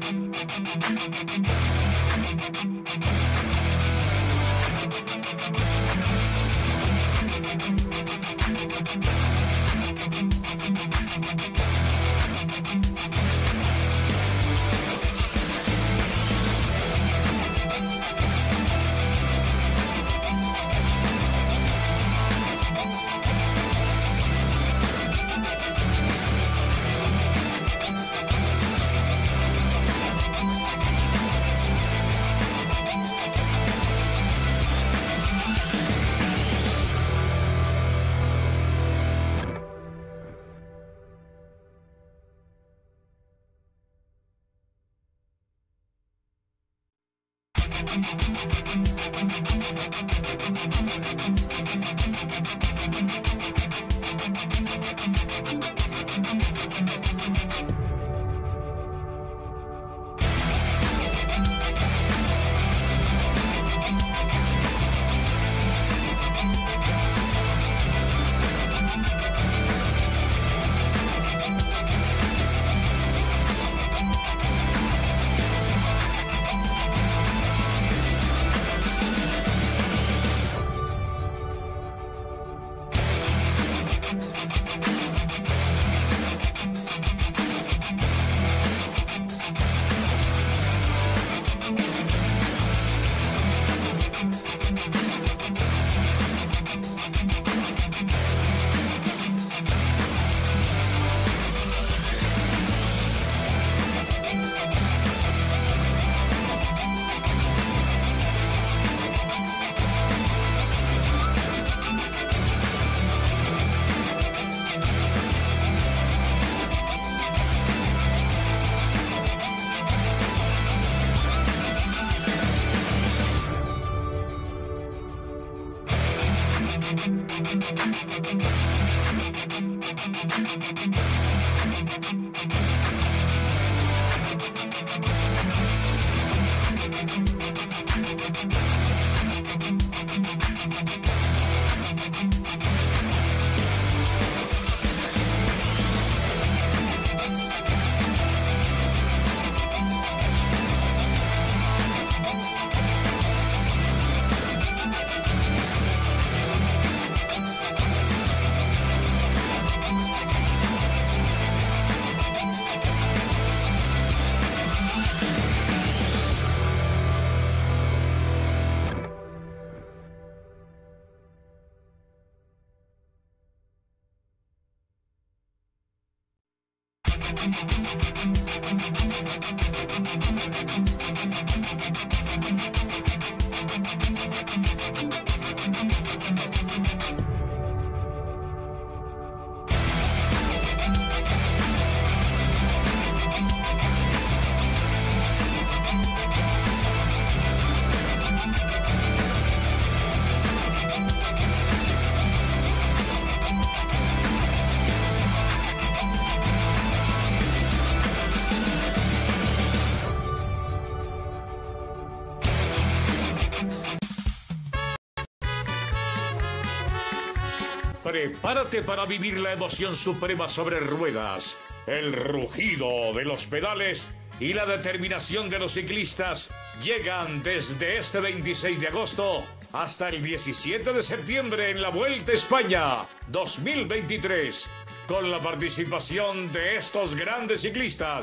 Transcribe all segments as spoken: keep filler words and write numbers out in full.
Prepárate para vivir la emoción suprema sobre ruedas, el rugido de los pedales y la determinación de los ciclistas llegan desde este veintiséis de agosto hasta el diecisiete de septiembre en la Vuelta a España dos mil veintitrés, con la participación de estos grandes ciclistas: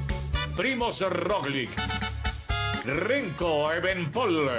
Primož Roglič, Remco Evenepoel,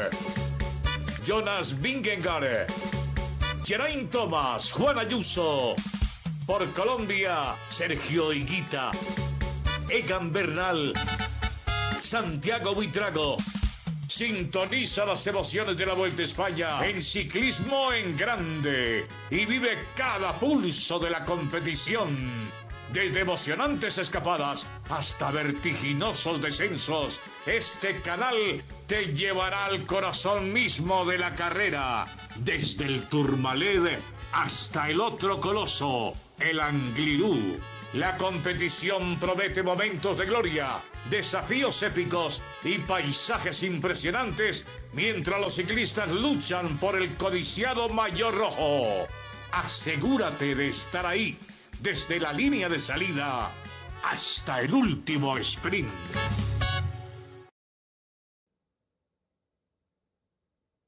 Jonas Vingegaard, Geraint Thomas, Juan Ayuso. Por Colombia, Sergio Higuita, Egan Bernal, Santiago Buitrago. Sintoniza las emociones de la Vuelta a España en ciclismo en grande y vive cada pulso de la competición. Desde emocionantes escapadas hasta vertiginosos descensos, este canal te llevará al corazón mismo de la carrera. Desde el Tourmalet hasta el otro coloso, el Angliru. La competición promete momentos de gloria, desafíos épicos y paisajes impresionantes mientras los ciclistas luchan por el codiciado maillot rojo. Asegúrate de estar ahí, desde la línea de salida hasta el último sprint.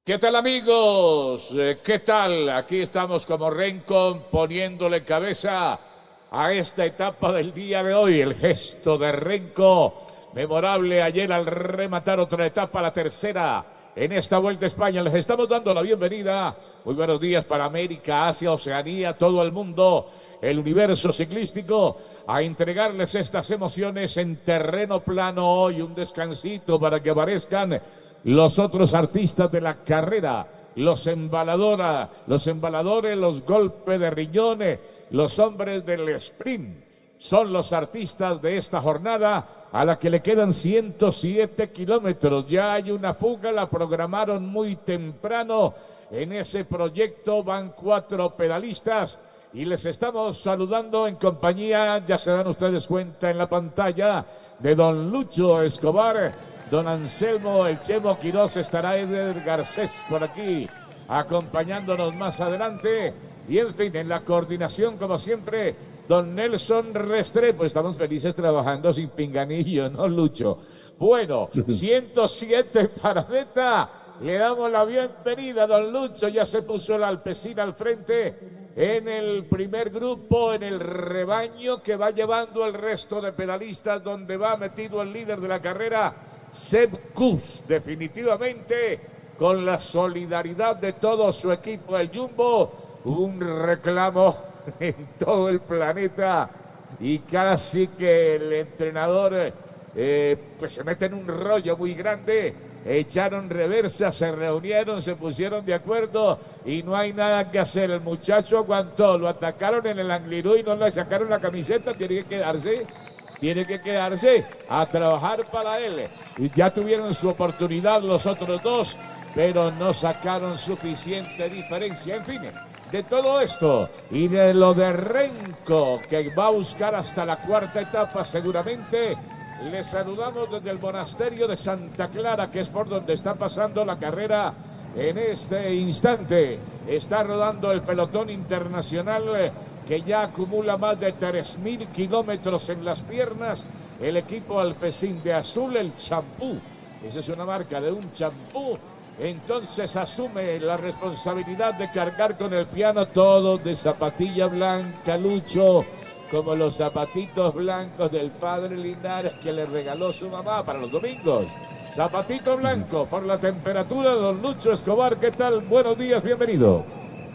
¿Qué tal, amigos? Eh, ¿Qué tal? Aquí estamos como Renko poniéndole cabeza a esta etapa del día de hoy. El gesto de Renko, memorable ayer al rematar otra etapa, la tercera en esta Vuelta a España. Les estamos dando la bienvenida. Muy buenos días para América, Asia, Oceanía, todo el mundo, el universo ciclístico, a entregarles estas emociones en terreno plano hoy. Un descansito para que aparezcan los otros artistas de la carrera, los embaladora, los embaladores, los golpes de riñones, los hombres del sprint. Son los artistas de esta jornada a la que le quedan ciento siete kilómetros. Ya hay una fuga, la programaron muy temprano. En ese proyecto van cuatro pedalistas y les estamos saludando en compañía, ya se dan ustedes cuenta en la pantalla, de don Lucho Escobar, don Anselmo El Chemo Quirós, estará Eder Garcés por aquí acompañándonos más adelante. Y en fin, en la coordinación, como siempre, don Nelson Restrepo. Estamos felices trabajando sin pinganillo, ¿no, Lucho? Bueno, ciento siete para meta. Le damos la bienvenida, don Lucho. Ya se puso el Alpecin al frente en el primer grupo, en el rebaño que va llevando el resto de pedalistas, donde va metido el líder de la carrera, Sepp Kuss, definitivamente con la solidaridad de todo su equipo, el Jumbo. Un reclamo en todo el planeta y casi que el entrenador eh, pues se mete en un rollo muy grande. Echaron reversa, se reunieron, se pusieron de acuerdo y no hay nada que hacer. El muchacho aguantó, lo atacaron en el Angliru y no le sacaron la camiseta, tiene que quedarse. Tiene que quedarse a trabajar para él. Y ya tuvieron su oportunidad los otros dos, pero no sacaron suficiente diferencia. En fin, de todo esto y de lo de Renko, que va a buscar hasta la cuarta etapa seguramente, les saludamos desde el monasterio de Santa Clara, que es por donde está pasando la carrera en este instante. Está rodando el pelotón internacional, que ya acumula más de tres mil kilómetros en las piernas. El equipo Alpecin de azul, el champú. Esa es una marca de un champú. Entonces asume la responsabilidad de cargar con el piano todo de zapatilla blanca, Lucho, como los zapatitos blancos del padre Linares que le regaló su mamá para los domingos. Zapatito blanco por la temperatura, don Lucho Escobar. ¿Qué tal? Buenos días, bienvenido.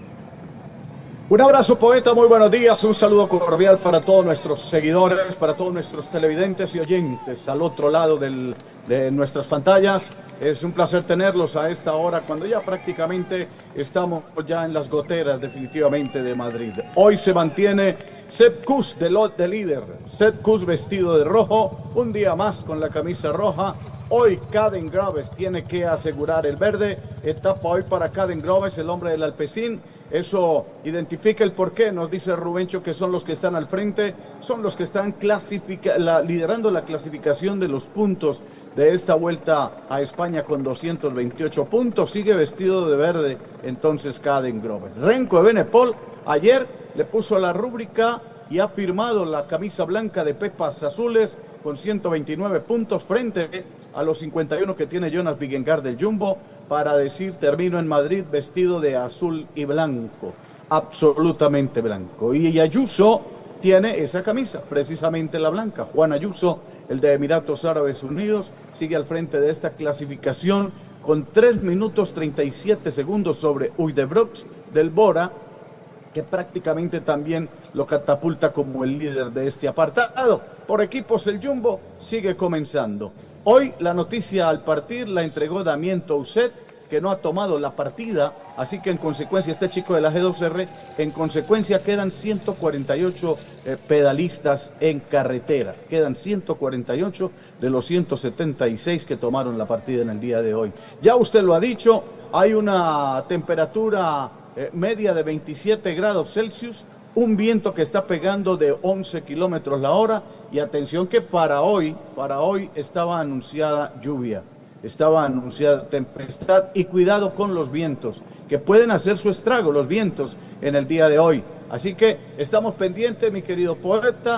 Un abrazo, poeta, muy buenos días, un saludo cordial para todos nuestros seguidores, para todos nuestros televidentes y oyentes al otro lado del, de nuestras pantallas. Es un placer tenerlos a esta hora, cuando ya prácticamente estamos ya en las goteras definitivamente de Madrid. Hoy se mantiene Sepp Kuss de, de líder, Sepp Kuss vestido de rojo, un día más con la camisa roja. Hoy Caden Groves tiene que asegurar el verde, etapa hoy para Caden Groves, el hombre del Alpecin. Eso identifica el porqué, nos dice Rubencho, que son los que están al frente, son los que están clasifica la, liderando la clasificación de los puntos de esta Vuelta a España con doscientos veintiocho puntos. Sigue vestido de verde entonces Caden Groves. Renko Evenepoel ayer le puso la rúbrica y ha firmado la camisa blanca de Pepas Azules con ciento veintinueve puntos frente a los cincuenta y uno que tiene Jonas Vingegaard del Jumbo, para decir termino en Madrid vestido de azul y blanco, absolutamente blanco. Y Ayuso tiene esa camisa, precisamente la blanca. Juan Ayuso, el de Emiratos Árabes Unidos, sigue al frente de esta clasificación con tres minutos treinta y siete segundos sobre Uydebrox del Bora, que prácticamente también lo catapulta como el líder de este apartado. Por equipos, el Jumbo sigue comenzando. Hoy la noticia al partir la entregó Damien Toussaint, que no ha tomado la partida, así que en consecuencia este chico de la G dos R, en consecuencia quedan ciento cuarenta y ocho eh, pedalistas en carretera, quedan ciento cuarenta y ocho de los ciento setenta y seis que tomaron la partida en el día de hoy. Ya usted lo ha dicho, hay una temperatura eh, media de veintisiete grados Celsius, un viento que está pegando de once kilómetros la hora, y atención que para hoy, para hoy estaba anunciada lluvia, estaba anunciada tempestad, y cuidado con los vientos, que pueden hacer su estrago los vientos en el día de hoy. Así que estamos pendientes, mi querido poeta.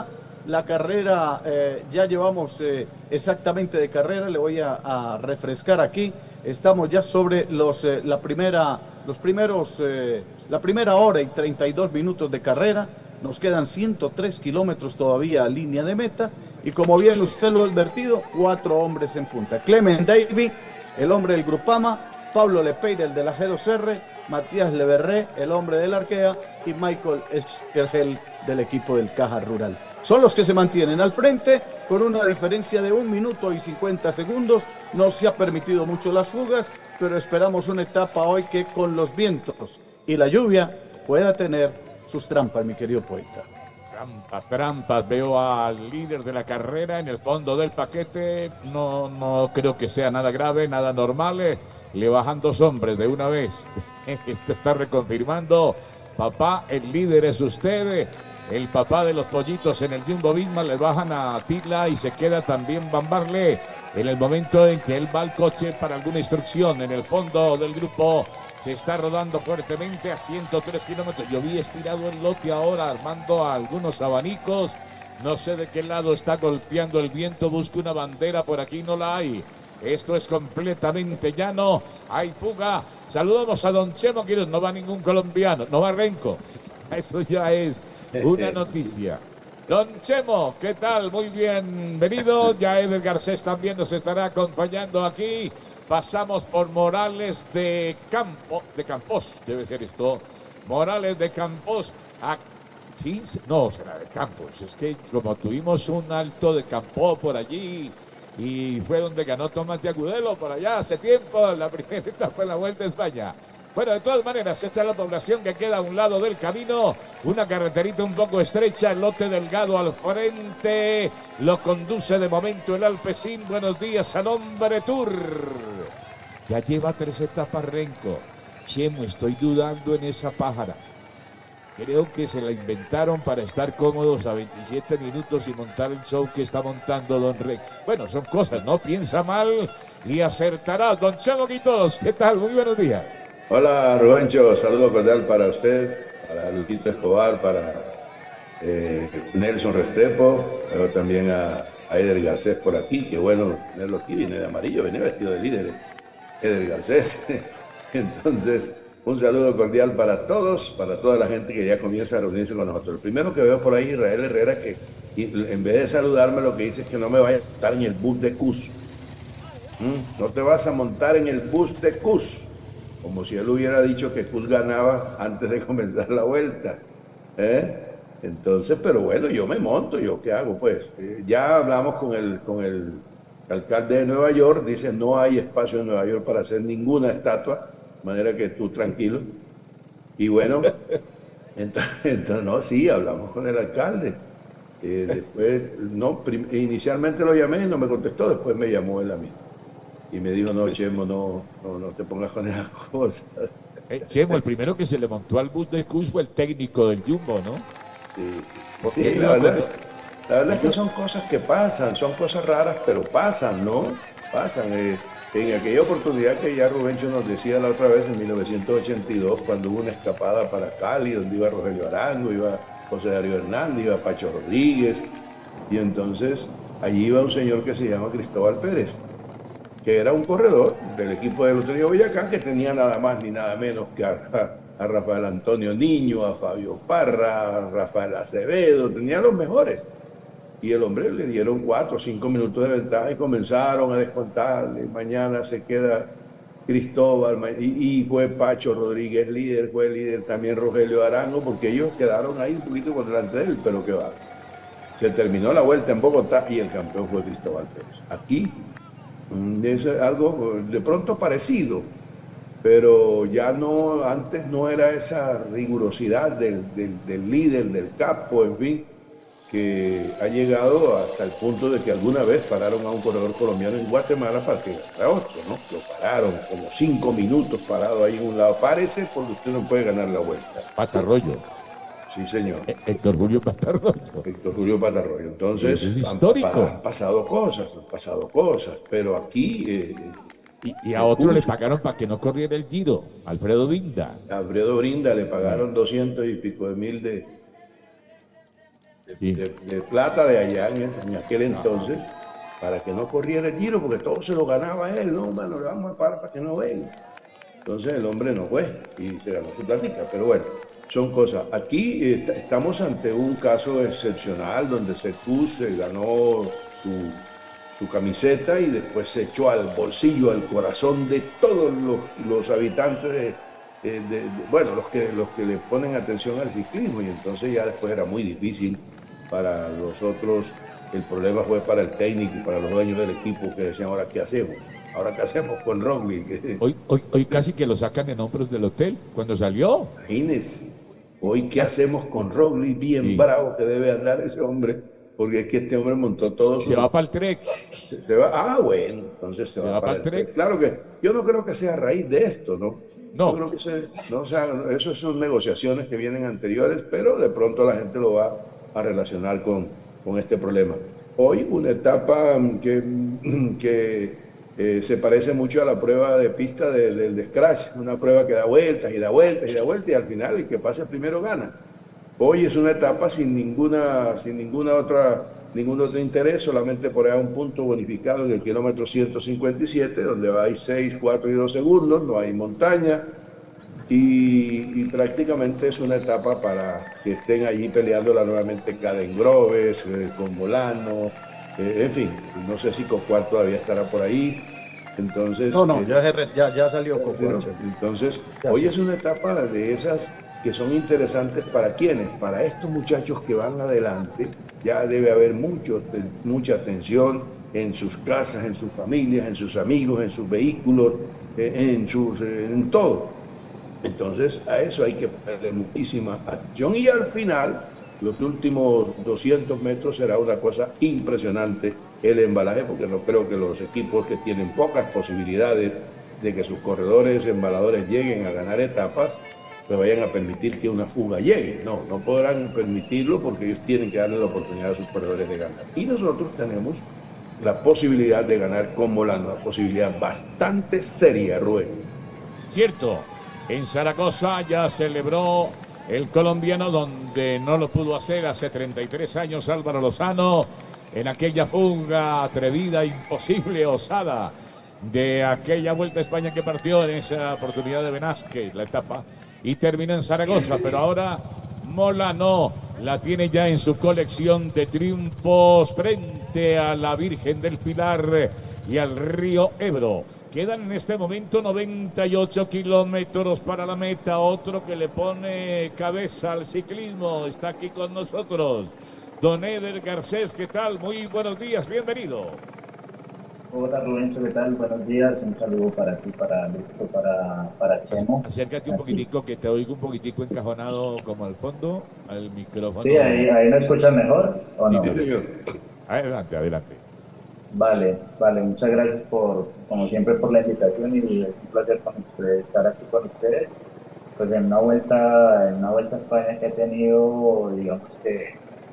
la carrera, eh, ya llevamos eh, exactamente de carrera, le voy a, a refrescar aquí, estamos ya sobre los, eh, la primera, los primeros, eh, la primera hora y treinta y dos minutos de carrera, nos quedan ciento tres kilómetros todavía a línea de meta, y como bien usted lo ha advertido, cuatro hombres en punta. Clement Davy, el hombre del Grupama, Pablo Lepeira, el de la G dos R, Matías Leverré, el hombre del Arkea, y Michael Esquergel del equipo del Caja Rural. Son los que se mantienen al frente con una diferencia de un minuto y cincuenta segundos. No se ha permitido mucho las fugas, pero esperamos una etapa hoy que con los vientos y la lluvia pueda tener sus trampas, mi querido poeta. Trampas, trampas. Veo al líder de la carrera en el fondo del paquete. No, no creo que sea nada grave, nada normal. Eh. Le bajan dos hombres de una vez. Esto está reconfirmando. Papá, el líder es usted. El papá de los pollitos en el Jumbo Visma. Le bajan a Tila y se queda también Bambarle en el momento en que él va al coche para alguna instrucción. En el fondo del grupo se está rodando fuertemente a ciento tres kilómetros. Yo vi estirado el lote ahora armando a algunos abanicos. No sé de qué lado está golpeando el viento. Busque una bandera, por aquí no la hay. Esto es completamente llano. Hay fuga. Saludamos a Don Chemo, que no va ningún colombiano. No va Renko. Eso ya es una noticia. Don Chemo, ¿qué tal? Muy bienvenido. Ya Eder Garcés también nos estará acompañando aquí. Pasamos por Morales de Campo, de Campos, debe ser esto. Morales de Campos. A, sí, no, será de Campos. Es que como tuvimos un alto de Campo por allí, y fue donde ganó Tomás de Agudelo por allá hace tiempo, la primera etapa de la Vuelta a España. Bueno, de todas maneras, esta es la población que queda a un lado del camino, una carreterita un poco estrecha, el lote delgado al frente, lo conduce de momento el Alpecin. Buenos días al Hombre Tour. Ya lleva tres etapas Renko. Chemo, estoy dudando en esa pájara. Creo que se la inventaron para estar cómodos a veintisiete minutos y montar el show que está montando Don Rey. Bueno, son cosas, no piensa mal y acertará. Don Chemo Quitos, ¿qué tal? Muy buenos días. Hola, Rubencho, saludo cordial para usted, para Luquito Escobar, para eh, Nelson Restrepo, luego también a, a Eder Garcés por aquí. Qué bueno tenerlo aquí, viene de amarillo, viene vestido de líder, Eder Garcés. Entonces, un saludo cordial para todos, para toda la gente que ya comienza a reunirse con nosotros. El primero que veo por ahí, Israel Herrera, que en vez de saludarme lo que dice es que no me vaya a montar en el bus de Cus. ¿Mm? No te vas a montar en el bus de Cus. Como si él hubiera dicho que Cus ganaba antes de comenzar la vuelta. ¿Eh? Entonces, pero bueno, yo me monto, ¿yo qué hago? Pues eh, ya hablamos con el, con el alcalde de Nueva York, dice no hay espacio en Nueva York para hacer ninguna estatua, de manera que tú tranquilo. Y bueno, entonces, entonces no, sí, hablamos con el alcalde. Eh, después, no, inicialmente lo llamé y no me contestó, después me llamó él a mí. Y me dijo, no, Chemo, no, no, no te pongas con esas cosas. Eh, Chemo, el primero que se le montó al bus de Cus fue el técnico del Jumbo, ¿no? Sí, sí, sí, la verdad, la verdad es que son cosas que pasan, son cosas raras, pero pasan, ¿no? Pasan. Eh, en aquella oportunidad que ya Rubencho nos decía la otra vez, en mil novecientos ochenta y dos, cuando hubo una escapada para Cali, donde iba Rogelio Arango, iba José Darío Hernández, iba Pacho Rodríguez, y entonces allí iba un señor que se llama Cristóbal Pérez, que era un corredor del equipo de Lotería Boyacá, que tenía nada más ni nada menos que a, a Rafael Antonio Niño, a Fabio Parra, a Rafael Acevedo, tenía los mejores. Y el hombre le dieron cuatro o cinco minutos de ventaja y comenzaron a descontarle. Mañana se queda Cristóbal, y, y fue Pacho Rodríguez líder, fue líder también Rogelio Arango, porque ellos quedaron ahí un poquito por delante de él, pero que va. Se terminó la vuelta en Bogotá y el campeón fue Cristóbal Pérez. Aquí es algo de pronto parecido, pero ya no, antes no era esa rigurosidad del, del, del líder, del capo, en fin, que ha llegado hasta el punto de que alguna vez pararon a un corredor colombiano en Guatemala para que ganara otro, ¿no? Lo pararon como cinco minutos parado ahí en un lado. Párese porque usted no puede ganar la vuelta. Patarroyo. Sí, señor. Héctor Julio Patarroyo. Héctor Julio Patarroyo. Entonces, es histórico. Han, han pasado cosas, han pasado cosas, pero aquí... Eh, y, y a otro le pagaron para que no corriera el Giro, Alfredo Brinda. A Alfredo Brinda le pagaron doscientos y pico de mil de, sí. de, de plata de allá en, en aquel entonces, ajá, para que no corriera el Giro, porque todo se lo ganaba él, no, mano, le vamos a parar para que no venga. Entonces el hombre no fue y se ganó su plática, pero bueno, son cosas. Aquí eh, estamos ante un caso excepcional donde Secus se ganó su, su camiseta y después se echó al bolsillo, al corazón de todos los, los habitantes de, de, de, de, bueno, los que, los que le ponen atención al ciclismo, y entonces ya después era muy difícil para los otros. El problema fue para el técnico y para los dueños del equipo, que decían, ahora qué hacemos, ahora qué hacemos con Roglic. Hoy, hoy, hoy casi que lo sacan en hombros del hotel cuando salió. Imagínense, hoy qué hacemos con Roglic, bien sí, bravo que debe andar ese hombre, porque es que este hombre montó todo. Se su... va para el Trek. Se, se va, ah, bueno, entonces se, se va, va para el Trek. Trek. Claro que yo no creo que sea a raíz de esto, ¿no? No. Yo creo que se, no, o sea, eso son negociaciones que vienen anteriores, pero de pronto la gente lo va a relacionar con, con este problema. Hoy una etapa que, que eh, se parece mucho a la prueba de pista del de, de Scratch, una prueba que da vueltas y da vueltas y da vueltas y al final el que pase primero gana. Hoy es una etapa sin ninguna, sin ninguna otra, ningún otro interés, solamente por ahí un punto bonificado en el kilómetro ciento cincuenta y siete, donde hay seis, cuatro y dos segundos, no hay montaña, y, y prácticamente es una etapa para que estén allí peleándola nuevamente Cadengroves, eh, con Molano, eh, en fin, no sé si Coquart todavía estará por ahí. Entonces, no, no, eh, ya, ya, ya salió Coquart. Entonces, ya hoy sí. es una etapa de esas que son interesantes para quienes, para estos muchachos que van adelante. Ya debe haber mucho, mucha atención en sus casas, en sus familias, en sus amigos, en sus vehículos, en, sus, en todo. Entonces a eso hay que ponerle muchísima atención y al final, los últimos doscientos metros será una cosa impresionante el embalaje, porque no creo que los equipos que tienen pocas posibilidades de que sus corredores embaladores lleguen a ganar etapas, pues vayan a permitir que una fuga llegue. No, no podrán permitirlo porque ellos tienen que darle la oportunidad a sus corredores de ganar. Y nosotros tenemos la posibilidad de ganar con Molano, una posibilidad bastante seria, Rubén. Cierto, en Zaragoza ya celebró el colombiano, donde no lo pudo hacer hace treinta y tres años Álvaro Lozano, en aquella fuga atrevida, imposible, osada, de aquella Vuelta a España que partió en esa oportunidad de Benasque, la etapa, y terminó en Zaragoza, pero ahora Molano la tiene ya en su colección de triunfos frente a la Virgen del Pilar y al río Ebro. Quedan en este momento noventa y ocho kilómetros para la meta. Otro que le pone cabeza al ciclismo está aquí con nosotros, don Eder Garcés. ¿Qué tal? Muy buenos días, bienvenido. Hola Rubencho, ¿qué tal? Buenos días, un saludo para ti, para Listo, para, para Chemo. Acércate un poquitico, que te oigo un poquitico encajonado como al fondo, al micrófono. Sí, ahí, ahí me escuchas mejor, ¿o no? Sí, señor. Adelante, adelante. Vale, vale, muchas gracias por, como siempre, por la invitación y es un placer con ustedes, estar aquí con ustedes. Pues en una vuelta, en una vuelta a España que he tenido, digamos que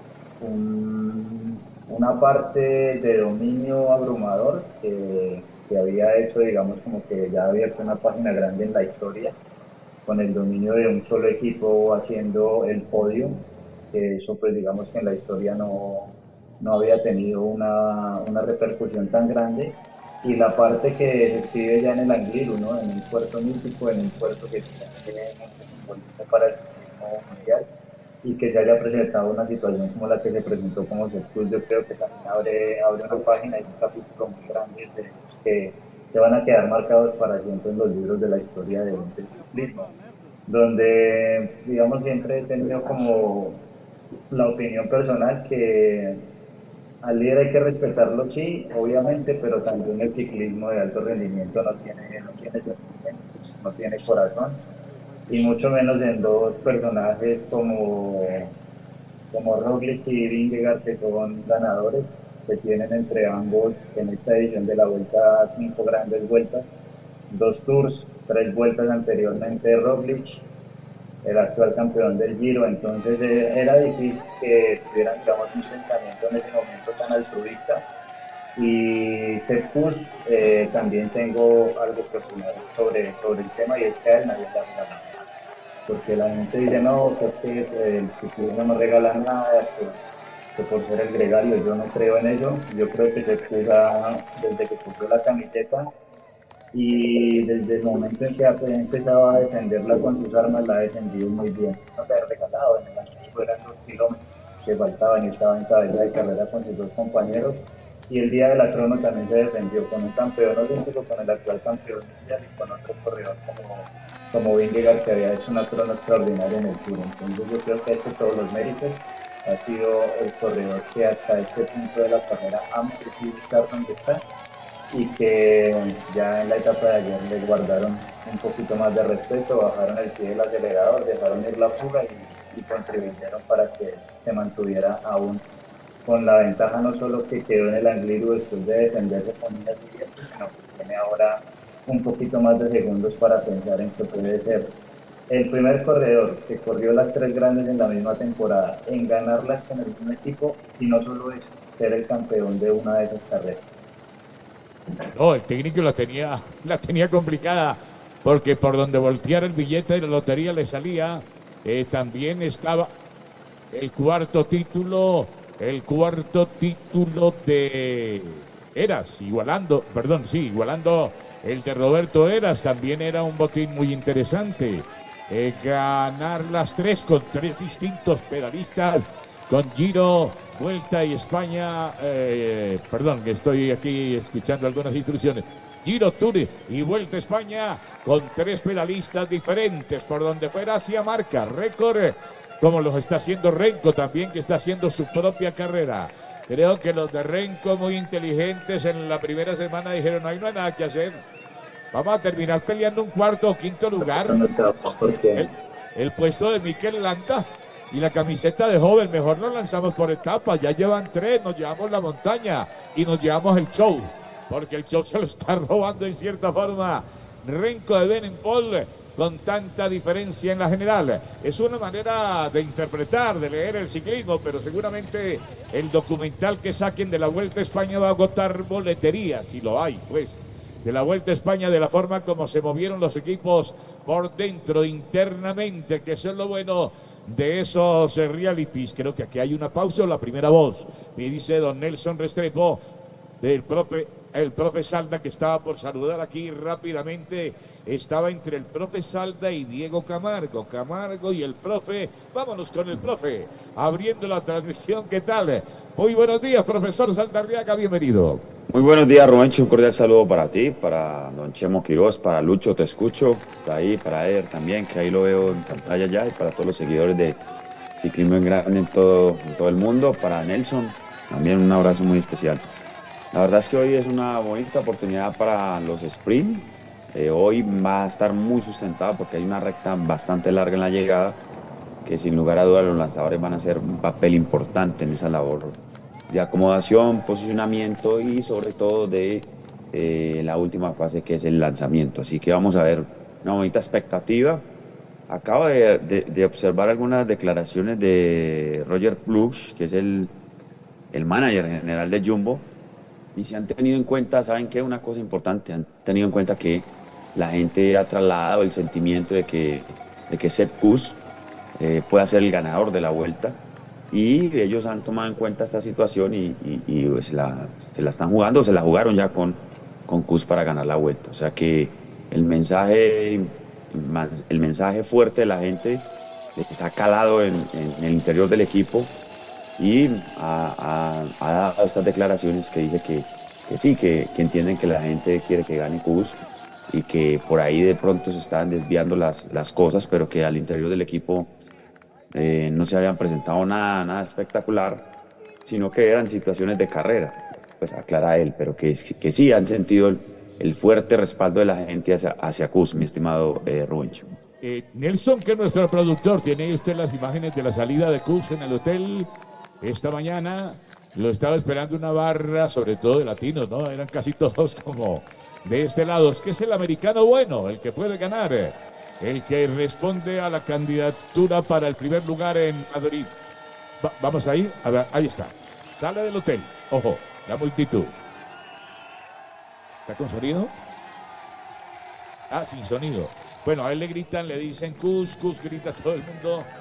un, una parte de dominio abrumador que se había hecho, digamos, como que ya había abierto una página grande en la historia, con el dominio de un solo equipo haciendo el podio, que eso pues digamos que en la historia no, no había tenido una, una repercusión tan grande, y la parte que se escribe ya en el Angliru, ¿no? En un puerto mítico, en un puerto que tiene simbolismo para el ciclismo mundial, y que se haya presentado una situación como la que se presentó como Secus, yo creo que también abre, abre una página y un capítulo muy grande de que se van a quedar marcados para siempre en los libros de la historia de, del ciclismo, donde digamos siempre he tenido como la opinión personal que al líder hay que respetarlo, sí, obviamente, pero también el ciclismo de alto rendimiento no tiene, no tiene sentimientos, no tiene corazón, y mucho menos en dos personajes como, como Roglic y Vingegaard, que son ganadores, que tienen entre ambos en esta edición de la Vuelta cinco grandes vueltas, dos tours, tres vueltas anteriormente de Roglic, el actual campeón del Giro. Entonces eh, era difícil que tuvieran, digamos, un pensamiento en ese momento tan altruista. Y Secus, eh, también tengo algo que opinar sobre, sobre el tema, y es que a él nadie le regala nada. Porque la gente dice, no, que es que el ciclismo no regala nada, que que por ser el gregario. Yo no creo en eso. Yo creo que se cuida desde que puso la camiseta y desde el momento en que ha empezado a defenderla con sus armas, la ha defendido muy bien. No se ha regalado, en el año fueran dos kilómetros que faltaban y estaba en cabeza de carrera con sus dos compañeros. Y el día de la crono también se defendió con un campeón olímpico, con el actual campeón mundial y con otro corredor como, como Vingegaard, que había hecho una crono extraordinaria en el Tour. Entonces yo creo que ha hecho todos los méritos. Ha sido el corredor que hasta este punto de la carrera ha merecido estar donde está y que ya en la etapa de ayer le guardaron un poquito más de respeto, bajaron el pie del acelerador, dejaron ir la fuga y, y contribuyeron para que se mantuviera aún con la ventaja no solo que quedó en el Angliru después de defenderse con una siguiente, sino que tiene ahora un poquito más de segundos para pensar en que puede ser el primer corredor que corrió las tres grandes en la misma temporada, en ganarlas con el mismo equipo y no solo eso, ser el campeón de una de esas carreras. No, el técnico la tenía, la tenía complicada, porque por donde volteara el billete de la lotería le salía. Eh, también estaba el cuarto título, el cuarto título de Eras, igualando, perdón, sí, igualando el de Roberto Eras. También era un botín muy interesante. Eh, ganar las tres con tres distintos pedalistas, con Giro, Vuelta y España, eh, perdón, que estoy aquí escuchando algunas instrucciones. Giro, Tour y Vuelta a España con tres pedalistas diferentes. Por donde fuera hacía marca, récord, como los está haciendo Renko también, que está haciendo su propia carrera. Creo que los de Renko, muy inteligentes, en la primera semana dijeron, ahí no hay nada que hacer. Vamos a terminar peleando un cuarto o quinto lugar. El, el puesto de Mikel Landa y la camiseta de joven, mejor nos lanzamos por etapas, ya llevan tres, nos llevamos la montaña y nos llevamos el show, porque el show se lo está robando en cierta forma Renko de Benenpol con tanta diferencia en la general. Es una manera de interpretar, de leer el ciclismo, pero seguramente el documental que saquen de la Vuelta a España va a agotar boletería, si lo hay, pues, de la Vuelta a España, de la forma como se movieron los equipos por dentro, internamente, que eso es lo bueno de esos realities. Creo que aquí hay una pausa o la primera voz. Me dice don Nelson Restrepo, del profe, el profe Salda, que estaba por saludar aquí rápidamente. Estaba entre el profe Salda y Diego Camargo. Camargo y el profe. Vámonos con el profe, abriendo la transmisión. ¿Qué tal? Muy buenos días, profesor Saldarriaga, bienvenido. Muy buenos días, Rubencho, un cordial saludo para ti, para don Chemo Quiroz, para Lucho, te escucho, está ahí, para Eder también, que ahí lo veo en pantalla ya, y para todos los seguidores de Ciclismo en Grande en todo, en todo el mundo, para Nelson, también un abrazo muy especial. La verdad es que hoy es una bonita oportunidad para los sprint, eh, hoy va a estar muy sustentada porque hay una recta bastante larga en la llegada, que sin lugar a dudas los lanzadores van a hacer un papel importante en esa labor de acomodación, posicionamiento y sobre todo de eh, la última fase, que es el lanzamiento. Así que vamos a ver una bonita expectativa. Acabo de, de, de observar algunas declaraciones de Roger Plug, que es el, el manager general de Jumbo, y se han tenido en cuenta, ¿saben qué? Una cosa importante, han tenido en cuenta que la gente ha trasladado el sentimiento de que, de que Sepp Kuss eh, pueda ser el ganador de la Vuelta. Y ellos han tomado en cuenta esta situación y, y, y pues la, se la están jugando, se la jugaron ya con, con Kuss para ganar la Vuelta. O sea que el mensaje, el mensaje fuerte de la gente se ha calado en, en, en el interior del equipo y ha, ha, ha dado estas declaraciones que dice que, que sí, que, que entienden que la gente quiere que gane Kuss y que por ahí de pronto se están desviando las, las cosas, pero que al interior del equipo Eh, no se habían presentado nada, nada espectacular, sino que eran situaciones de carrera, pues aclara él, pero que, que sí han sentido el, el fuerte respaldo de la gente hacia, hacia Kuss, mi estimado eh, Rubencho. Eh, Nelson, que es nuestro productor, tiene usted las imágenes de la salida de Kuss en el hotel esta mañana. Lo estaba esperando una barra, sobre todo de latinos, ¿no? Eran casi todos como de este lado. Es que es el americano bueno, el que puede ganar, el que responde a la candidatura para el primer lugar en Madrid. Va, vamos ahí, a ver, ahí está. Sale del hotel, ojo, la multitud. ¿Está con sonido? Ah, sin sonido. Bueno, a él le gritan, le dicen Kuss, Kuss, grita todo el mundo.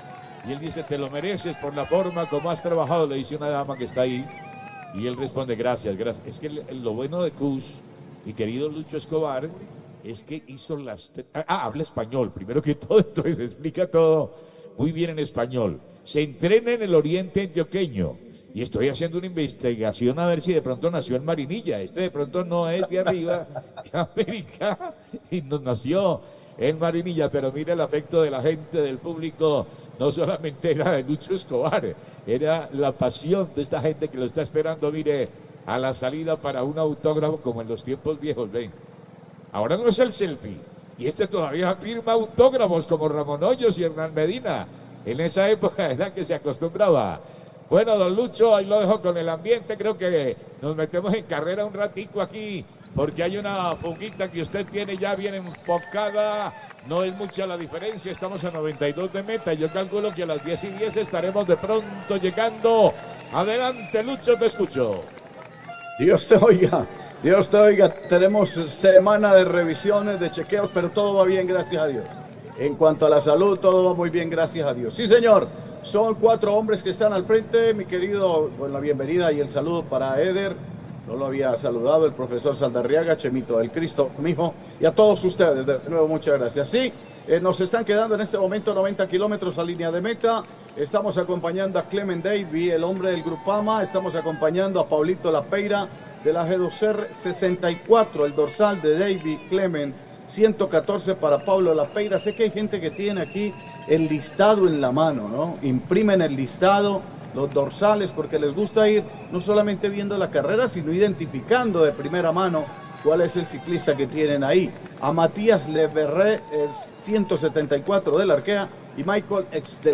Y él dice, te lo mereces por la forma como has trabajado, le dice una dama que está ahí. Y él responde, gracias, gracias. Es que lo bueno de Cus, mi querido Lucho Escobar, es que hizo las... Ah, habla español, primero que todo, entonces explica todo muy bien en español. Se entrena en el oriente antioqueño. Y estoy haciendo una investigación a ver si de pronto nació en Marinilla. Este de pronto no es de arriba, de América, y no nació en Marinilla. Pero mira el afecto de la gente, del público. No solamente era de Lucho Escobar, era la pasión de esta gente que lo está esperando, mire, a la salida para un autógrafo como en los tiempos viejos, ven. Ahora no es el selfie, y este todavía firma autógrafos como Ramón Hoyos y Hernán Medina. En esa época era que se acostumbraba. Bueno, don Lucho, ahí lo dejo con el ambiente, creo que nos metemos en carrera un ratico aquí, porque hay una fuguita que usted tiene ya bien enfocada. No es mucha la diferencia, estamos a noventa y dos de meta. Yo calculo que a las diez y diez estaremos de pronto llegando. Adelante, Lucho, te escucho. Dios te oiga, Dios te oiga. Tenemos semana de revisiones, de chequeos, pero todo va bien, gracias a Dios. En cuanto a la salud, todo va muy bien, gracias a Dios. Sí, señor, son cuatro hombres que están al frente. Mi querido, con la bienvenida y el saludo para Eder. No lo había saludado el profesor Saldarriaga, Chemito del Cristo, mijo, y a todos ustedes, de nuevo, muchas gracias. Sí, eh, nos están quedando en este momento noventa kilómetros a línea de meta. Estamos acompañando a Clement Davy, el hombre del Grupama. Estamos acompañando a Paulito Lapeira de la G dos R sesenta y cuatro, el dorsal de Davy Clement, ciento catorce para Pablo Lapeira. Sé que hay gente que tiene aquí el listado en la mano, ¿no? Imprimen el listado, los dorsales, porque les gusta ir no solamente viendo la carrera, sino identificando de primera mano cuál es el ciclista que tienen ahí. A Matías Leverré, el ciento setenta y cuatro del Arkea, y Michael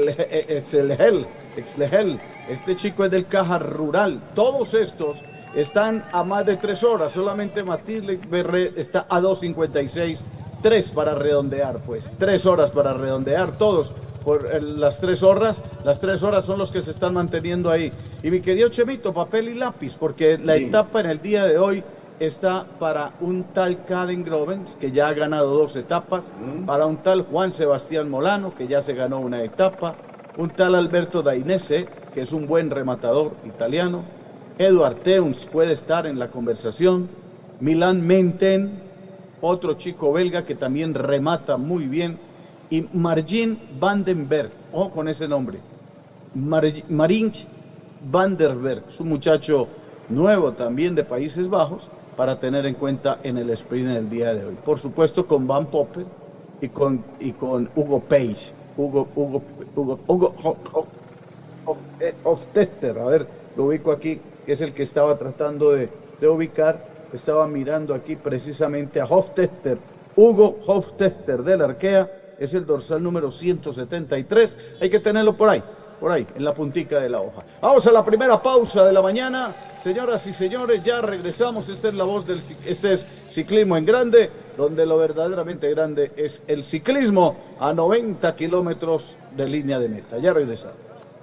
Exlegel, Exlegel, este chico es del Caja Rural. Todos estos están a más de tres horas, solamente Matías Leverré está a dos cincuenta y seis, tres para redondear, pues, tres horas para redondear, todos por las tres horas, las tres horas son los que se están manteniendo ahí. Y mi querido Chemito, papel y lápiz, porque la sí. etapa en el día de hoy está para un tal Caden Grovens, que ya ha ganado dos etapas, mm. para un tal Juan Sebastián Molano, que ya se ganó una etapa, un tal Alberto Dainese, que es un buen rematador italiano, Eduard Teuns puede estar en la conversación, Milan Menten, otro chico belga que también remata muy bien, y Margin van den Berg, ojo con ese nombre, Mar Marinch van der Berg, es un muchacho nuevo también de Países Bajos, para tener en cuenta en el sprint en el día de hoy. Por supuesto con Van Poppel y con, y con Hugo Page, Hugo, Hugo, Hugo, Hugo Hofstetter, a ver, lo ubico aquí, que es el que estaba tratando de, de ubicar, estaba mirando aquí precisamente a Hofstetter, Hugo Hofstetter del Arkea, es el dorsal número ciento setenta y tres, hay que tenerlo por ahí, por ahí, en la puntica de la hoja. Vamos a la primera pausa de la mañana, señoras y señores, ya regresamos, esta es la voz del, este es Ciclismo en Grande, donde lo verdaderamente grande es el ciclismo a noventa kilómetros de línea de meta, ya regresamos.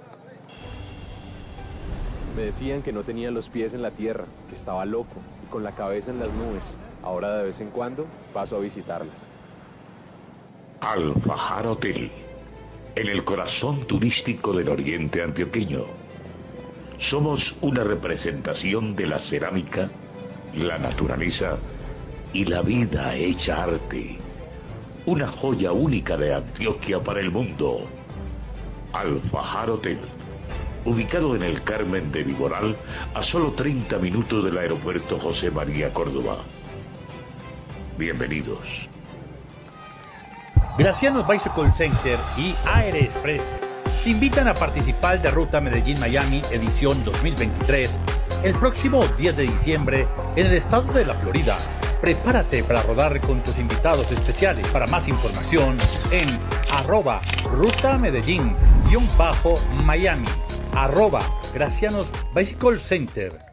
Me decían que no tenía los pies en la tierra, que estaba loco y con la cabeza en las nubes, ahora de vez en cuando paso a visitarlas. Al-Fajar Hotel, en el corazón turístico del oriente antioqueño. Somos una representación de la cerámica, la naturaleza y la vida hecha arte. Una joya única de Antioquia para el mundo. Al-Fajar Hotel, ubicado en el Carmen de Viboral, a solo treinta minutos del aeropuerto José María Córdoba. Bienvenidos. Graciano Bicycle Center y Aeroexpress te invitan a participar de Ruta Medellín-Miami edición dos mil veintitrés el próximo diez de diciembre en el estado de la Florida. Prepárate para rodar con tus invitados especiales. Para más información en arroba Ruta Medellín guión bajo Miami, arroba Gracianos Bicycle Center.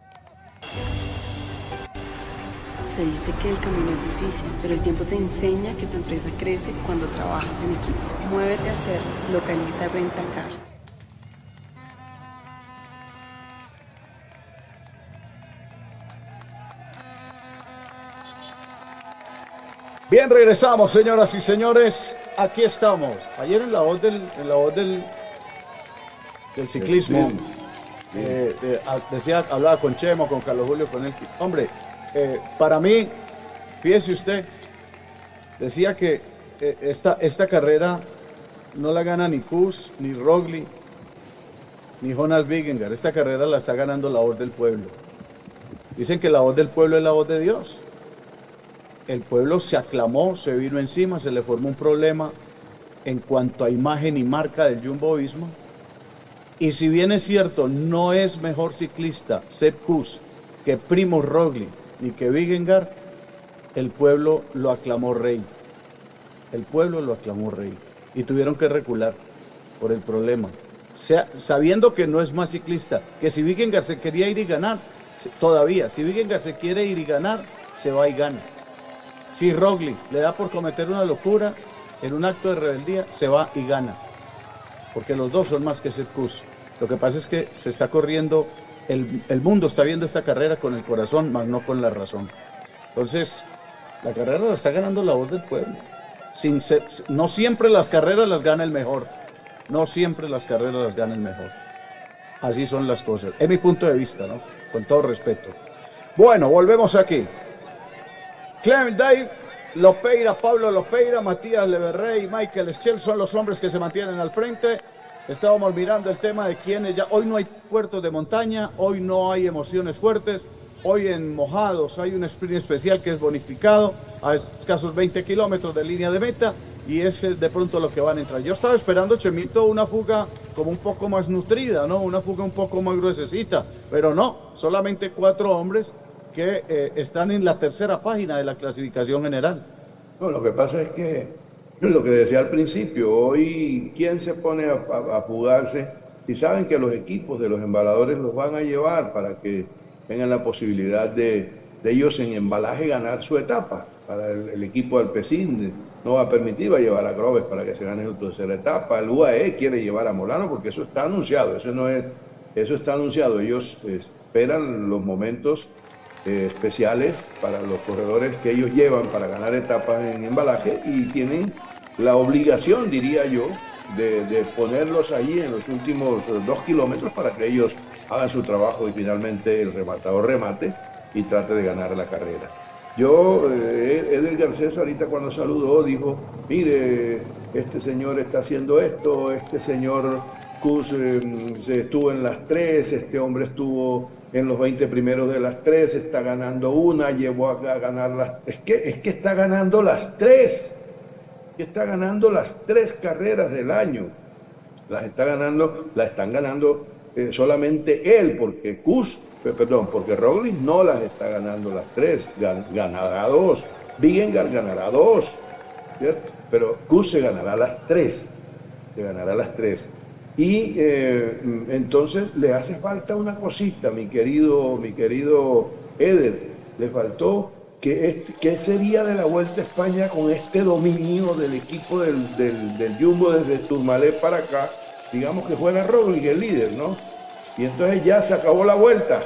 Se dice que el camino es difícil, pero el tiempo te enseña que tu empresa crece cuando trabajas en equipo. Muévete a hacerlo. Localiza Rental Car. Bien, regresamos, señoras y señores. Aquí estamos. Ayer en la voz del, en la voz del, del ciclismo. Eh, eh, decía, hablaba con Chemo, con Carlos Julio, con él. Hombre, eh, para mí, fíjese usted, decía que eh, esta, esta carrera no la gana ni Kuss, ni Roglic, ni Jonas Vingegaard. Esta carrera la está ganando la voz del pueblo. Dicen que la voz del pueblo es la voz de Dios. El pueblo se aclamó, se vino encima, se le formó un problema en cuanto a imagen y marca del Jumbo-Visma. Y si bien es cierto, no es mejor ciclista Sepp Kuss que Primož Roglic ni que Vingegaard, el pueblo lo aclamó rey. El pueblo lo aclamó rey. Y tuvieron que recular por el problema. Sea, sabiendo que no es más ciclista, que si Vingegaard se quería ir y ganar, todavía, si Vingegaard se quiere ir y ganar, se va y gana. Si Roglic le da por cometer una locura, en un acto de rebeldía, se va y gana. Porque los dos son más que Sepp Kuss. Lo que pasa es que se está corriendo, el, el mundo está viendo esta carrera con el corazón, más no con la razón. Entonces, la carrera la está ganando la voz del pueblo. Sin ser, no siempre las carreras las gana el mejor. No siempre las carreras las gana el mejor. Así son las cosas. Es mi punto de vista, ¿no? Con todo respeto. Bueno, volvemos aquí. Clement Dave, Lopeira, Pablo Lopeira, Matías Leverrey y Michael Schell son los hombres que se mantienen al frente. Estábamos mirando el tema de quiénes ya... Hoy no hay puertos de montaña, hoy no hay emociones fuertes. Hoy en Mojados hay un sprint especial que es bonificado a escasos veinte kilómetros de línea de meta y ese es de pronto lo que van a entrar. Yo estaba esperando, Chemito, una fuga como un poco más nutrida, ¿no? Una fuga un poco más gruesecita, pero no, solamente cuatro hombres que eh, están en la tercera página de la clasificación general. No, lo que pasa es que, lo que decía al principio, hoy, ¿quién se pone a, a, a fugarse? Si saben que los equipos de los embaladores los van a llevar para que tengan la posibilidad de, de ellos en embalaje ganar su etapa. Para el, el equipo Alpecin no va a permitir, va a llevar a Groves para que se gane su tercera etapa. El U A E quiere llevar a Molano porque eso está anunciado, eso no es, eso está anunciado. Ellos eh, esperan los momentos eh, especiales para los corredores que ellos llevan para ganar etapas en embalaje y tienen la obligación, diría yo, de, de ponerlos allí en los últimos dos kilómetros para que ellos hagan su trabajo y finalmente el rematador remate y trate de ganar la carrera. Yo, eh, Eder Garcés ahorita cuando saludó dijo, mire, este señor está haciendo esto, este señor Kuss eh, se estuvo en las tres, este hombre estuvo en los veinte primeros de las tres, está ganando una, llevó a ganar las... Es que, es que está ganando las tres, que está ganando las tres carreras del año, las está ganando, las están ganando Eh, solamente él, porque Kuss, perdón, porque Roglic no las está ganando las tres, gan, ganará dos, Vingegaard ganará dos, ¿cierto? Pero Kuss se ganará las tres, se ganará las tres. Y eh, entonces le hace falta una cosita, mi querido, mi querido Eder, le faltó que, este, ¿qué sería de la Vuelta a España con este dominio del equipo del, del, del Jumbo desde Tourmalet para acá? Digamos que fuera Roglic el líder, ¿no? Y entonces ya se acabó la vuelta.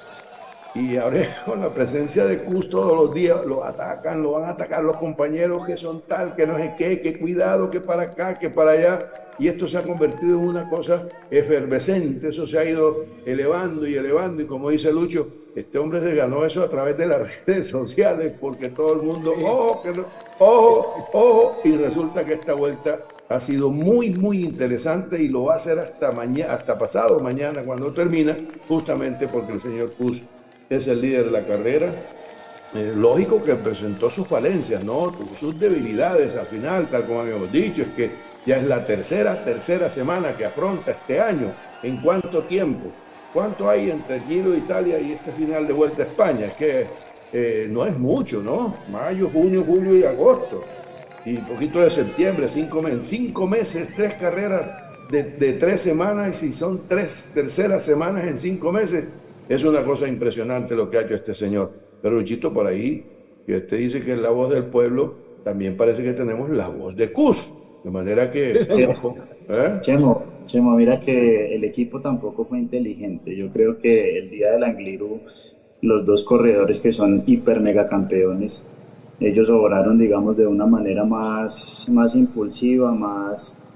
Y ahora con la presencia de Kuss todos los días lo atacan, lo van a atacar los compañeros que son tal, que no sé qué, que cuidado, que para acá, que para allá. Y esto se ha convertido en una cosa efervescente, eso se ha ido elevando y elevando. Y como dice Lucho, este hombre se ganó eso a través de las redes sociales, porque todo el mundo, ojo, que no, ojo, ojo, y resulta que esta vuelta ha sido muy, muy interesante y lo va a hacer hasta mañana, hasta pasado mañana cuando termina, justamente porque el señor Kuss es el líder de la carrera. Eh, lógico que presentó sus falencias, ¿no? Sus debilidades al final, tal como habíamos dicho, es que ya es la tercera, tercera semana que afronta este año. ¿En cuánto tiempo? ¿Cuánto hay entre Giro de Italia y este final de Vuelta a España? Es que eh, no es mucho, ¿no? Mayo, junio, julio y agosto. Y un poquito de septiembre, cinco meses, cinco meses, tres carreras de, de tres semanas, y si son tres terceras semanas en cinco meses, es una cosa impresionante lo que ha hecho este señor. Pero Luchito, por ahí, que usted dice que es la voz del pueblo, también parece que tenemos la voz de Kuss, de manera que... ¿eh? Chemo, Chemo, mira que el equipo tampoco fue inteligente. Yo creo que el día del Angliru, los dos corredores que son hiper mega campeones, ellos obraron, digamos, de una manera más, más impulsiva, más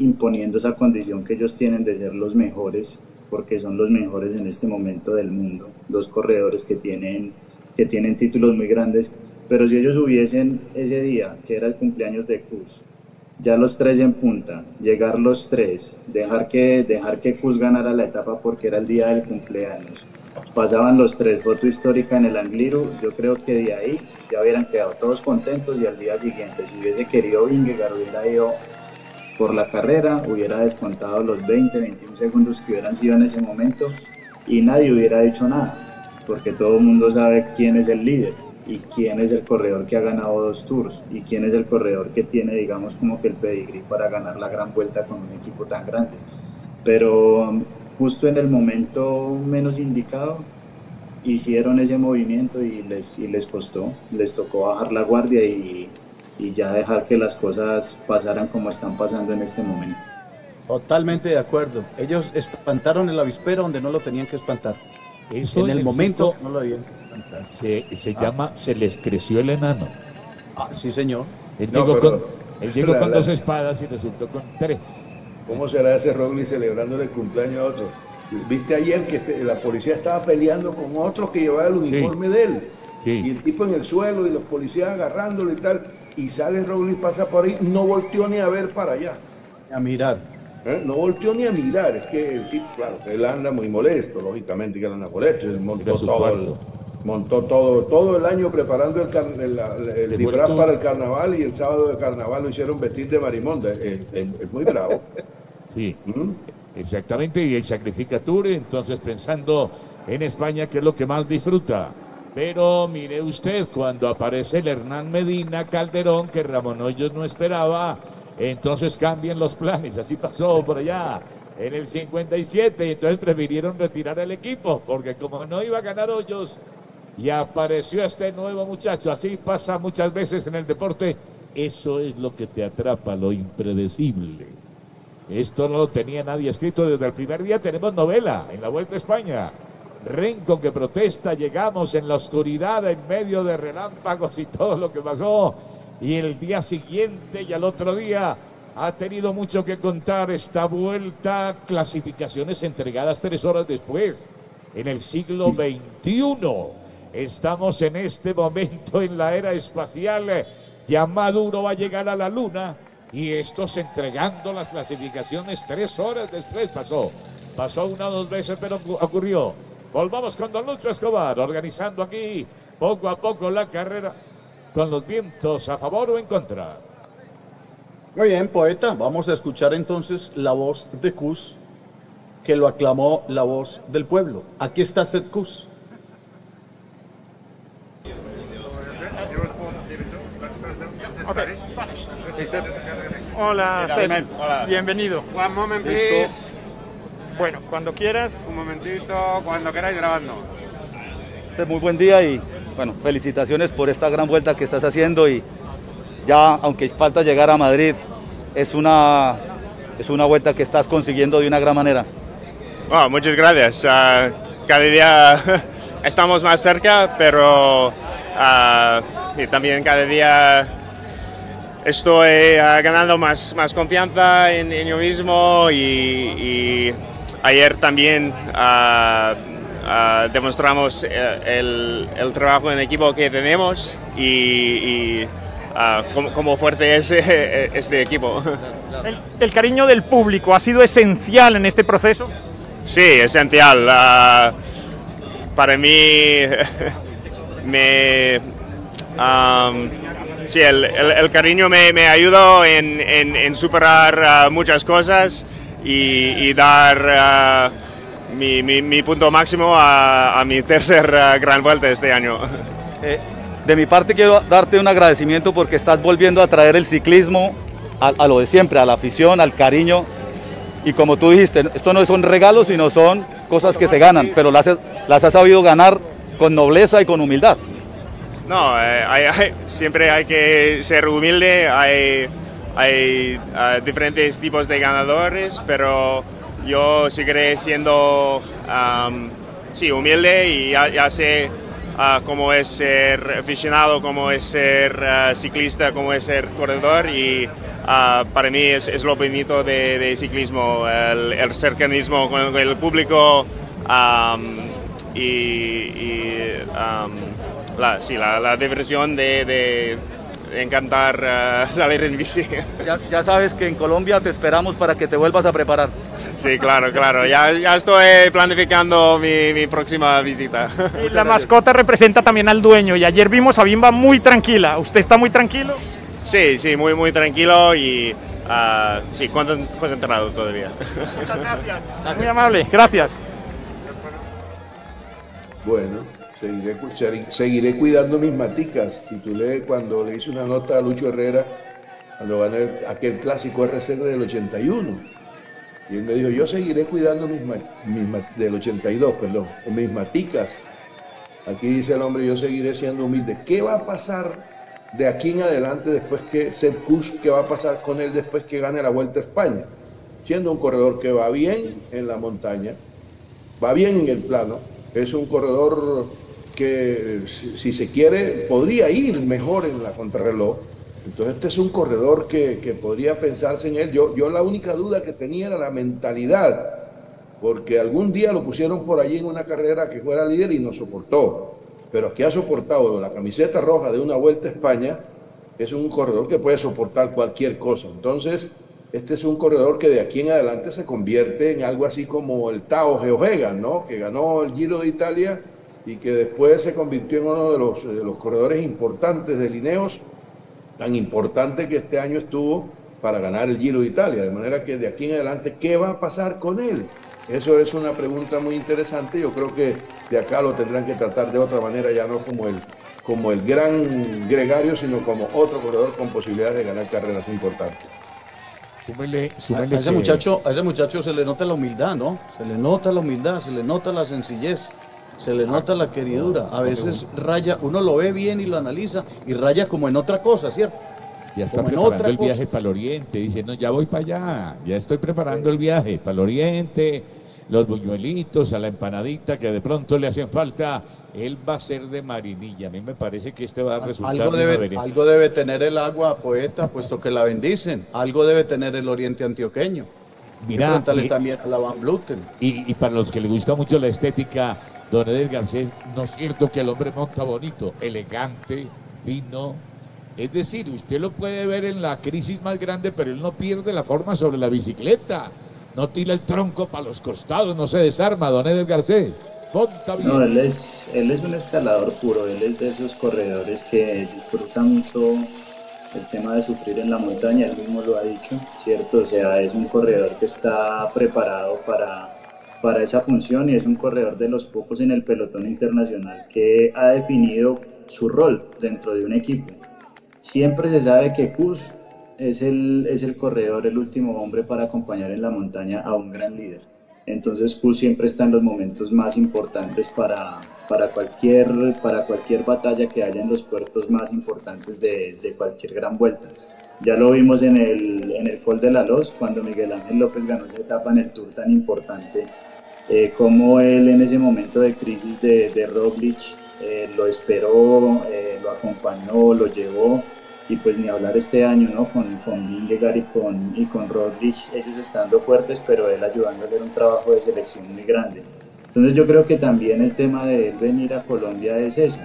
imponiendo esa condición que ellos tienen de ser los mejores, porque son los mejores en este momento del mundo, dos corredores que tienen, que tienen títulos muy grandes, pero si ellos hubiesen ese día, que era el cumpleaños de Kuss, ya los tres en punta, llegar los tres, dejar que, dejar que Kuss ganara la etapa porque era el día del cumpleaños, pasaban los tres, foto histórica en el Angliru, yo creo que de ahí ya hubieran quedado todos contentos y al día siguiente, si hubiese querido Vingegaard, hubiera ido por la carrera, hubiera descontado los veinte, veintiún segundos que hubieran sido en ese momento y nadie hubiera dicho nada, porque todo el mundo sabe quién es el líder y quién es el corredor que ha ganado dos Tours y quién es el corredor que tiene, digamos, como que el pedigrí para ganar la gran vuelta con un equipo tan grande. Pero justo en el momento menos indicado hicieron ese movimiento y les, y les costó, les tocó bajar la guardia y, y ya dejar que las cosas pasaran como están pasando en este momento. Totalmente de acuerdo. Ellos espantaron el avispero donde no lo tenían que espantar. Eso en el en momento cierto, no lo habían que espantar. Se, se Ah. llama se les creció el enano. Ah, sí, señor. Él No, llegó, pero- con, él llegó la- con la- dos espadas y resultó con tres. ¿Cómo será ese Roglic celebrándole el cumpleaños a otro? ¿Viste ayer que este- la policía estaba peleando con otro que llevaba el uniforme de él? Sí. Y el tipo en el suelo y los policías agarrándolo y tal. Y sale Roglic, pasa por ahí, no volteó ni a ver para allá. A mirar. ¿Eh? No volteó ni a mirar. Es que el tipo, claro, él anda muy molesto, lógicamente que él anda molesto. Él Era montó su todo el, cuarto. montó todo, todo el año preparando el, car- el, el- el De disfraz muerto. para el carnaval y el sábado de carnaval lo hicieron vestir de marimonda. Es, es- es muy bravo. Sí, ¿Mm? exactamente, y él sacrifica Tour, entonces pensando en España, que es lo que más disfruta. Pero mire usted, cuando aparece el Hernán Medina Calderón, que Ramón Hoyos no esperaba, entonces cambian los planes, así pasó por allá en el cincuenta y siete, y entonces prefirieron retirar el equipo, porque como no iba a ganar Hoyos, y apareció este nuevo muchacho, así pasa muchas veces en el deporte, eso es lo que te atrapa, lo impredecible. Esto no lo tenía nadie escrito desde el primer día. Tenemos novela en la Vuelta a España. Renko que protesta, llegamos en la oscuridad, en medio de relámpagos y todo lo que pasó. Y el día siguiente y al otro día ha tenido mucho que contar esta vuelta. Clasificaciones entregadas tres horas después, en el siglo veintiuno. Estamos en este momento en la era espacial. Ya Maduro va a llegar a la luna. Y estos entregando las clasificaciones tres horas después pasó. Pasó una o dos veces, pero ocurrió. Volvamos con Don Lucho Escobar, organizando aquí poco a poco la carrera con los vientos a favor o en contra. Muy bien, poeta. Vamos a escuchar entonces la voz de Kuss, que lo aclamó la voz del pueblo. Aquí está Sepp Kuss. Hola, Mira, Seb. Ahmed, hola. Bienvenido. One moment, Listo. please. Bueno, cuando quieras. Un momentito, cuando queráis grabando. Seb, muy buen día y bueno, felicitaciones por esta gran vuelta que estás haciendo y ya, aunque falta llegar a Madrid, es una, es una vuelta que estás consiguiendo de una gran manera. Oh, muchas gracias. Ah, cada día estamos más cerca, pero ah, y también cada día estoy ah, ganando más, más confianza en, en yo mismo y, y ayer también ah, ah, demostramos eh, el, el trabajo en equipo que tenemos y, y ah, cómo, cómo fuerte es eh, este equipo. El, el cariño del público ha sido esencial en este proceso. Sí, esencial. Uh, para mí, me, um, sí, el, el, el cariño me, me ayudó en, en, en superar uh, muchas cosas y, y dar uh, mi, mi, mi punto máximo a, a mi tercer uh, gran vuelta este año. Eh, de mi parte quiero darte un agradecimiento porque estás volviendo a traer el ciclismo a, a lo de siempre, a la afición, al cariño. Y como tú dijiste, esto no son regalos, sino son cosas que se ganan, pero las, las has sabido ganar con nobleza y con humildad. No, eh, hay, hay, siempre hay que ser humilde, hay, hay uh, diferentes tipos de ganadores, pero yo seguiré siendo um, sí, humilde y ya, ya sé uh, cómo es ser aficionado, cómo es ser uh, ciclista, cómo es ser corredor y uh, para mí es, es lo bonito de, de ciclismo, el, el cercanismo con el, el público um, y, y um, la, sí, la, la diversión de, de encantar uh, salir en bici. Ya, ya sabes que en Colombia te esperamos para que te vuelvas a preparar. Sí, claro, claro. Ya, ya estoy planificando mi, mi próxima visita. Y la mascota representa también al dueño y ayer vimos a Bimba muy tranquila. ¿Usted está muy tranquilo? Sí, sí, muy, muy tranquilo y uh, sí, concentrado todavía. Muchas gracias. Muy amable, gracias. Bueno, seguiré, seguiré cuidando mis maticas. Titulé cuando le hice una nota a Lucho Herrera cuando gané aquel clásico R C del ochenta y uno. Y él me dijo, yo seguiré cuidando mis, mis del ochenta y dos, perdón, mis maticas. Aquí dice el hombre, yo seguiré siendo humilde. ¿Qué va a pasar de aquí en adelante después que Sepp Kuss, qué va a pasar con él después que gane la Vuelta a España? Siendo un corredor que va bien en la montaña, va bien en el plano, es un corredor que, si, si se quiere, podría ir mejor en la contrarreloj. Entonces este es un corredor que, que podría pensarse en él. Yo, yo la única duda que tenía era la mentalidad, porque algún día lo pusieron por allí en una carrera que fuera líder y no soportó. Pero que ha soportado la camiseta roja de una Vuelta a España, es un corredor que puede soportar cualquier cosa. Entonces este es un corredor que de aquí en adelante se convierte en algo así como el Tao Geoghegan, ¿no? Que ganó el Giro de Italia y que después se convirtió en uno de los, de los corredores importantes de Ineos, tan importante que este año estuvo para ganar el Giro de Italia, de manera que de aquí en adelante, ¿qué va a pasar con él? Eso es una pregunta muy interesante. Yo creo que de acá lo tendrán que tratar de otra manera, ya no como el, como el gran gregario, sino como otro corredor con posibilidades de ganar carreras importantes. Súmele, súmele a, ese que... muchacho, a ese muchacho se le nota la humildad, ¿no? Se le nota la humildad, se le nota la sencillez, se le nota la queridura. A veces raya, uno lo ve bien y lo analiza y raya como en otra cosa, ¿cierto? Ya está preparando el viaje para el Oriente, dice, no, ya voy para allá, ya estoy preparando el viaje para el Oriente, los buñuelitos, a la empanadita que de pronto le hacen falta. Él va a ser de Marinilla. A mí me parece que este va a resultar algo debe, algo debe tener el agua, poeta, puesto que la bendicen. Algo debe tener el Oriente antioqueño. Mira, pregúntale también a la Van Vleuten. Y, y para los que les gusta mucho la estética, don Eder Garcés, no es cierto que el hombre monta bonito, elegante, fino. Es decir, usted lo puede ver en la crisis más grande, pero él no pierde la forma sobre la bicicleta. No tira el tronco para los costados, no se desarma, don Eder Garcés. No, él es, él es un escalador puro, él es de esos corredores que disfruta mucho el tema de sufrir en la montaña, él mismo lo ha dicho, ¿cierto? O sea, es un corredor que está preparado para, para esa función y es un corredor de los pocos en el pelotón internacional que ha definido su rol dentro de un equipo. Siempre se sabe que Kuss es el, es el corredor, el último hombre para acompañar en la montaña a un gran líder. Entonces Kuss siempre está en los momentos más importantes para, para, cualquier, para cualquier batalla que haya en los puertos más importantes de, de cualquier gran vuelta. Ya lo vimos en el, en el Col de la Loz, cuando Miguel Ángel López ganó esa etapa en el Tour tan importante, eh, como él en ese momento de crisis de, de Roglic eh, lo esperó, eh, lo acompañó, lo llevó. Y pues ni hablar este año, ¿no? Con, con Vingegaard y con, y con Roglic, ellos estando fuertes, pero él ayudando a hacer un trabajo de selección muy grande. Entonces yo creo que también el tema de él venir a Colombia es eso,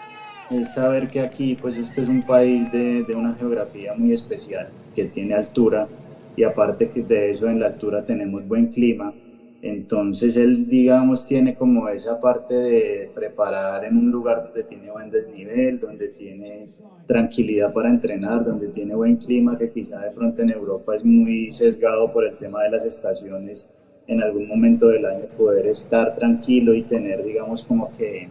es saber que aquí, pues este es un país de, de una geografía muy especial, que tiene altura, y aparte de eso en la altura tenemos buen clima. Entonces él, digamos, tiene como esa parte de preparar en un lugar donde tiene buen desnivel, donde tiene tranquilidad para entrenar, donde tiene buen clima, que quizá de pronto en Europa es muy sesgado por el tema de las estaciones, en algún momento del año poder estar tranquilo y tener, digamos, como que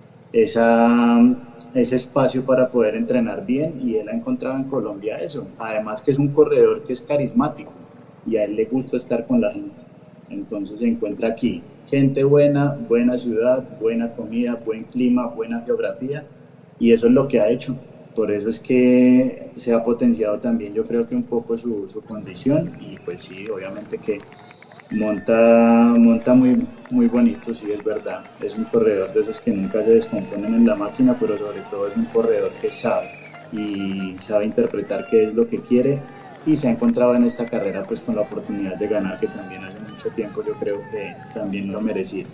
esa, ese espacio para poder entrenar bien, y él ha encontrado en Colombia eso. Además que es un corredor que es carismático y a él le gusta estar con la gente. Entonces se encuentra aquí gente buena, buena ciudad, buena comida, buen clima, buena geografía, y eso es lo que ha hecho. Por eso es que se ha potenciado también, yo creo que un poco su, su condición, y pues sí, obviamente que monta, monta muy, muy bonito, sí, es verdad. Es un corredor de esos que nunca se descomponen en la máquina, pero sobre todo es un corredor que sabe y sabe interpretar qué es lo que quiere y se ha encontrado en esta carrera pues con la oportunidad de ganar, que también hace mucho tiempo yo creo que también lo merecía.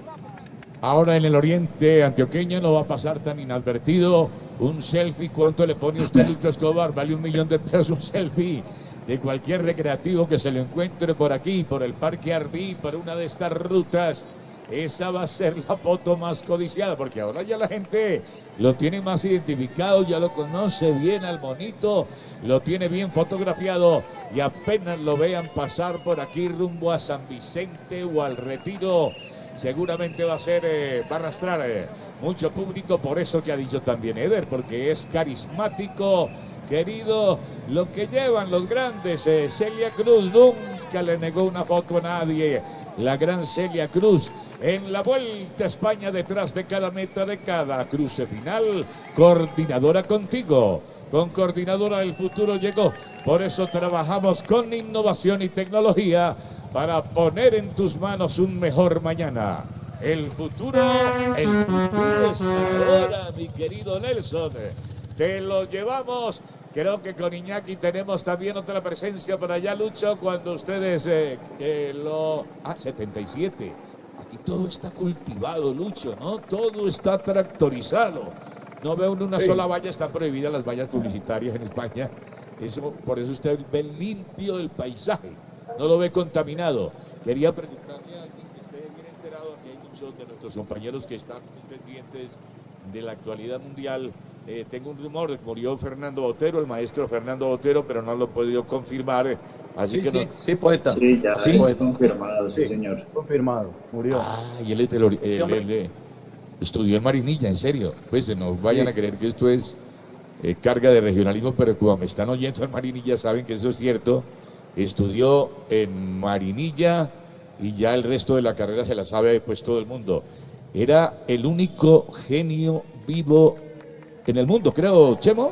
Ahora en el oriente antioqueño no va a pasar tan inadvertido un selfie. ¿Cuánto le pone usted, Lucho Escobar? Vale un millón de pesos un selfie de cualquier recreativo que se lo encuentre por aquí, por el Parque Arví, por una de estas rutas. Esa va a ser la foto más codiciada, porque ahora ya la gente lo tiene más identificado, ya lo conoce bien al monito, lo tiene bien fotografiado, y apenas lo vean pasar por aquí rumbo a San Vicente o al Retiro, seguramente va a ser, eh, va a arrastrar eh, mucho público. Por eso que ha dicho también Eder, porque es carismático, querido, lo que llevan los grandes. eh, Celia Cruz nunca le negó una foto a nadie, la gran Celia Cruz. En la Vuelta a España, detrás de cada meta, de cada cruce final, coordinadora contigo. Con Coordinadora el futuro llegó. Por eso trabajamos con innovación y tecnología para poner en tus manos un mejor mañana. El futuro, el futuro es ahora, mi querido Nelson. Te lo llevamos. Creo que con Iñaki tenemos también otra presencia por allá, Lucho, cuando ustedes eh, que lo... Ah, setenta y siete. Aquí todo está cultivado, Lucho, ¿no? Todo está tractorizado. No veo una sí. sola valla, están prohibidas las vallas publicitarias en España. Eso, por eso usted ve limpio el paisaje, no lo ve contaminado. Quería preguntarle a alguien que esté bien enterado, que hay muchos de nuestros compañeros que están muy pendientes de la actualidad mundial. Eh, tengo un rumor, murió Fernando Botero, el maestro Fernando Botero, pero no lo he podido confirmar. Así sí, que sí, no... sí, poeta. Sí, ya ¿Sí? es confirmado, sí, sí, señor. Confirmado, murió. Ah, y él, es del, él, él, él, él estudió en Marinilla, en serio. Pues no vayan sí. a creer que esto es eh, carga de regionalismo, pero cuando me están oyendo en Marinilla saben que eso es cierto. Estudió en Marinilla y ya el resto de la carrera se la sabe pues todo el mundo. Era el único genio vivo en el mundo, creo, Chemo,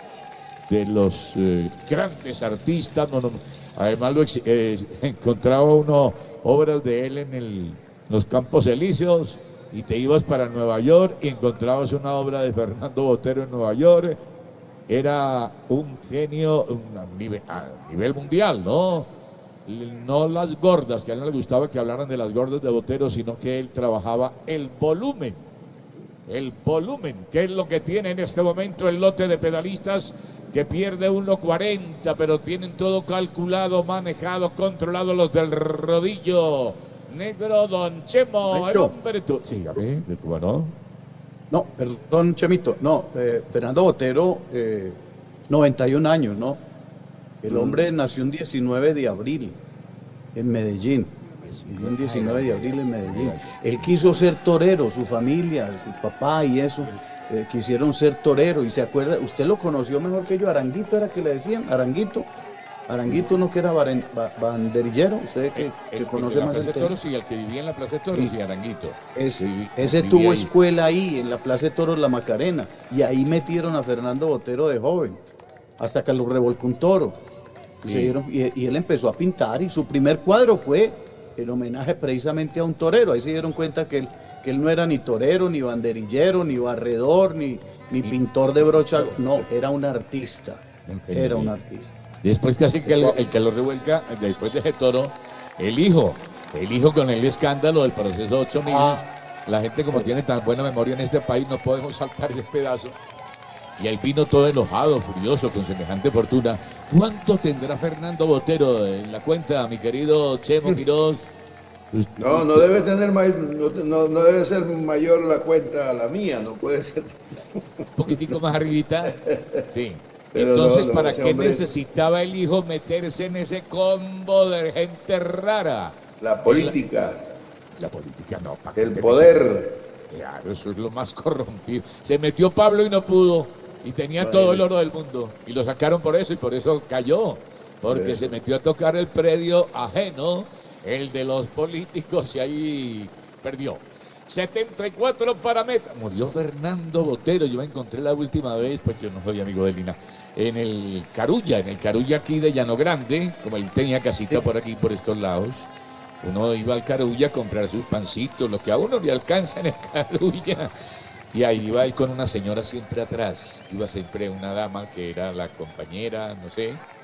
de los eh, grandes artistas. No, no, además lo eh, encontraba uno obras de él en el, los Campos Elíseos, y te ibas para Nueva York y encontrabas una obra de Fernando Botero en Nueva York. Era un genio un, a, nivel, a nivel mundial, ¿no? No las gordas, que a él no le gustaba que hablaran de las gordas de Botero, sino que él trabajaba el volumen. El volumen, que es lo que tiene en este momento el lote de pedalistas, que pierde uno cuarenta, pero tienen todo calculado, manejado, controlado los del rodillo negro. Don Chemo, el hombre tú. Sí, a ver, de Cuba, ¿no? No, perdón, Chemito. No, eh, Fernando Botero, eh, noventa y un años, ¿no? El hombre mm. nació un diecinueve de abril en Medellín. Un diecinueve de abril en Medellín. Él quiso ser torero, su familia, su papá y eso, eh, quisieron ser torero. Y se acuerda, usted lo conoció mejor que yo, Aranguito era que le decían, Aranguito. Aranguito no que era baren, ba, banderillero, usted que, el, que conoce el más el tema. Toros, y el que vivía en la Plaza de Toros, sí. y Aranguito. Ese, sí, ese tuvo ahí. Escuela ahí, en la Plaza de Toros La Macarena, y ahí metieron a Fernando Botero de joven, hasta que lo revolcó un toro. Y, sí. se dieron, y, y él empezó a pintar, y su primer cuadro fue el homenaje precisamente a un torero. Ahí se dieron cuenta que él, que él no era ni torero, ni banderillero, ni barredor, ni, ni pintor de brocha, no, era un artista, era un artista. Después que así que el, el que lo revuelca, después de ese toro, el hijo, el hijo con el escándalo del proceso ocho mil, ah. la gente como tiene tan buena memoria en este país, no podemos saltar ese pedazo. Y él vino todo enojado, furioso, con semejante fortuna. ¿Cuánto tendrá Fernando Botero en la cuenta, mi querido Chemo Quirós? No, no debe tener no, no, no debe ser mayor la cuenta a la mía, no puede ser. Un poquitico más arribita. Sí. Pero entonces, no, no, ¿para qué hombre... necesitaba el hijo meterse en ese combo de gente rara? La política. La, la política no. El poder. Claro, eso es lo más corrompido. Se metió Pablo y no pudo. Y tenía bueno. todo el oro del mundo. Y lo sacaron por eso y por eso cayó. Porque sí. se metió a tocar el predio ajeno, el de los políticos, y ahí perdió. setenta y cuatro para meta. Murió Fernando Botero. Yo me encontré la última vez, pues yo no soy amigo de Lina, en el Carulla, en el Carulla aquí de Llano Grande, como él tenía casita sí. por aquí, por estos lados. Uno iba al Carulla a comprar sus pancitos, lo que a uno le alcanza en el Carulla. Y ahí iba él con una señora siempre atrás. Iba siempre una dama que era la compañera, no sé.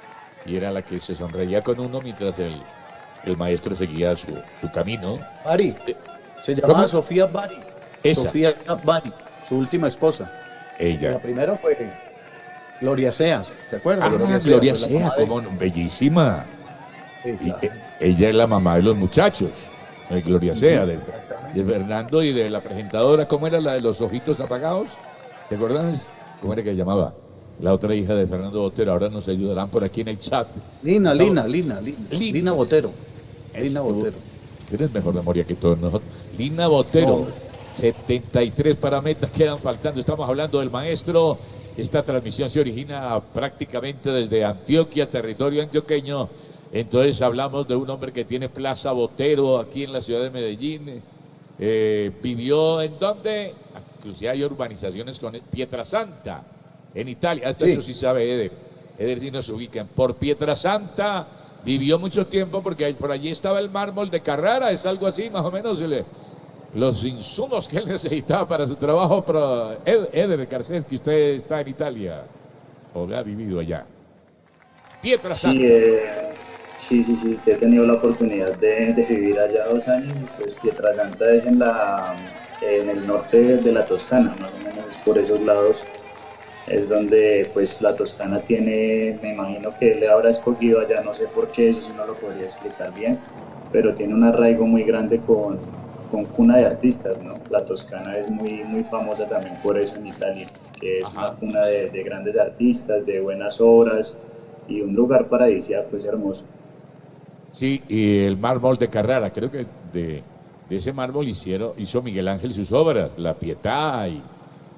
y era la que se sonreía con uno mientras el, el maestro seguía su, su camino. Bari, se llamaba ¿Cómo? Sofía Bari. Esa. Sofía Bari, su última esposa. Ella. La primera fue Gloria Seas, ¿te acuerdas? Ah, Gloria, Gloria Seas, fue la Sea, mamá de- como no, bellísima. Sí, Y, claro. eh, ella es la mamá de los muchachos, de Gloria Sea, de, de Fernando y de la presentadora. ¿Cómo era la de los ojitos apagados? ¿Te acuerdas? ¿Cómo era que se llamaba? La otra hija de Fernando Botero. Ahora nos ayudarán por aquí en el chat. Lina, Estamos- Lina, Lina, Lina, Lina Botero. Lina Esto- Botero. Tienes mejor memoria que todos nosotros. Lina Botero, No. setenta y tres parametas quedan faltando. Estamos hablando del maestro. Esta transmisión se origina prácticamente desde Antioquia, territorio antioqueño. Entonces hablamos de un hombre que tiene Plaza Botero aquí en la ciudad de Medellín. Eh, vivió en donde, inclusive hay urbanizaciones con Pietrasanta, en Italia. Esto Sí. Eso sí sabe Eder. Eder sí nos ubican. Por Pietrasanta vivió mucho tiempo porque ahí- por allí estaba el mármol de Carrara. Es algo así, más o menos, el- los insumos que él necesitaba para su trabajo. Pero Ed- Eder Garcés, que usted está en Italia o ha vivido allá. Pietrasanta. Sí, eh, sí, sí, sí, sí, he tenido la oportunidad de, de vivir allá dos años y pues Pietrasanta es en, la, en el norte de la Toscana, más o menos por esos lados es donde pues la Toscana tiene, me imagino que le habrá escogido allá, no sé por qué, eso sí no lo podría explicar bien, pero tiene un arraigo muy grande con, con cuna de artistas, ¿no? La Toscana es muy, muy famosa también por eso en Italia, que es una cuna de, de grandes artistas, de buenas obras, y un lugar paradisíaco, pues hermoso. Sí, y el mármol de Carrara, creo que de, de ese mármol hicieron, hizo Miguel Ángel sus obras, La Pietà y,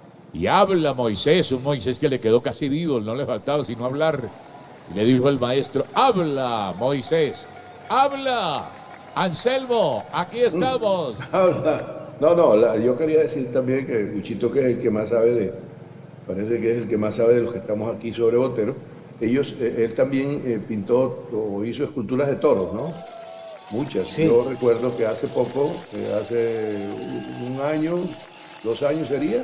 y habla Moisés, un Moisés que le quedó casi vivo, no le faltaba sino hablar. Y le dijo el maestro, habla Moisés, habla Anselmo, aquí estamos. Habla. No, no, la- yo quería decir también que Luchito, que es el que más sabe de, parece que es el que más sabe de los que estamos aquí sobre Botero. Ellos, eh, él también eh, pintó o hizo esculturas de toros, ¿no? Muchas. Sí. Yo recuerdo que hace poco, eh, hace un año, dos años sería,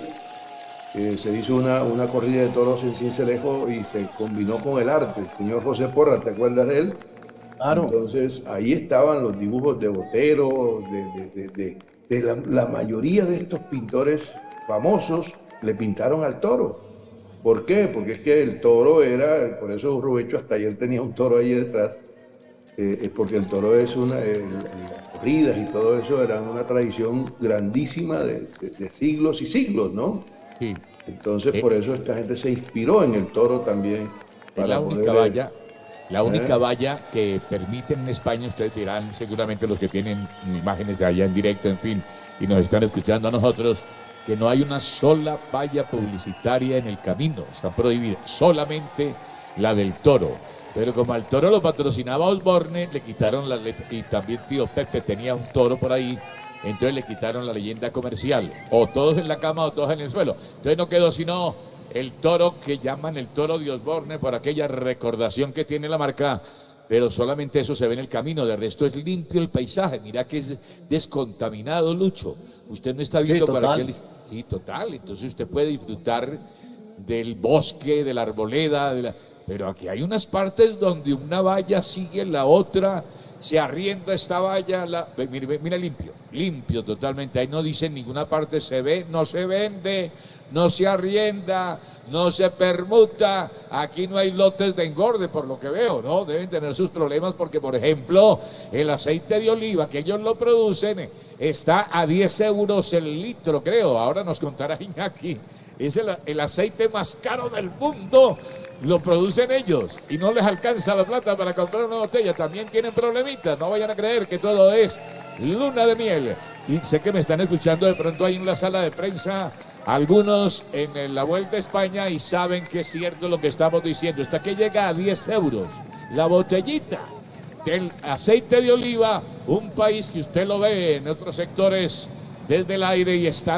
eh, se hizo una, una corrida de toros en Cincelejo y se combinó con el arte. El señor José Porra, ¿te acuerdas de él? Claro. Entonces, ahí estaban los dibujos de Botero, de, de- de- de- de la, la mayoría de estos pintores famosos le pintaron al toro. ¿Por qué? Porque es que el toro era, por eso Rubencho hasta ayer tenía un toro ahí detrás, eh, es porque el toro es una, eh, las corridas y todo eso eran una tradición grandísima de, de- de siglos y siglos, ¿no? Sí. Entonces, Eh. por eso esta gente se inspiró en el toro también. Es la única poder, valla, la única ¿Eh? valla que permiten en España, ustedes dirán seguramente los que tienen imágenes de allá en directo, en fin, y nos están escuchando a nosotros, que no hay una sola valla publicitaria en el camino, está prohibida, solamente la del toro. Pero como al toro lo patrocinaba Osborne, le quitaron la letra, y también tío Pepe tenía un toro por ahí, entonces le quitaron la leyenda comercial, o todos en la cama o todos en el suelo. Entonces no quedó sino el toro que llaman el toro de Osborne por aquella recordación que tiene la marca, pero solamente eso se ve en el camino, de resto es limpio el paisaje, mira que es descontaminado, Lucho. Usted no está viendo para total. qué... Sí, total, entonces usted puede disfrutar del bosque, de la arboleda, de la... pero aquí hay unas partes donde una valla sigue la otra, se arrienda esta valla, la... Ve, mira, ve, mira limpio, limpio totalmente, ahí no dice en ninguna parte se ve, no se vende, no se arrienda, no se permuta, aquí no hay lotes de engorde por lo que veo, ¿no? Deben tener sus problemas porque, por ejemplo, el aceite de oliva que ellos lo producen está a diez euros el litro, creo, ahora nos contará Iñaki, es el, el aceite más caro del mundo, lo producen ellos y no les alcanza la plata para comprar una botella, también tienen problemitas, no vayan a creer que todo es luna de miel. Y sé que me están escuchando de pronto ahí en la sala de prensa algunos en la Vuelta a España y saben que es cierto lo que estamos diciendo. Hasta que llega a diez euros la botellita del aceite de oliva, un país que usted lo ve en otros sectores desde el aire y está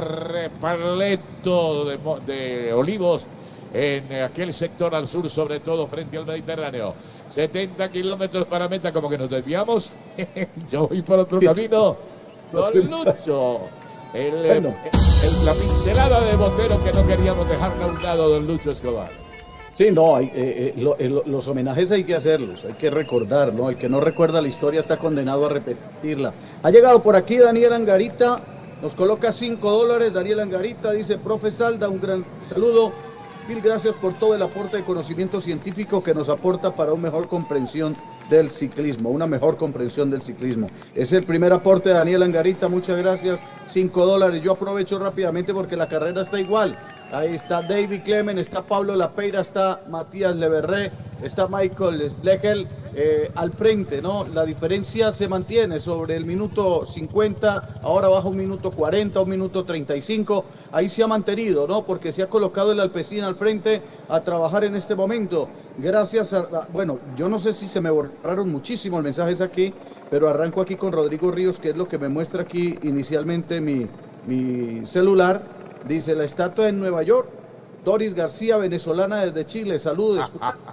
repleto de, mo- de olivos en aquel sector al sur, sobre todo frente al Mediterráneo. setenta kilómetros para meta, como que nos desviamos. Yo voy por otro camino. Don Lucho. El, Bueno. el- la pincelada de Botero que no queríamos dejar a un lado, don Lucho Escobar. Sí, no, hay, eh, eh, lo, eh, los homenajes hay que hacerlos, hay que recordar, ¿no? El que no recuerda la historia está condenado a repetirla. Ha llegado por aquí Daniel Angarita, nos coloca cinco dólares. Daniel Angarita dice: profe Salda, un gran saludo. Mil gracias por todo el aporte de conocimiento científico que nos aporta para una mejor comprensión del ciclismo, una mejor comprensión del ciclismo. Es el primer aporte de Daniel Angarita, muchas gracias, cinco dólares. Yo aprovecho rápidamente porque la carrera está igual. Ahí está David Clemen, está Pablo Lapeira, está Matías Leverré, está Michael Schlegel eh, al frente, ¿no? La diferencia se mantiene sobre el minuto cincuenta, ahora baja un minuto cuarenta, un minuto treinta y cinco. Ahí se ha mantenido, ¿no? Porque se ha colocado el Alpecin al frente a trabajar en este momento. Gracias a, a, bueno, yo no sé si se me borraron muchísimos mensajes aquí, pero arranco aquí con Rodrigo Ríos, que es lo que me muestra aquí inicialmente mi, mi celular. Dice: la estatua en Nueva York. Doris García, venezolana desde Chile, saludos.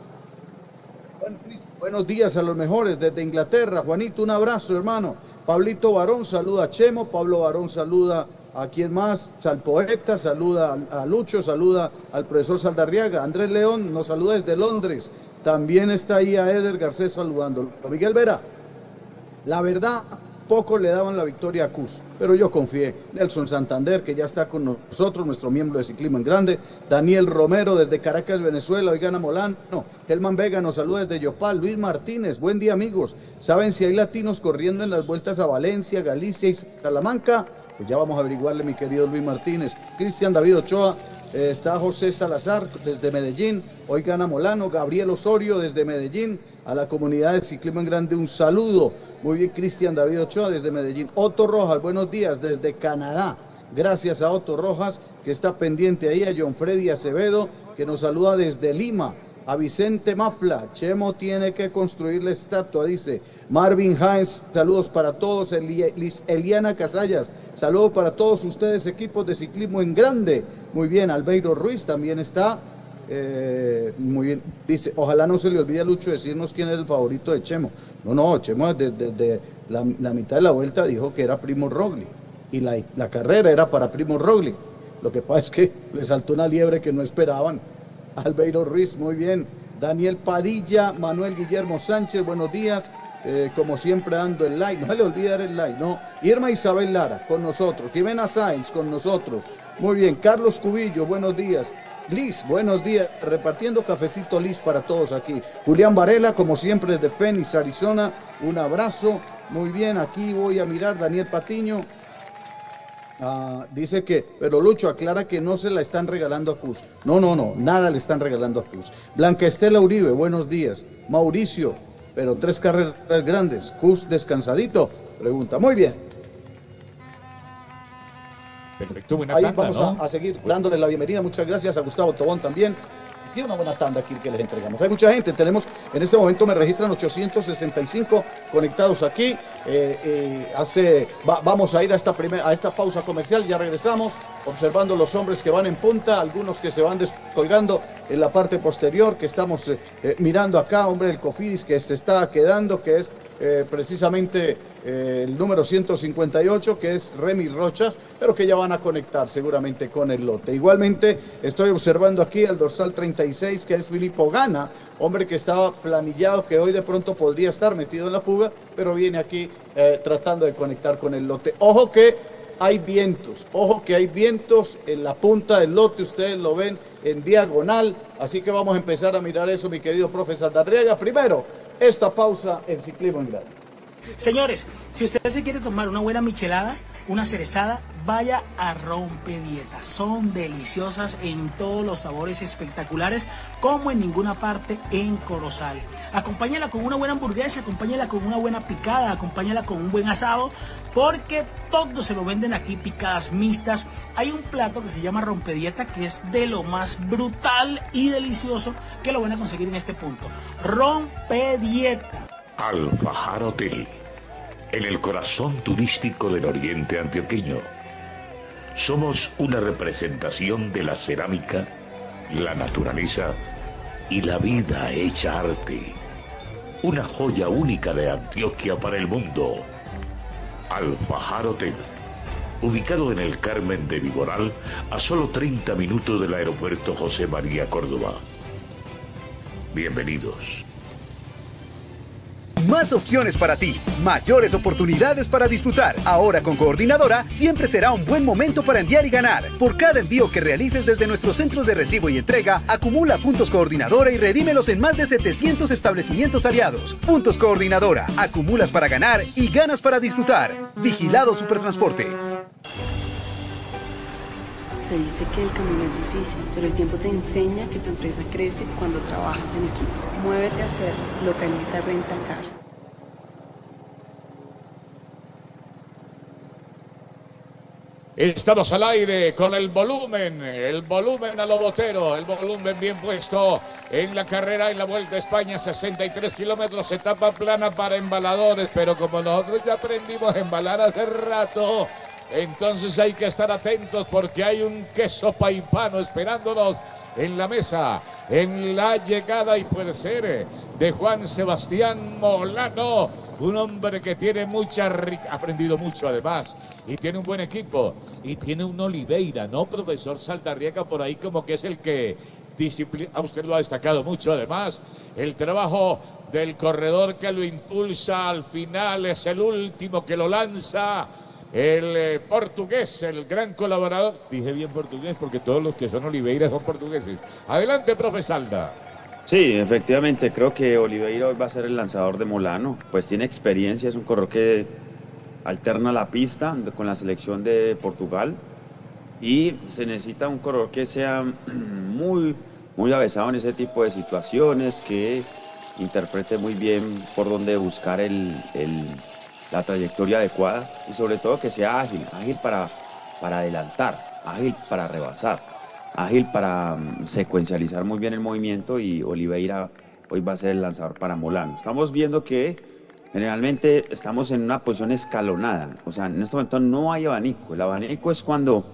Buenos días a los mejores desde Inglaterra. Juanito, un abrazo, hermano. Pablito Barón saluda a Chemo. Pablo Barón saluda a quien más, al poeta, saluda a Lucho, saluda al profesor Saldarriaga. Andrés León nos saluda desde Londres. También está ahí a Eder Garcés saludando. Miguel Vera, la verdad, pocos le daban la victoria a Kuss, pero yo confié. Nelson Santander, que ya está con nosotros, nuestro miembro de Ciclismo en Grande. Daniel Romero desde Caracas, Venezuela. Oigana Molano. Helman Vega nos saluda desde Yopal. Luis Martínez, buen día, amigos. ¿Saben si hay latinos corriendo en las vueltas a Valencia, Galicia y Salamanca? Pues ya vamos a averiguarle, mi querido Luis Martínez. Cristian David Ochoa. Eh, está José Salazar desde Medellín, Oigana Molano, Gabriel Osorio desde Medellín. A la comunidad de Ciclismo en Grande un saludo. Muy bien, Cristian David Ochoa desde Medellín. Otto Rojas, buenos días desde Canadá. Gracias a Otto Rojas, que está pendiente ahí. A John Freddy Acevedo, que nos saluda desde Lima. A Vicente Mafla, Chemo tiene que construir la estatua, dice. Marvin Hines, saludos para todos. Eli Eliana Casallas, saludos para todos ustedes, equipos de Ciclismo en Grande. Muy bien, Albeiro Ruiz también está. Eh, muy bien, dice: ojalá no se le olvide a Lucho decirnos quién es el favorito de Chemo. No, no, Chemo desde, desde la, la mitad de la vuelta dijo que era Primo Roglic. Y la, la carrera era para Primo Roglic. Lo que pasa es que le saltó una liebre que no esperaban. Albeiro Ruiz, muy bien. Daniel Padilla, Manuel Guillermo Sánchez, buenos días. Eh, como siempre dando el like, no se le olvide dar el like, ¿no? Irma Isabel Lara, con nosotros. Jimena Sáenz, con nosotros. Muy bien. Carlos Cubillo, buenos días. Liz, buenos días. Repartiendo cafecito Liz para todos aquí. Julián Varela, como siempre desde Phoenix, Arizona. Un abrazo. Muy bien, aquí voy a mirar. Daniel Patiño. Uh, dice que, pero Lucho aclara que no se la están regalando a Kuss. No, no, no, nada le están regalando a Kuss. Blanca Estela Uribe, buenos días. Mauricio, pero tres carreras grandes. Kuss descansadito, pregunta. Muy bien. Perfecto, buena Ahí tanda, vamos ¿no? a, a seguir dándole la bienvenida. Muchas gracias a Gustavo Tobón también. Sí, una buena tanda aquí que les entregamos. Hay mucha gente, tenemos, en este momento me registran ochocientos sesenta y cinco conectados aquí. Eh, eh, hace, va, vamos a ir a esta, primera, a esta pausa comercial, ya regresamos, observando los hombres que van en punta, algunos que se van descolgando en la parte posterior, que estamos eh, eh, mirando acá, hombre, el Cofidis que se está quedando, que es eh, precisamente eh, el número ciento cincuenta y ocho, que es Remy Rochas, pero que ya van a conectar seguramente con el lote. Igualmente estoy observando aquí el dorsal treinta y seis, que es Filippo Ganna, hombre que estaba planillado, que hoy de pronto podría estar metido en la fuga, pero viene aquí eh, tratando de conectar con el lote. Ojo que hay vientos, ojo que hay vientos en la punta del lote, ustedes lo ven en diagonal, así que vamos a empezar a mirar eso, mi querido profesor Saldarriaga. Primero, esta pausa en Ciclismo en Grande. Señores, si usted se quiere tomar una buena michelada, una cerezada, vaya a Rompe Dieta. Son deliciosas en todos los sabores espectaculares, como en ninguna parte en Corozal. Acompáñala con una buena hamburguesa, acompáñala con una buena picada, acompáñala con un buen asado, porque todos se lo venden aquí, picadas mixtas. Hay un plato que se llama Rompe Dieta, que es de lo más brutal y delicioso que lo van a conseguir en este punto. Rompe Dieta. Alfajar Hotel, en el corazón turístico del oriente antioqueño. Somos una representación de la cerámica, la naturaleza y la vida hecha arte. Una joya única de Antioquia para el mundo. Alfajar Hotel, ubicado en el Carmen de Viboral, a solo treinta minutos del aeropuerto José María Córdoba. Bienvenidos. Más opciones para ti, mayores oportunidades para disfrutar. Ahora con Coordinadora siempre será un buen momento para enviar y ganar. Por cada envío que realices desde nuestros centros de recibo y entrega, acumula puntos Coordinadora y redímelos en más de setecientos establecimientos aliados. Puntos Coordinadora, acumulas para ganar y ganas para disfrutar. Vigilado Supertransporte. Se dice que el camino es difícil, pero el tiempo te enseña que tu empresa crece cuando trabajas en equipo. Muévete a hacerlo. Localiza Rental Car. Estamos al aire con el volumen, el volumen a lo botero, el volumen bien puesto en la carrera en la Vuelta a España, sesenta y tres kilómetros, etapa plana para embaladores, pero como nosotros ya aprendimos a embalar hace rato, entonces hay que estar atentos porque hay un queso paipano esperándonos en la mesa, en la llegada, y puede ser de Juan Sebastián Molano, un hombre que tiene mucha, ha aprendido mucho además, y tiene un buen equipo, y tiene un Oliveira, ¿no, profesor Saldarriaga? Por ahí como que es el que disciplina, a usted lo ha destacado mucho además, el trabajo del corredor que lo impulsa al final, es el último que lo lanza, el eh, portugués, el gran colaborador. Dije bien portugués porque todos los que son Oliveira son portugueses. Adelante, profe Salda. Sí, efectivamente, creo que Oliveira hoy va a ser el lanzador de Molano, pues tiene experiencia, es un corredor que alterna la pista con la selección de Portugal y se necesita un corredor que sea muy, muy avesado en ese tipo de situaciones, que interprete muy bien por dónde buscar el, el, la trayectoria adecuada y sobre todo que sea ágil, ágil para, para adelantar, ágil para rebasar, ágil para um, secuencializar muy bien el movimiento, y Oliveira hoy va a ser el lanzador para Molano. Estamos viendo que generalmente estamos en una posición escalonada, o sea, en este momento no hay abanico. El abanico es cuando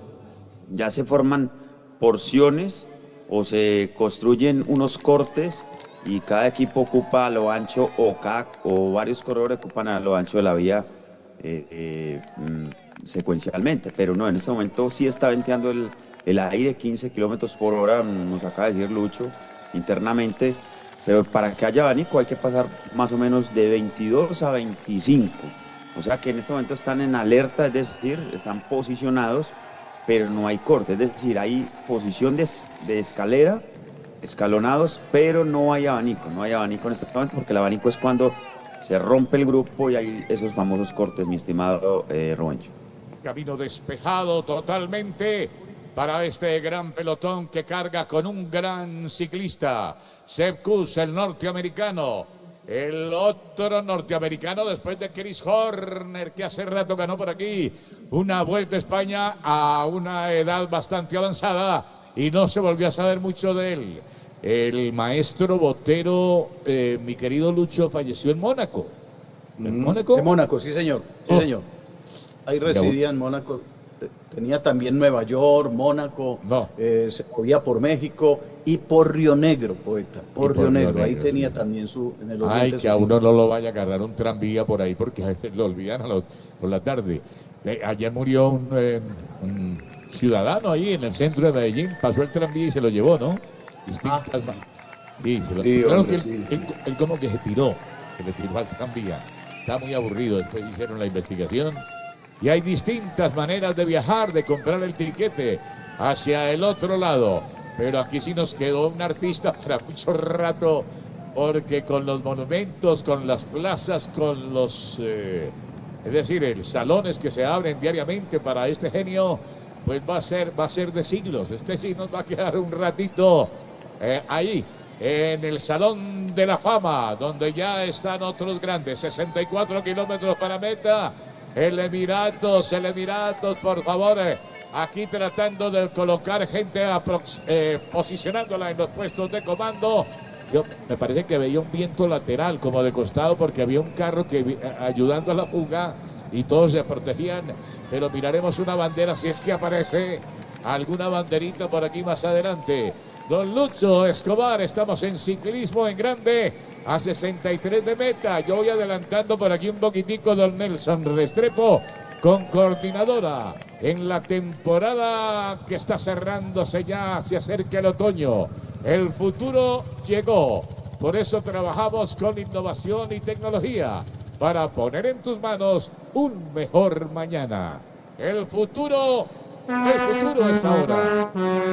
ya se forman porciones o se construyen unos cortes y cada equipo ocupa a lo ancho, o, cada, o varios corredores ocupan a lo ancho de la vía eh, eh, mm, secuencialmente, pero no, en este momento sí está venteando el, el aire, quince kilómetros por hora, nos acaba de decir Lucho internamente, pero para que haya abanico hay que pasar más o menos de veintidós a veinticinco, o sea que en este momento están en alerta, es decir, están posicionados, pero no hay corte, es decir, hay posición de, de escalera, escalonados, pero no hay abanico, no hay abanico en este momento, porque el abanico es cuando se rompe el grupo y hay esos famosos cortes, mi estimado eh, Rubencho. Camino despejado totalmente para este gran pelotón que carga con un gran ciclista, Sepp Kuss, el norteamericano, el otro norteamericano después de Chris Horner, que hace rato ganó por aquí una Vuelta a España a una edad bastante avanzada y no se volvió a saber mucho de él. El maestro Botero, eh, mi querido Lucho, falleció en Mónaco. ¿En mm, Mónaco? En Mónaco, sí señor, sí oh. señor. Ahí residía en Mónaco. Tenía también Nueva York, Mónaco, no. eh, se movía por México y por Río Negro, poeta, por, por Río Negro, Negro ahí sí. tenía también su... En el Ay, que a uno no lo vaya a agarrar un tranvía por ahí porque a veces lo olvidan a lo, por la tarde. Eh, ayer murió un, eh, un ciudadano ahí en el centro de Medellín, pasó el tranvía y se lo llevó, ¿no? Distintas ah. Sí, se lo sí, claro hombre, que él, sí. él, él como que se tiró, que le tiró al tranvía. Está muy aburrido, después hicieron la investigación. Y hay distintas maneras de viajar, de comprar el tiquete hacia el otro lado. Pero aquí sí nos quedó un artista para mucho rato, porque con los monumentos, con las plazas, con los, eh, es decir, el salones que se abren diariamente para este genio, pues va a ser, va a ser de siglos. Este sí nos va a quedar un ratito eh, ahí, en el Salón de la Fama, donde ya están otros grandes. sesenta y cuatro kilómetros para meta. El Emiratos, el Emiratos, por favor, eh, aquí tratando de colocar gente eh, posicionándola en los puestos de comando. Yo me parece que veía un viento lateral como de costado porque había un carro que eh, ayudando a la fuga y todos se protegían, pero miraremos una bandera si es que aparece alguna banderita por aquí más adelante. Don Lucho Escobar, estamos en ciclismo en grande a sesenta y tres de meta. Yo voy adelantando por aquí un poquitico, don Nelson Restrepo, con Coordinadora. En la temporada que está cerrándose ya, se acerca el otoño. El futuro llegó. Por eso trabajamos con innovación y tecnología para poner en tus manos un mejor mañana. El futuro, el futuro es ahora.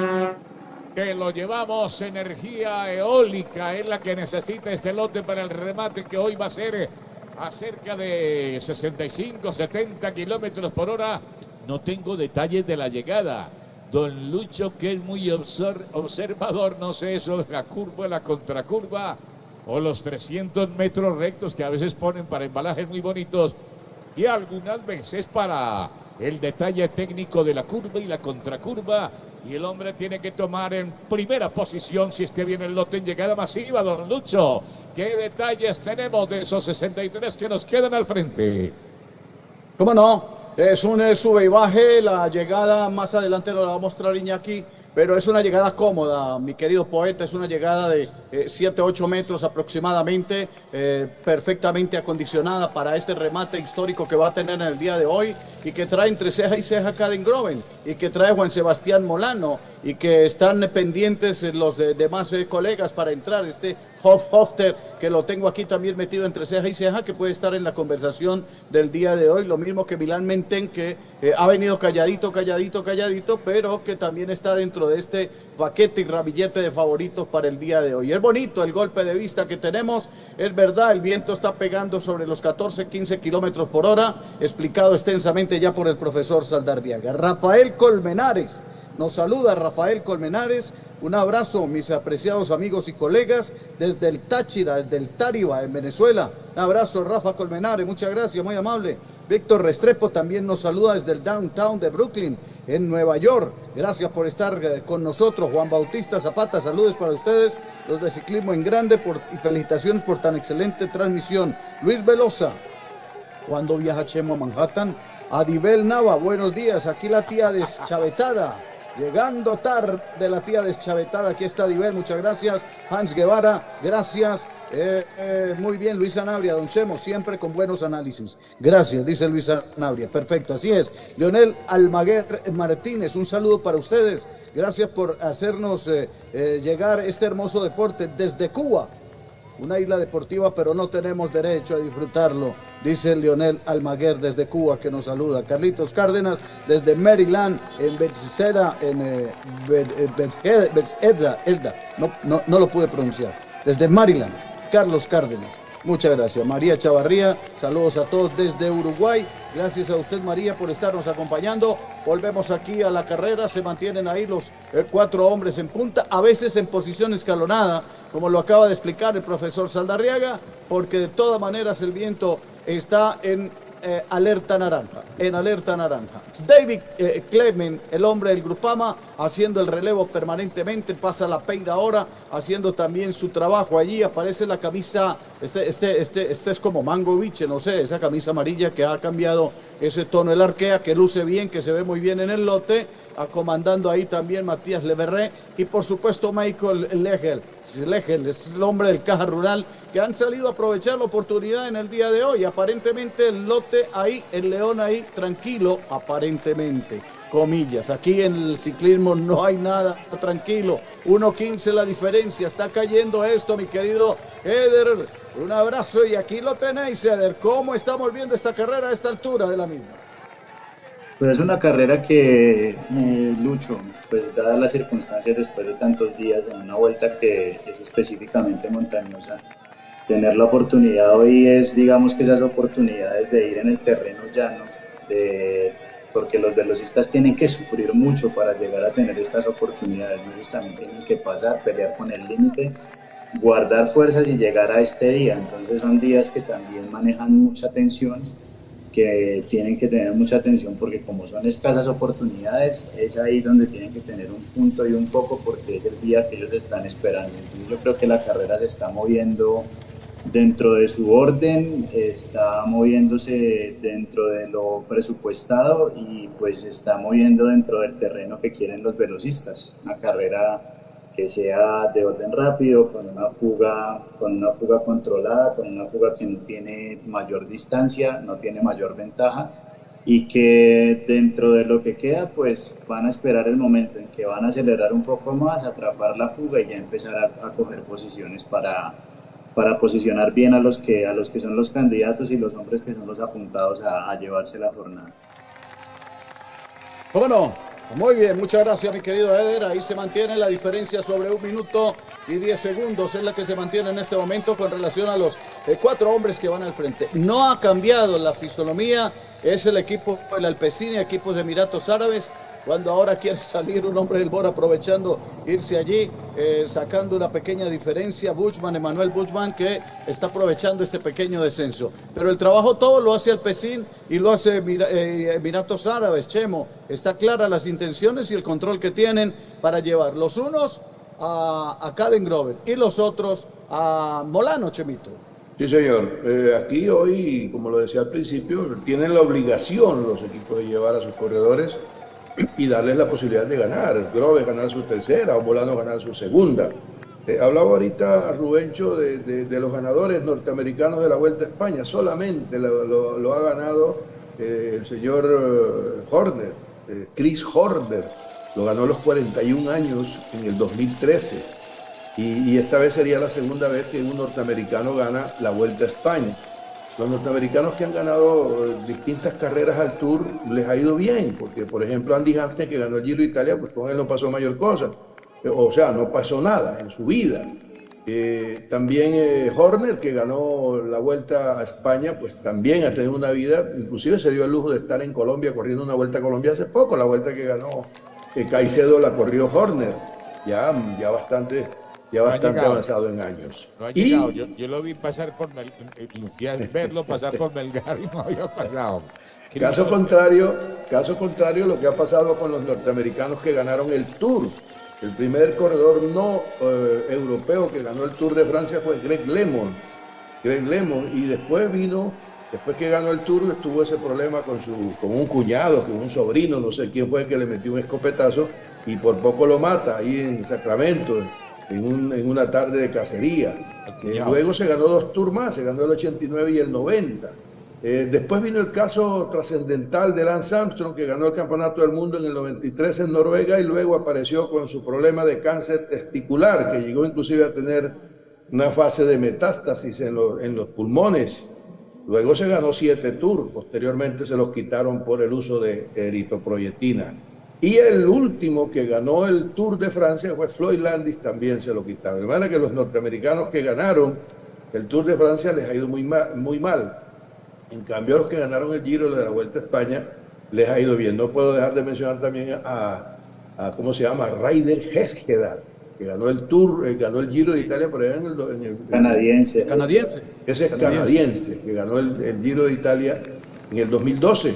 Que lo llevamos, energía eólica es la que necesita este lote para el remate, que hoy va a ser a cerca de sesenta y cinco, setenta kilómetros por hora. No tengo detalles de la llegada. Don Lucho, que es muy observador, no sé eso de la curva, la contracurva o los trescientos metros rectos que a veces ponen para embalajes muy bonitos y algunas veces para el detalle técnico de la curva y la contracurva. Y el hombre tiene que tomar en primera posición si es que viene el lote en llegada masiva. Don Lucho, ¿qué detalles tenemos de esos sesenta y tres que nos quedan al frente? ¿Cómo no? Es un eh, sube y baje. La llegada más adelante nos la va a mostrar Iñaki, pero es una llegada cómoda, mi querido poeta. Es una llegada de eh, siete, ocho metros aproximadamente, eh, perfectamente acondicionada para este remate histórico que va a tener en el día de hoy y que trae entre ceja y ceja Cadengroven y que trae Juan Sebastián Molano y que están pendientes los de, demás eh, colegas para entrar. Este Hof Hofter, que lo tengo aquí también metido entre ceja y ceja, que puede estar en la conversación del día de hoy, lo mismo que Milán Menten, que eh, ha venido calladito, calladito, calladito, pero que también está dentro de este paquete y ramillete de favoritos para el día de hoy. Es bonito el golpe de vista que tenemos, es verdad, el viento está pegando sobre los catorce, quince kilómetros por hora, explicado extensamente ya por el profesor Saldarriaga. Rafael Colmenares, nos saluda Rafael Colmenares. Un abrazo, mis apreciados amigos y colegas, desde el Táchira, desde el Táriba, en Venezuela. Un abrazo, Rafa Colmenares, muchas gracias, muy amable. Víctor Restrepo también nos saluda desde el downtown de Brooklyn, en Nueva York. Gracias por estar con nosotros. Juan Bautista Zapata, saludos para ustedes, los de Ciclismo en Grande, por, y felicitaciones por tan excelente transmisión. Luis Velosa, ¿cuándo viaja Chemo a Manhattan? Adibel Nava, buenos días, aquí la tía deschavetada. Llegando tarde la tía deschavetada, aquí está Diver, muchas gracias. Hans Guevara, gracias. Eh, eh, muy bien, Luis Sanabria, don Chemo, siempre con buenos análisis. Gracias, dice Luis Sanabria, perfecto, así es. Leonel Almaguer Martínez, un saludo para ustedes. Gracias por hacernos eh, eh, llegar este hermoso deporte desde Cuba. Una isla deportiva, pero no tenemos derecho a disfrutarlo, dice Leonel Almaguer desde Cuba, que nos saluda. Carlitos Cárdenas desde Maryland, en Bethesda, en eh, Bethesda, Bethesda, no, no, no lo pude pronunciar. Desde Maryland, Carlos Cárdenas, muchas gracias. María Chavarría, saludos a todos desde Uruguay. Gracias a usted, María, por estarnos acompañando. Volvemos aquí a la carrera, se mantienen ahí los eh, cuatro hombres en punta, a veces en posición escalonada, como lo acaba de explicar el profesor Saldarriaga, porque de todas maneras el viento está en eh, alerta naranja, en alerta naranja. David eh, Clement, el hombre del Grupama, haciendo el relevo permanentemente, pasa la peira ahora, haciendo también su trabajo allí. Aparece la camisa, este, este, este, este es como Mango Biche, no sé, esa camisa amarilla que ha cambiado ese tono, el Arkea, que luce bien, que se ve muy bien en el lote. Comandando ahí también Matías Leverré y por supuesto Michael Legel, Legel es el hombre del Caja Rural, que han salido a aprovechar la oportunidad en el día de hoy. Aparentemente el lote ahí, el León ahí tranquilo, aparentemente, comillas, aquí en el ciclismo no hay nada tranquilo. uno quince la diferencia, está cayendo esto, mi querido Eder. Un abrazo y aquí lo tenéis, Eder. ¿Cómo estamos viendo esta carrera a esta altura de la misma? Pues es una carrera que, eh, Lucho, pues dadas las circunstancias después de tantos días en una vuelta que es específicamente montañosa, tener la oportunidad hoy es, digamos que esas oportunidades de ir en el terreno llano, de, porque los velocistas tienen que sufrir mucho para llegar a tener estas oportunidades. Ellos también tienen que pasar, pelear con el límite, guardar fuerzas y llegar a este día. Entonces son días que también manejan mucha tensión, que tienen que tener mucha atención porque como son escasas oportunidades, es ahí donde tienen que tener un punto y un foco porque es el día que ellos están esperando. Entonces yo creo que la carrera se está moviendo dentro de su orden, está moviéndose dentro de lo presupuestado y pues se está moviendo dentro del terreno que quieren los velocistas. Una carrera que sea de orden rápido, con una fuga, con una fuga controlada, con una fuga que no tiene mayor distancia, no tiene mayor ventaja y que dentro de lo que queda pues van a esperar el momento en que van a acelerar un poco más, atrapar la fuga y ya empezar a, a coger posiciones para, para posicionar bien a los que a los que son los candidatos y los hombres que son los apuntados a, a llevarse la jornada. Bueno, muy bien, muchas gracias mi querido Eder. Ahí se mantiene la diferencia sobre un minuto y diez segundos, es la que se mantiene en este momento con relación a los eh, cuatro hombres que van al frente. No ha cambiado la fisonomía, es el equipo, el Alpecin, equipos de Emiratos Árabes, cuando ahora quiere salir un hombre del Bora aprovechando irse allí, eh, sacando una pequeña diferencia, Buchmann, Emanuel Buchmann, que está aprovechando este pequeño descenso. Pero el trabajo todo lo hace Alpecin y lo hace eh, Emiratos Árabes, Chemo. Está clara las intenciones y el control que tienen para llevar los unos a, a Cadengrover y los otros a Molano, Chemito. Sí, señor. Eh, aquí hoy, como lo decía al principio, tienen la obligación los equipos de llevar a sus corredores y darles la posibilidad de ganar. Groves ganar su tercera o Molano ganar su segunda. Eh, hablaba ahorita Rubencho de, de, de los ganadores norteamericanos de la Vuelta a España. Solamente lo, lo, lo ha ganado eh, el señor eh, Horner, eh, Chris Horner. Lo ganó a los cuarenta y un años en el dos mil trece. Y, y esta vez sería la segunda vez que un norteamericano gana la Vuelta a España. Los norteamericanos que han ganado distintas carreras al Tour les ha ido bien, porque por ejemplo Andy Hampton, que ganó el Giro de Italia, pues con él no pasó mayor cosa, o sea, no pasó nada en su vida. Eh, también eh, Horner, que ganó la Vuelta a España, pues también ha tenido una vida, inclusive se dio el lujo de estar en Colombia corriendo una Vuelta a Colombia hace poco, la Vuelta que ganó eh, Caicedo la corrió Horner, ya, ya bastante... ya no bastante avanzado en años. No ha y... llegado, yo, yo lo vi pasar por Mel... verlo pasar por Melgar y no había pasado. Caso contrario, caso contrario lo que ha pasado con los norteamericanos que ganaron el Tour. El primer corredor no eh, europeo que ganó el Tour de Francia fue Greg LeMond. Greg LeMond, y después vino, después que ganó el Tour, tuvo ese problema con, su, con un cuñado, con un sobrino, no sé quién fue el que le metió un escopetazo y por poco lo mata ahí en Sacramento. En, un, en una tarde de cacería. Eh, luego se ganó dos tours más, se ganó el ochenta y nueve y el noventa. Eh, después vino el caso trascendental de Lance Armstrong, que ganó el Campeonato del Mundo en el noventa y tres en Noruega y luego apareció con su problema de cáncer testicular, que llegó inclusive a tener una fase de metástasis en, lo, en los pulmones. Luego se ganó siete tours, posteriormente se los quitaron por el uso de eritropoyetina. Y el último que ganó el Tour de Francia fue Floyd Landis, también se lo quitaron. De manera que los norteamericanos que ganaron el Tour de Francia les ha ido muy mal, muy mal. En cambio, a los que ganaron el Giro de la Vuelta a España les ha ido bien. No puedo dejar de mencionar también a, a ¿cómo se llama? Ryder Hesjedal, que ganó el Tour, eh, ganó el Giro de Italia por allá en el... En el canadiense. El, canadiense. Ese es canadiense, canadiense, que ganó el, el Giro de Italia en el dos mil doce.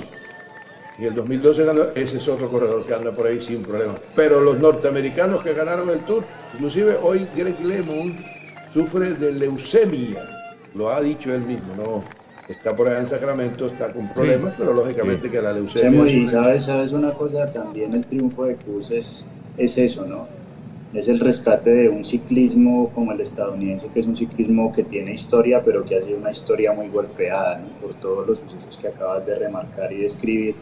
En el dos mil doce ganó, ese es otro corredor que anda por ahí sin problema. Pero los norteamericanos que ganaron el Tour, inclusive hoy Greg LeMond sufre de leucemia, lo ha dicho él mismo, no está por allá en Sacramento, está con problemas, sí, pero lógicamente sí, que la leucemia... Sí, y sabes, sabes una cosa, también el triunfo de Cruz es, es eso, ¿no? Es el rescate de un ciclismo como el estadounidense, que es un ciclismo que tiene historia, pero que ha sido una historia muy golpeada, ¿no? Por todos los sucesos que acabas de remarcar y describir.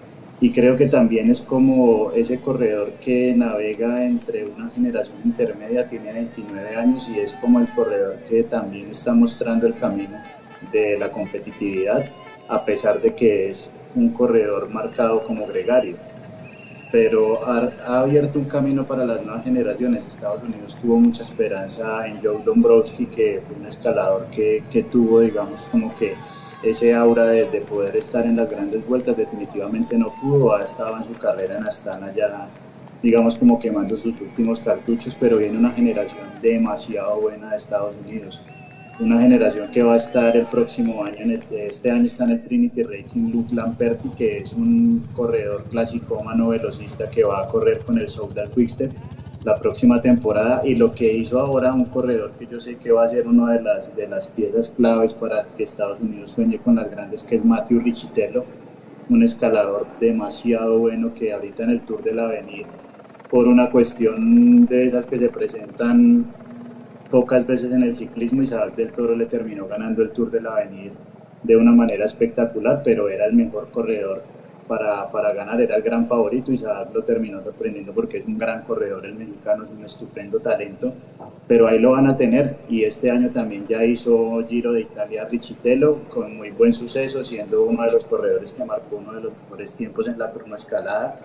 Y creo que también es como ese corredor que navega entre una generación intermedia, tiene veintinueve años y es como el corredor que también está mostrando el camino de la competitividad, a pesar de que es un corredor marcado como gregario. Pero ha, ha abierto un camino para las nuevas generaciones. Estados Unidos tuvo mucha esperanza en Joe Dombrowski, que fue un escalador que, que tuvo, digamos, como que ese aura de, de poder estar en las grandes vueltas. Definitivamente no pudo, ha estado en su carrera en Astana ya, digamos, como quemando sus últimos cartuchos, pero viene una generación demasiado buena de Estados Unidos, una generación que va a estar el próximo año, en el, este año está en el Trinity Racing Luke Lamperti, que es un corredor clasicómano velocista que va a correr con el Soudal Quickstep la próxima temporada, y lo que hizo ahora un corredor que yo sé que va a ser una de las, de las piezas claves para que Estados Unidos sueñe con las grandes, que es Matthew Richitello, un escalador demasiado bueno que ahorita en el Tour del Avenir, por una cuestión de esas que se presentan pocas veces en el ciclismo, Isabel del Toro le terminó ganando el Tour del Avenir de una manera espectacular, pero era el mejor corredor para, para ganar, era el gran favorito y Saad lo terminó sorprendiendo porque es un gran corredor, el mexicano es un estupendo talento, pero ahí lo van a tener. Y este año también ya hizo Giro de Italia Richitello con muy buen suceso, siendo uno de los corredores que marcó uno de los mejores tiempos en la cronoescalada,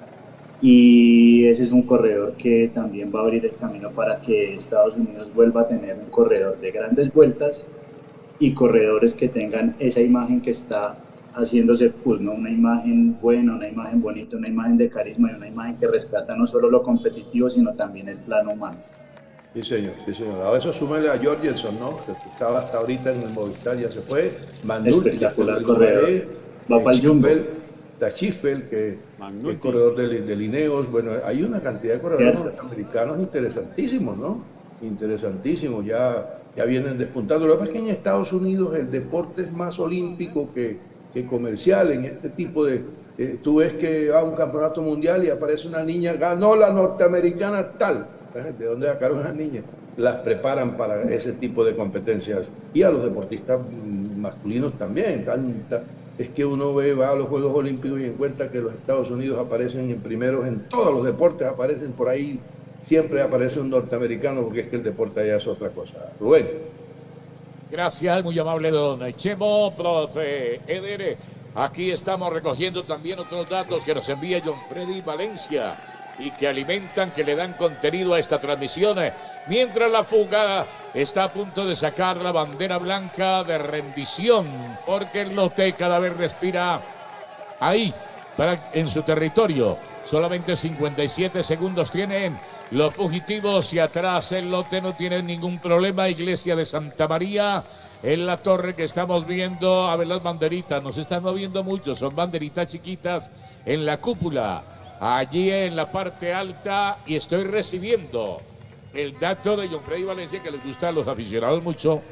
y ese es un corredor que también va a abrir el camino para que Estados Unidos vuelva a tener un corredor de grandes vueltas y corredores que tengan esa imagen que está haciéndose, pues, ¿no? Una imagen buena, una imagen bonita, una imagen de carisma y una imagen que rescata no solo lo competitivo, sino también el plano humano. Sí, señor, sí, señor. A eso súmele a Jorgensen, ¿no? Que estaba hasta ahorita en el Movistar, ya se fue. Mandul, espectacular corredor. Va para el Jumbo. Tachifel, que es corredor de, de Lineos. Bueno, hay una cantidad de corredores norteamericanos interesantísimos, ¿no? Interesantísimos. Ya, ya vienen despuntando. Lo que pasa es que en Estados Unidos el deporte es más olímpico que, que comercial. En este tipo de... Eh, tú ves que va a un campeonato mundial y aparece una niña, ganó la norteamericana tal. ¿De dónde sacaron a las niñas? Las preparan para ese tipo de competencias. Y a los deportistas masculinos también. Tan, tan, es que uno ve, va a los Juegos Olímpicos y encuentra que los Estados Unidos aparecen en primeros en todos los deportes, aparecen por ahí, siempre aparece un norteamericano, porque es que el deporte allá es otra cosa. Rubén. Gracias, muy amable don Chemo, profe Eder. Aquí estamos recogiendo también otros datos que nos envía John Freddy Valencia y que alimentan, que le dan contenido a esta transmisión. Mientras la fuga está a punto de sacar la bandera blanca de rendición, porque el lote cada vez respira ahí, para, en su territorio. Solamente cincuenta y siete segundos tienen los fugitivos y atrás el lote no tiene ningún problema. Iglesia de Santa María en la torre que estamos viendo. A ver las banderitas, nos están moviendo mucho, son banderitas chiquitas en la cúpula, allí en la parte alta, y estoy recibiendo el dato de John Freddy Valencia que les gusta a los aficionados mucho.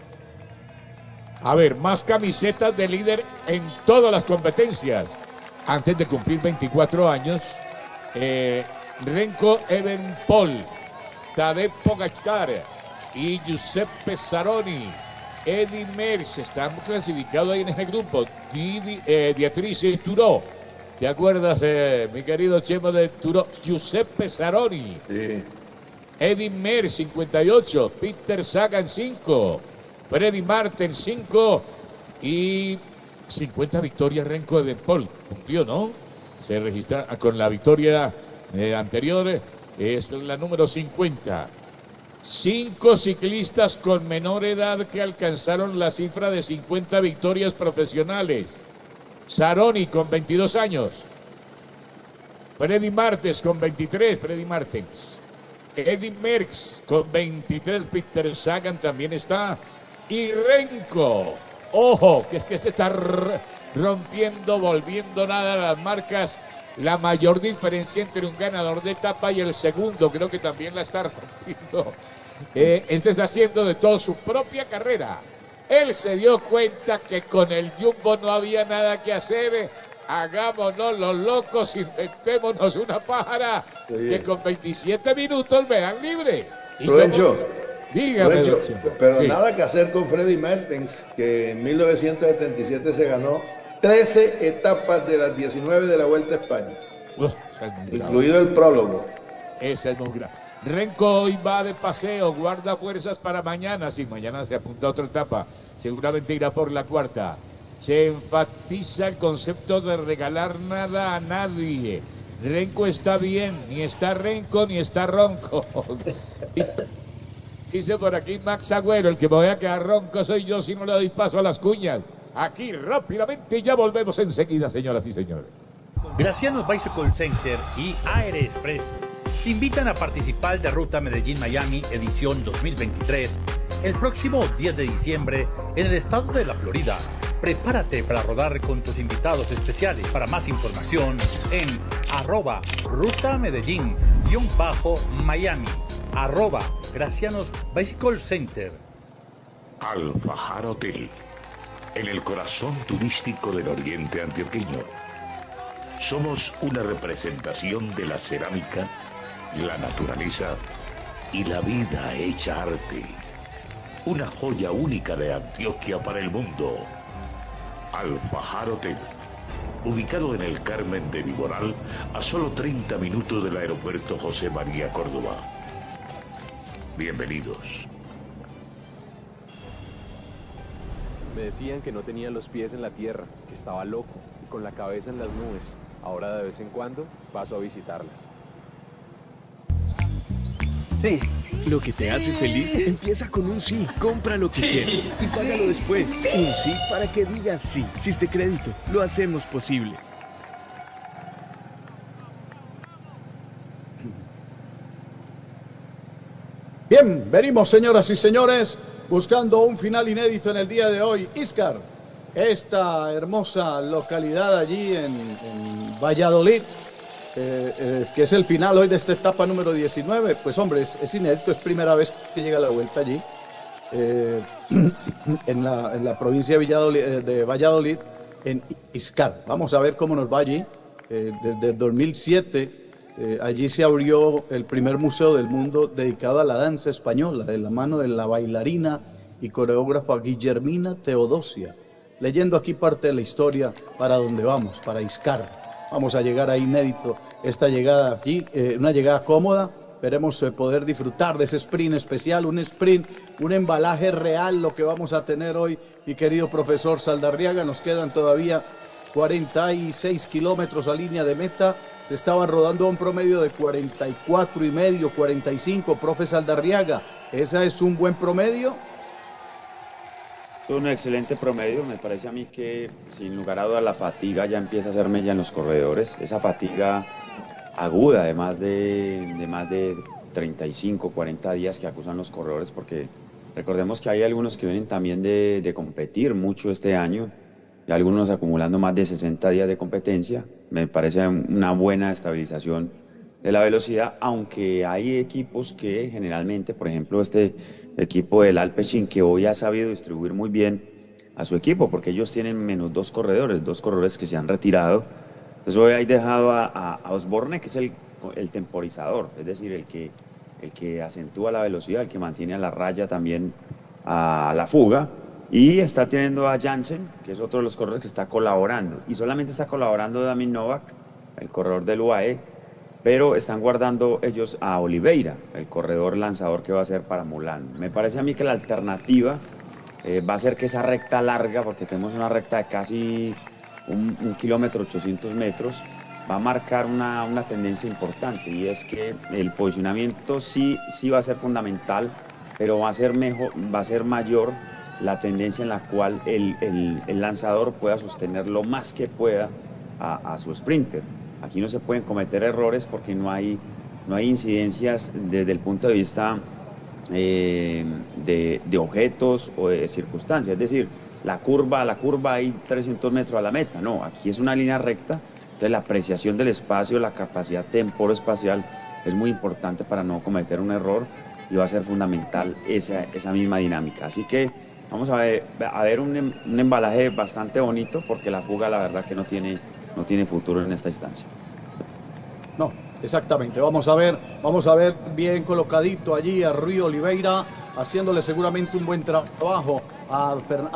A ver, más camisetas de líder en todas las competencias. Antes de cumplir veinticuatro años, eh, Renko Evenepoel, Tadej Pogačar y Giuseppe Saroni, Eddy Merckx están clasificados ahí en ese grupo. Didi, eh, Beatrice Turó. ¿Te acuerdas, eh, mi querido Chemo, de Turó? Giuseppe Saroni. Sí. Eddy Merckx, cincuenta y ocho. Peter Sagan, cinco. Freddy Martin, cinco. Y cincuenta victorias Renko Evenepoel. Cumplió, ¿no? Se registra con la victoria eh, anterior. Eh, es la número cincuenta. Cinco ciclistas con menor edad que alcanzaron la cifra de cincuenta victorias profesionales. Saroni con veintidós años. Freddy Martens con veintitrés. Freddy Martens. Eddy Merckx con veintitrés. Peter Sagan también está. Y Renko. Ojo, que es que este está rompiendo, volviendo nada a las marcas. La mayor diferencia entre un ganador de etapa y el segundo, creo que también la está rompiendo. Eh, este está haciendo de todo su propia carrera. Él se dio cuenta que con el Jumbo no había nada que hacer. Hagámonos los locos, inventémonos una pájara que con veintisiete minutos me dan libre. Rubencho, dígame, Rubencho, pero sí. Nada que hacer con Freddy Martins, que en mil novecientos setenta y siete se ganó trece etapas de las diecinueve de la Vuelta a España, uh, incluido el prólogo. Esa es muy grave. Renko hoy va de paseo, guarda fuerzas para mañana. Si mañana se apunta a otra etapa, seguramente irá por la cuarta. Se enfatiza el concepto de regalar nada a nadie. Renko está bien, ni está Renko ni está ronco. Dice por aquí Max Agüero, el que me voy a quedar ronco soy yo si no le doy paso a las cuñas. Aquí rápidamente y ya volvemos enseguida, señoras y señores. Graciano Bicycle Center y Aerexpress te invitan a participar de Ruta Medellín-Miami edición dos mil veintitrés el próximo diez de diciembre en el estado de la Florida. Prepárate para rodar con tus invitados especiales. Para más información en arroba Ruta Medellín guión bajo Miami, arroba Gracianos Bicycle Center. Al-Fajar Hotel, en el corazón turístico del oriente antioqueño. Somos una representación de la cerámica, la naturaleza y la vida hecha arte. Una joya única de Antioquia para el mundo. Al-Fajar Hotel, ubicado en el Carmen de Viboral, a solo treinta minutos del aeropuerto José María Córdoba. Bienvenidos. Me decían que no tenía los pies en la tierra, que estaba loco y con la cabeza en las nubes. Ahora de vez en cuando paso a visitarlas. Sí. Lo que te hace feliz empieza con un sí. Compra lo que sí. quieres y págalo después. Un sí para que digas sí. Siste Crédito, lo hacemos posible. Bien, venimos, señoras y señores, buscando un final inédito en el día de hoy. Íscar, esta hermosa localidad allí en, en Valladolid, eh, eh, que es el final hoy de esta etapa número diecinueve, pues hombre, es, es inédito, es primera vez que llega la vuelta allí, eh, en, la, en la provincia de Valladolid, de Valladolid, en Íscar. Vamos a ver cómo nos va allí. Eh, desde el dos mil siete... Eh, allí se abrió el primer museo del mundo dedicado a la danza española, de la mano de la bailarina y coreógrafa Guillermina Teodosia. Leyendo aquí parte de la historia para donde vamos, para Íscar. Vamos a llegar a inédito esta llegada allí, eh, una llegada cómoda. Esperemos eh, poder disfrutar de ese sprint especial, un sprint, un embalaje real, lo que vamos a tener hoy, mi querido profesor Saldarriaga. Nos quedan todavía cuarenta y seis kilómetros a línea de meta. Se estaban rodando a un promedio de cuarenta y cuatro y medio, cuarenta y cinco, profe Saldarriaga. ¿Ese es un buen promedio? Un excelente promedio. Me parece a mí que, sin lugar a dudas, la fatiga ya empieza a ser mella en los corredores. Esa fatiga aguda de más de, de más de treinta y cinco, cuarenta días que acusan los corredores, porque recordemos que hay algunos que vienen también de, de competir mucho este año, y algunos acumulando más de sesenta días de competencia. Me parece una buena estabilización de la velocidad, aunque hay equipos que generalmente, por ejemplo este equipo del Alpecin, que hoy ha sabido distribuir muy bien a su equipo, porque ellos tienen menos dos corredores, dos corredores que se han retirado. Entonces hoy hay dejado a, a, a Osborne, que es el, el temporizador, es decir, el que, el que acentúa la velocidad, el que mantiene a la raya también a la fuga. Y está teniendo a Jansen, que es otro de los corredores que está colaborando. Y solamente está colaborando Damien Novak, el corredor del U A E, pero están guardando ellos a Oliveira, el corredor lanzador que va a ser para Mulano. Me parece a mí que la alternativa eh, va a ser que esa recta larga, porque tenemos una recta de casi un, un kilómetro, ochocientos metros, va a marcar una, una tendencia importante, y es que el posicionamiento sí, sí va a ser fundamental, pero va a ser, mejor, va a ser mayor la tendencia en la cual el, el, el lanzador pueda sostener lo más que pueda a, a su sprinter. Aquí no se pueden cometer errores porque no hay, no hay incidencias desde el punto de vista eh, de, de objetos o de circunstancias. Es decir, la curva, la curva hay trescientos metros a la meta. No, aquí es una línea recta. Entonces la apreciación del espacio, la capacidad temporoespacial es muy importante para no cometer un error, y va a ser fundamental esa, esa misma dinámica. Así que vamos a ver, a ver un, un embalaje bastante bonito, porque la fuga la verdad que no tiene, no tiene futuro en esta instancia. No, exactamente. Vamos a ver, vamos a ver bien colocadito allí a Rui Oliveira, haciéndole seguramente un buen trabajo a,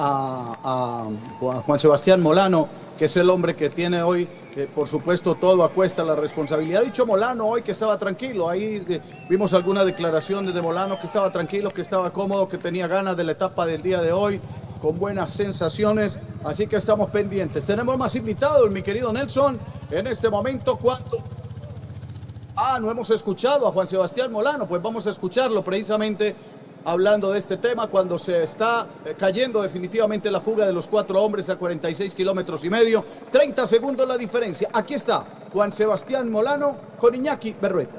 a, a Juan Sebastián Molano, que es el hombre que tiene hoy, eh, por supuesto, todo a cuesta la responsabilidad. Ha dicho Molano hoy que estaba tranquilo. Ahí eh, vimos algunas declaraciones de Molano, que estaba tranquilo, que estaba cómodo, que tenía ganas de la etapa del día de hoy, con buenas sensaciones. Así que estamos pendientes. Tenemos más invitados, mi querido Nelson. En este momento, ¿cuánto? Ah, no hemos escuchado a Juan Sebastián Molano. Pues vamos a escucharlo precisamente hablando de este tema, cuando se está cayendo definitivamente la fuga de los cuatro hombres a cuarenta y seis kilómetros y medio. treinta segundos la diferencia. Aquí está Juan Sebastián Molano con Iñaki Berrueta.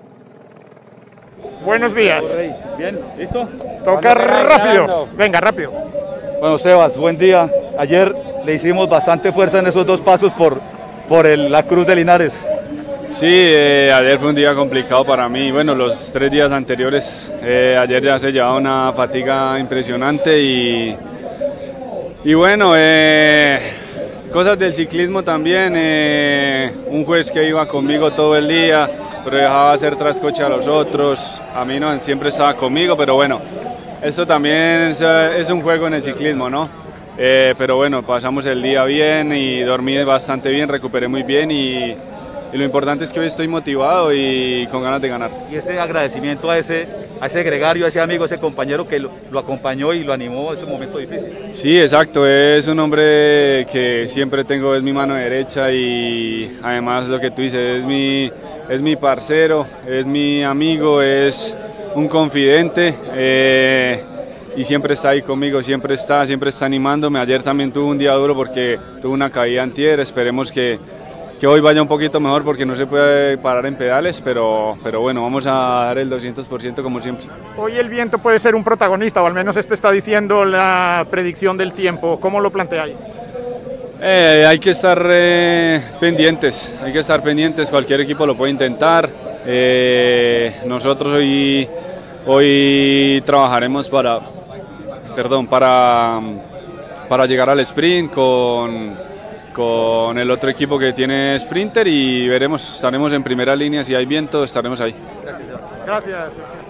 Buenos días. Bien, ¿listo? Toca rápido. Venga, rápido. Bueno, Sebas, buen día. Ayer le hicimos bastante fuerza en esos dos pasos por, por el, la Cruz de Linares. Sí, eh, ayer fue un día complicado para mí. Bueno, los tres días anteriores, eh, ayer ya se llevaba una fatiga impresionante y, y bueno, eh, cosas del ciclismo también. Eh, un juez que iba conmigo todo el día, pero dejaba hacer trascoche a los otros. A mí no, siempre estaba conmigo, pero bueno, esto también es, es un juego en el ciclismo, ¿no? eh, pero bueno, pasamos el día bien y dormí bastante bien, recuperé muy bien y, y lo importante es que hoy estoy motivado y con ganas de ganar. Y ese agradecimiento a ese, a ese gregario, a ese amigo, a ese compañero que lo, lo acompañó y lo animó en ese momento difícil. Sí, exacto, es un hombre que siempre tengo, es mi mano derecha y además lo que tú dices, es mi, es mi parcero, es mi amigo, es un confidente eh, y siempre está ahí conmigo, siempre está, siempre está animándome. Ayer también tuvo un día duro porque tuvo una caída antier, esperemos que que hoy vaya un poquito mejor porque no se puede parar en pedales, pero, pero bueno, vamos a dar el doscientos por ciento como siempre. Hoy el viento puede ser un protagonista, o al menos esto está diciendo la predicción del tiempo. ¿Cómo lo planteáis? Eh, hay que estar eh, pendientes, hay que estar pendientes, cualquier equipo lo puede intentar. Eh, nosotros hoy, hoy trabajaremos para, perdón, para, para llegar al sprint con... con el otro equipo que tiene Sprinter y veremos, estaremos en primera línea, si hay viento estaremos ahí. Gracias.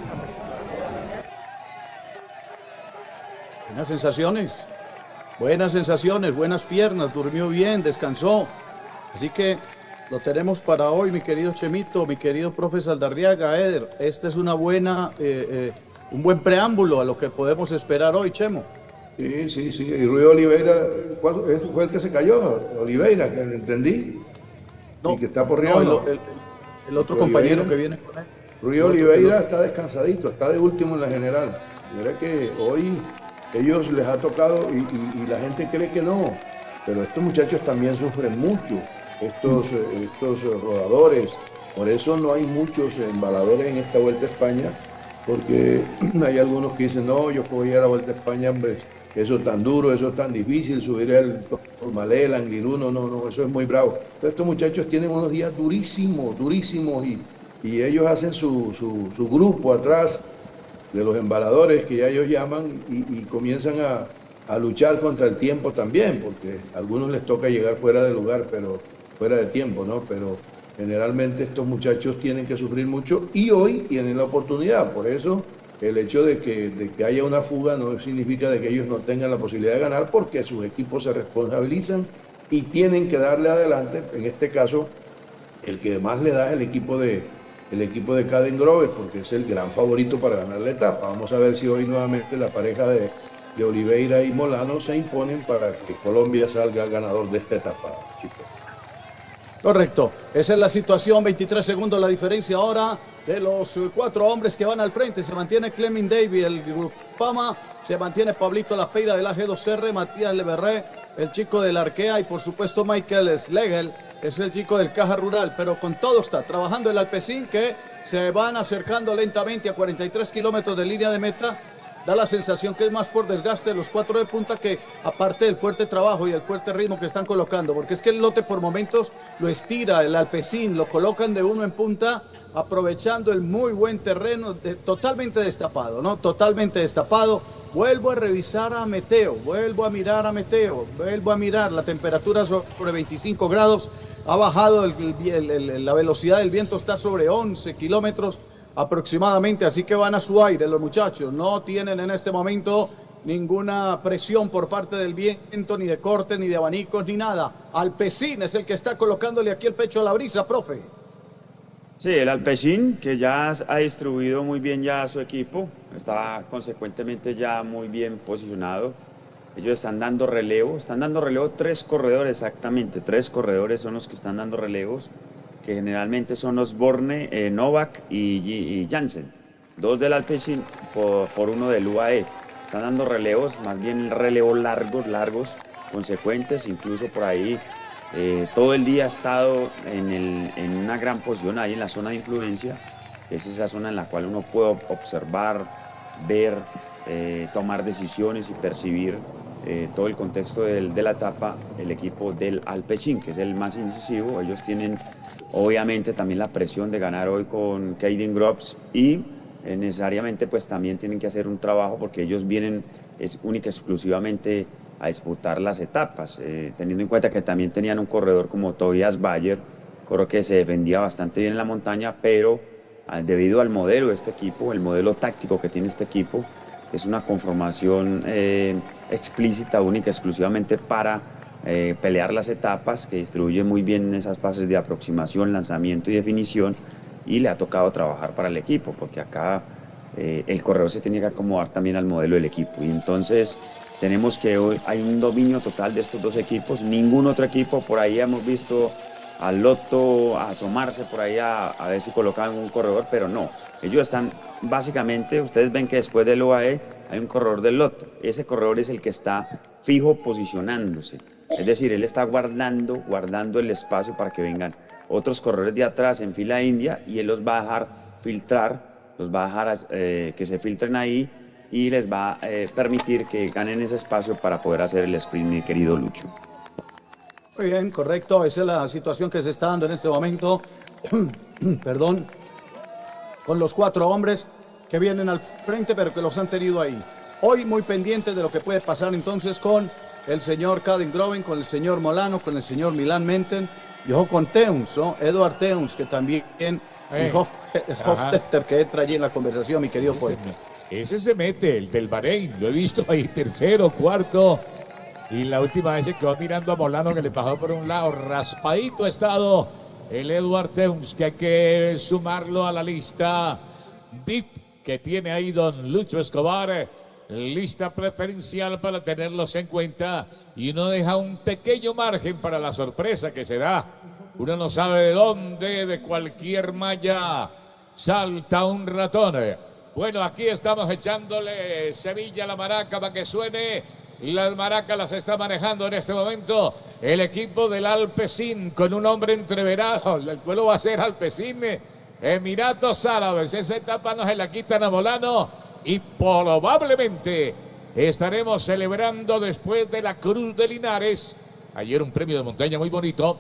Buenas sensaciones, buenas sensaciones, buenas piernas, durmió bien, descansó. Así que lo tenemos para hoy, mi querido Chemito, mi querido profe Saldarriaga, Eder. Esta es una buena, eh, eh, un buen preámbulo a lo que podemos esperar hoy, Chemo. Sí, sí, sí. Y Rui Oliveira, ¿cuál fue el que se cayó? Oliveira, que entendí. No, y que está porreando. No, el, el, el otro Rui compañero Oliveira, que viene con él. Rui Oliveira está descansadito, está de último en la general. Mira que hoy ellos les ha tocado y, y, y la gente cree que no. Pero estos muchachos también sufren mucho, estos, mm. estos rodadores. Por eso no hay muchos embaladores en esta Vuelta a España, porque hay algunos que dicen, no, yo voy a ir a la Vuelta a España, hombre, eso es tan duro, eso es tan difícil, subir el Tourmalet, el Angliru, no, no, no, eso es muy bravo. Pero estos muchachos tienen unos días durísimos, durísimos, y, y ellos hacen su, su, su grupo atrás de los embaladores, que ya ellos llaman, y, y comienzan a, a luchar contra el tiempo también, porque a algunos les toca llegar fuera de lugar, pero fuera de tiempo, ¿no? Pero generalmente estos muchachos tienen que sufrir mucho, y hoy tienen la oportunidad. Por eso el hecho de que, de que haya una fuga no significa de que ellos no tengan la posibilidad de ganar, porque sus equipos se responsabilizan y tienen que darle adelante. En este caso, el que más le da es el equipo de, el equipo de Caden Groves, porque es el gran favorito para ganar la etapa. Vamos a ver si hoy nuevamente la pareja de, de Oliveira y Molano se imponen para que Colombia salga ganador de esta etapa, chicos. Correcto, esa es la situación, veintitrés segundos la diferencia ahora de los cuatro hombres que van al frente. Se mantiene Clement Davy, el Grupama, se mantiene Pablito Lapeira del A G dos R, Matías Leverré, el chico del Arkea, y por supuesto Michael Schlegel, es el chico del Caja Rural. Pero con todo está trabajando el Alpecin, que se van acercando lentamente a cuarenta y tres kilómetros de línea de meta. Da la sensación que es más por desgaste de los cuatro de punta que aparte del fuerte trabajo y el fuerte ritmo que están colocando, porque es que el lote por momentos lo estira el Alpecin, lo colocan de uno en punta, aprovechando el muy buen terreno, de, totalmente destapado, ¿no? Totalmente destapado. Vuelvo a revisar a Meteo, vuelvo a mirar a Meteo, vuelvo a mirar la temperatura sobre veinticinco grados, ha bajado el, el, el, la velocidad del viento, está sobre once kilómetros aproximadamente, así que van a su aire los muchachos, no tienen en este momento ninguna presión por parte del viento, ni de corte, ni de abanicos, ni nada. Alpecin es el que está colocándole aquí el pecho a la brisa, profe. Sí, el Alpecin, que ya ha distribuido muy bien ya a su equipo, está consecuentemente ya muy bien posicionado. Ellos están dando relevo, están dando relevo tres corredores exactamente, tres corredores son los que están dando relevos, que generalmente son Osborne, eh, Novak y, y Jansen, dos del Alpecin por, por uno del U A E. Están dando relevos, más bien relevos largos, largos, consecuentes, incluso por ahí eh, todo el día ha estado en, el, en una gran posición ahí en la zona de influencia, que es esa zona en la cual uno puede observar, ver, eh, tomar decisiones y percibir eh, todo el contexto del, de la etapa. El equipo del Alpecin, que es el más incisivo, ellos tienen obviamente también la presión de ganar hoy con Caden Groves y eh, necesariamente pues también tienen que hacer un trabajo porque ellos vienen es única y exclusivamente a disputar las etapas, eh, teniendo en cuenta que también tenían un corredor como Tobias Bayer, creo que se defendía bastante bien en la montaña, pero ah, debido al modelo de este equipo, el modelo táctico que tiene este equipo, es una conformación eh, explícita, única, exclusivamente para eh, pelear las etapas, que distribuye muy bien esas fases de aproximación, lanzamiento y definición, y le ha tocado trabajar para el equipo, porque acá eh, el corredor se tiene que acomodar también al modelo del equipo, y entonces tenemos que hoy hay un dominio total de estos dos equipos. Ningún otro equipo, por ahí hemos visto al Lotto asomarse por ahí a, a ver si colocaban un corredor, pero no, ellos están básicamente, ustedes ven que después del O A E hay un corredor del Lotto, ese corredor es el que está fijo posicionándose, es decir, él está guardando, guardando el espacio para que vengan otros corredores de atrás en fila india, y él los va a dejar filtrar, los va a dejar eh, que se filtren ahí, y les va a eh, permitir que ganen ese espacio para poder hacer el sprint, mi querido Lucho. Muy bien, correcto, esa es la situación que se está dando en este momento, perdón, con los cuatro hombres que vienen al frente, pero que los han tenido ahí. Hoy muy pendiente de lo que puede pasar entonces con el señor Calvin Groven, con el señor Molano, con el señor Milan Menten, y ojo con Teuns, ¿no? Edward Teuns, que también, eh. y Hof, Hofstetter, que entra allí en la conversación, mi querido poeta. Ese se mete, el del Bahrein, lo he visto ahí tercero, cuarto, y la última vez se quedó mirando a Molano, que le pasó por un lado, raspadito ha estado el Edward Teuns, que hay que sumarlo a la lista V I P que tiene ahí don Lucho Escobar, lista preferencial para tenerlos en cuenta, y uno deja un pequeño margen para la sorpresa que se da. Uno no sabe de dónde, de cualquier malla salta un ratón. Bueno, aquí estamos echándole Sevilla a la maraca para que suene. Las maracas las está manejando en este momento el equipo del Alpecin, con un hombre entreverado. El vuelo va a ser Alpecin, Emiratos Árabes. Esa etapa no se la quitan a Molano, y probablemente estaremos celebrando después de la Cruz de Linares. Ayer un premio de montaña muy bonito,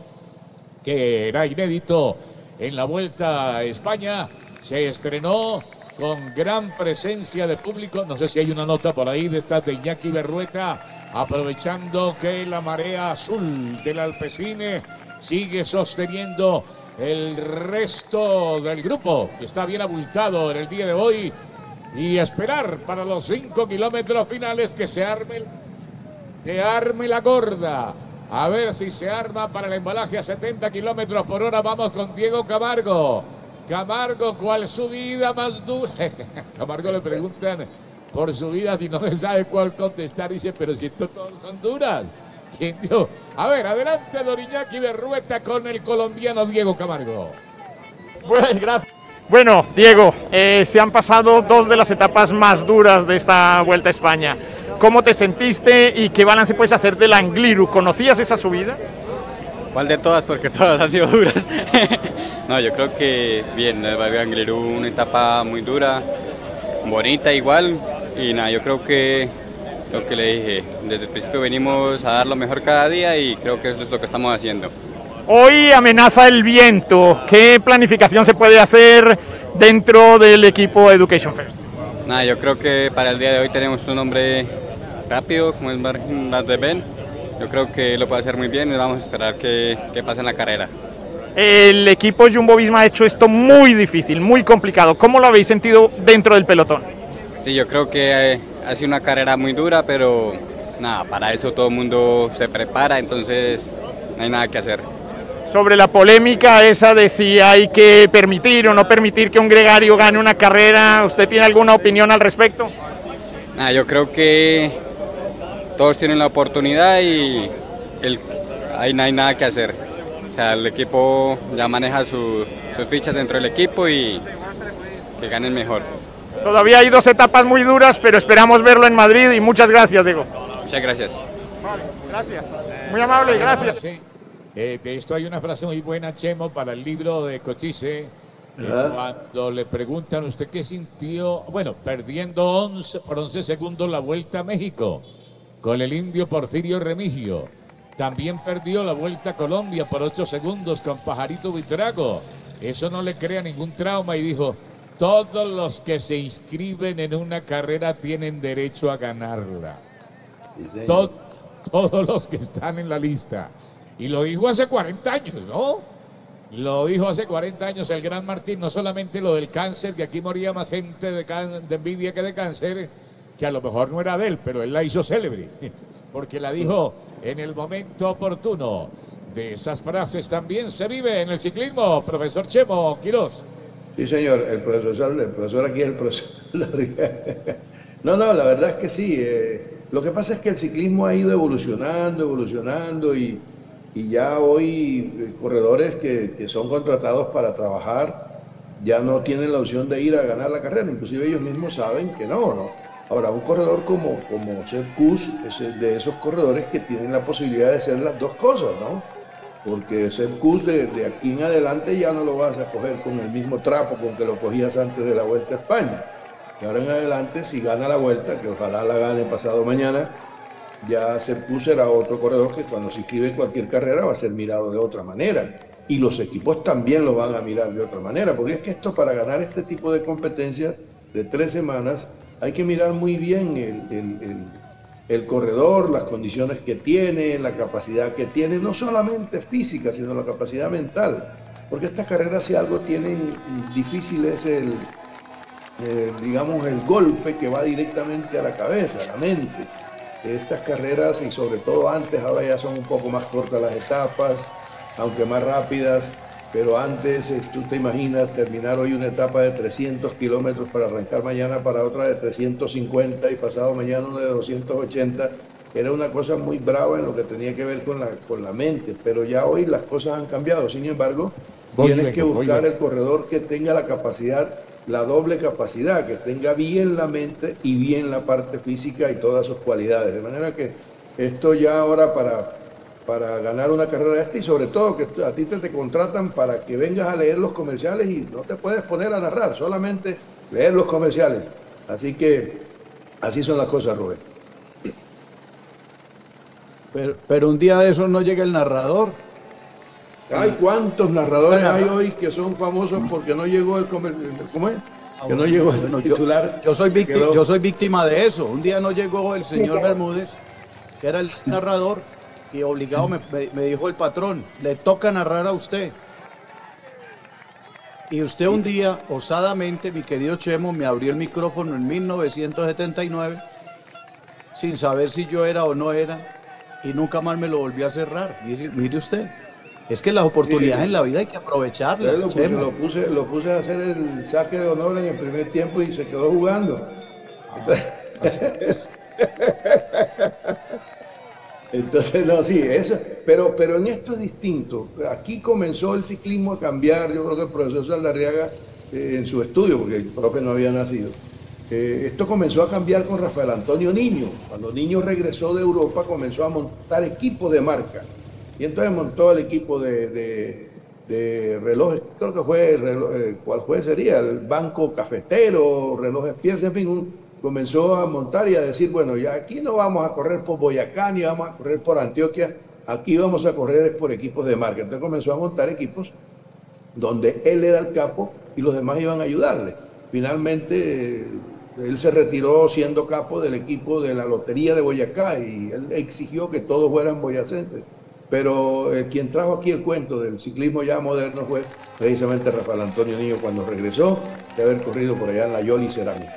que era inédito en la Vuelta a España. Se estrenó con gran presencia de público. No sé si hay una nota por ahí de estas de Iñaki Berrueta, aprovechando que la marea azul del Alpecin sigue sosteniendo el resto del grupo, que está bien abultado en el día de hoy, y esperar para los cinco kilómetros finales que se arme, que arme la gorda. A ver si se arma para el embalaje a setenta kilómetros por hora. Vamos con Diego Camargo. Camargo, ¿cuál subida más dura? Camargo le preguntan por subida, si no se sabe cuál contestar. Dice, pero si estos todos son duras. ¿Quién dio? A ver, adelante don Iñaki Berrueta con el colombiano Diego Camargo. Bueno, gracias. Bueno, Diego, eh, se han pasado dos de las etapas más duras de esta Vuelta a España. ¿Cómo te sentiste y qué balance puedes hacer del Angliru? ¿Conocías esa subida? ¿Cuál de todas? Porque todas han sido duras. No, yo creo que bien, el Valle Angliru, una etapa muy dura, bonita igual, y nada, yo creo que lo que le dije, desde el principio venimos a dar lo mejor cada día, y creo que eso es lo que estamos haciendo. Hoy amenaza el viento. ¿Qué planificación se puede hacer dentro del equipo Education First? Nada, yo creo que para el día de hoy tenemos un hombre rápido, como es Martin Ben. Yo creo que lo puede hacer muy bien, y vamos a esperar que, que pase en la carrera. El equipo Jumbo-Visma ha hecho esto muy difícil, muy complicado. ¿Cómo lo habéis sentido dentro del pelotón? Sí, yo creo que ha sido una carrera muy dura, pero nada, para eso todo el mundo se prepara, entonces no hay nada que hacer. Sobre la polémica esa de si hay que permitir o no permitir que un gregario gane una carrera, ¿usted tiene alguna opinión al respecto? Nada, yo creo que todos tienen la oportunidad y el, ahí no hay nada que hacer. O sea, el equipo ya maneja su, sus fichas dentro del equipo, y que ganen mejor. Todavía hay dos etapas muy duras, pero esperamos verlo en Madrid, y muchas gracias, Diego. Muchas gracias. Vale, gracias. Muy amable, gracias. Sí. Eh, de esto hay una frase muy buena, Chemo, para el libro de Cochise. Eh, cuando le preguntan, ¿usted qué sintió? Bueno, perdiendo once, por once segundos la Vuelta a México con el indio Porfirio Remigio. También perdió la Vuelta a Colombia por ocho segundos con Pajarito Buitrago. Eso no le crea ningún trauma, y dijo, todos los que se inscriben en una carrera tienen derecho a ganarla. Tod, todos los que están en la lista. Y lo dijo hace cuarenta años, ¿no? Lo dijo hace cuarenta años el gran Martín. No solamente lo del cáncer, que aquí moría más gente de, can, de envidia que de cáncer, que a lo mejor no era de él, pero él la hizo célebre, porque la dijo en el momento oportuno. De esas frases también se vive en el ciclismo, profesor Chemo Quirós. Sí, señor, el profesor, el profesor aquí es el profesor. No, no, la verdad es que sí. Eh, lo que pasa es que el ciclismo ha ido evolucionando, evolucionando y, y ya hoy eh, corredores que, que son contratados para trabajar ya no tienen la opción de ir a ganar la carrera, inclusive ellos mismos saben que no, ¿no? Ahora, un corredor como, como Sepp Kuss es de esos corredores que tienen la posibilidad de hacer las dos cosas, ¿no? Porque Sepp Kuss de, de aquí en adelante ya no lo vas a coger con el mismo trapo con que lo cogías antes de la Vuelta a España. Y ahora en adelante, si gana la Vuelta, que ojalá la gane pasado mañana, ya Sepp Kuss será otro corredor que cuando se inscribe en cualquier carrera va a ser mirado de otra manera. Y los equipos también lo van a mirar de otra manera, porque es que esto, para ganar este tipo de competencias de tres semanas, hay que mirar muy bien el, el, el, el corredor, las condiciones que tiene, la capacidad que tiene, no solamente física, sino la capacidad mental. Porque estas carreras, si algo tienen difícil, es el, eh, digamos, el golpe que va directamente a la cabeza, a la mente. Estas carreras, y sobre todo antes, ahora ya son un poco más cortas las etapas, aunque más rápidas, pero antes, tú te imaginas terminar hoy una etapa de trescientos kilómetros para arrancar mañana para otra de trescientos cincuenta y pasado mañana una de doscientos ochenta, era una cosa muy brava en lo que tenía que ver con la, con la mente, pero ya hoy las cosas han cambiado. Sin embargo, voy tienes bien, que buscar el corredor que tenga la capacidad, la doble capacidad, que tenga bien la mente y bien la parte física y todas sus cualidades, de manera que esto ya ahora para... para ganar una carrera esta, y sobre todo que a ti te, te contratan para que vengas a leer los comerciales y no te puedes poner a narrar, solamente leer los comerciales. Así que así son las cosas, Rubén. Pero, pero un día de esos no llega el narrador. Hay cuántos narradores hay hoy que son famosos porque no llegó el comercial. ¿Cómo es? Que no llegó el bueno, titular. Yo, yo, soy víctima, yo soy víctima de eso. Un día no llegó el señor Bermúdez, que era el narrador, y obligado me, me, me dijo el patrón, le toca narrar a usted. Y usted un día, osadamente, mi querido Chemo, me abrió el micrófono en mil novecientos setenta y nueve, sin saber si yo era o no era, y nunca más me lo volví a cerrar. Mire, mire usted, es que las oportunidades sí, en la vida hay que aprovecharlas. Lo puse, lo, puse, lo puse a hacer el saque de honor en el primer tiempo y se quedó jugando. Así es. Entonces, no, sí, eso, pero, pero en esto es distinto. Aquí comenzó el ciclismo a cambiar. Yo creo que el profesor Saldarriaga, eh, en su estudio, porque el profe no había nacido, eh, esto comenzó a cambiar con Rafael Antonio Niño. Cuando Niño regresó de Europa, comenzó a montar equipos de marca. Y entonces montó el equipo de, de, de relojes, creo que fue, reloj, eh, ¿cuál fue? Sería el Banco Cafetero, Relojes Piensa, en fin, un, comenzó a montar y a decir, bueno, ya aquí no vamos a correr por Boyacá, ni vamos a correr por Antioquia, aquí vamos a correr por equipos de marca. Entonces comenzó a montar equipos donde él era el capo y los demás iban a ayudarle. Finalmente, él se retiró siendo capo del equipo de la Lotería de Boyacá y él exigió que todos fueran boyacenses. Pero eh, quien trajo aquí el cuento del ciclismo ya moderno fue precisamente Rafael Antonio Niño, cuando regresó de haber corrido por allá en la Yoli Cerámica.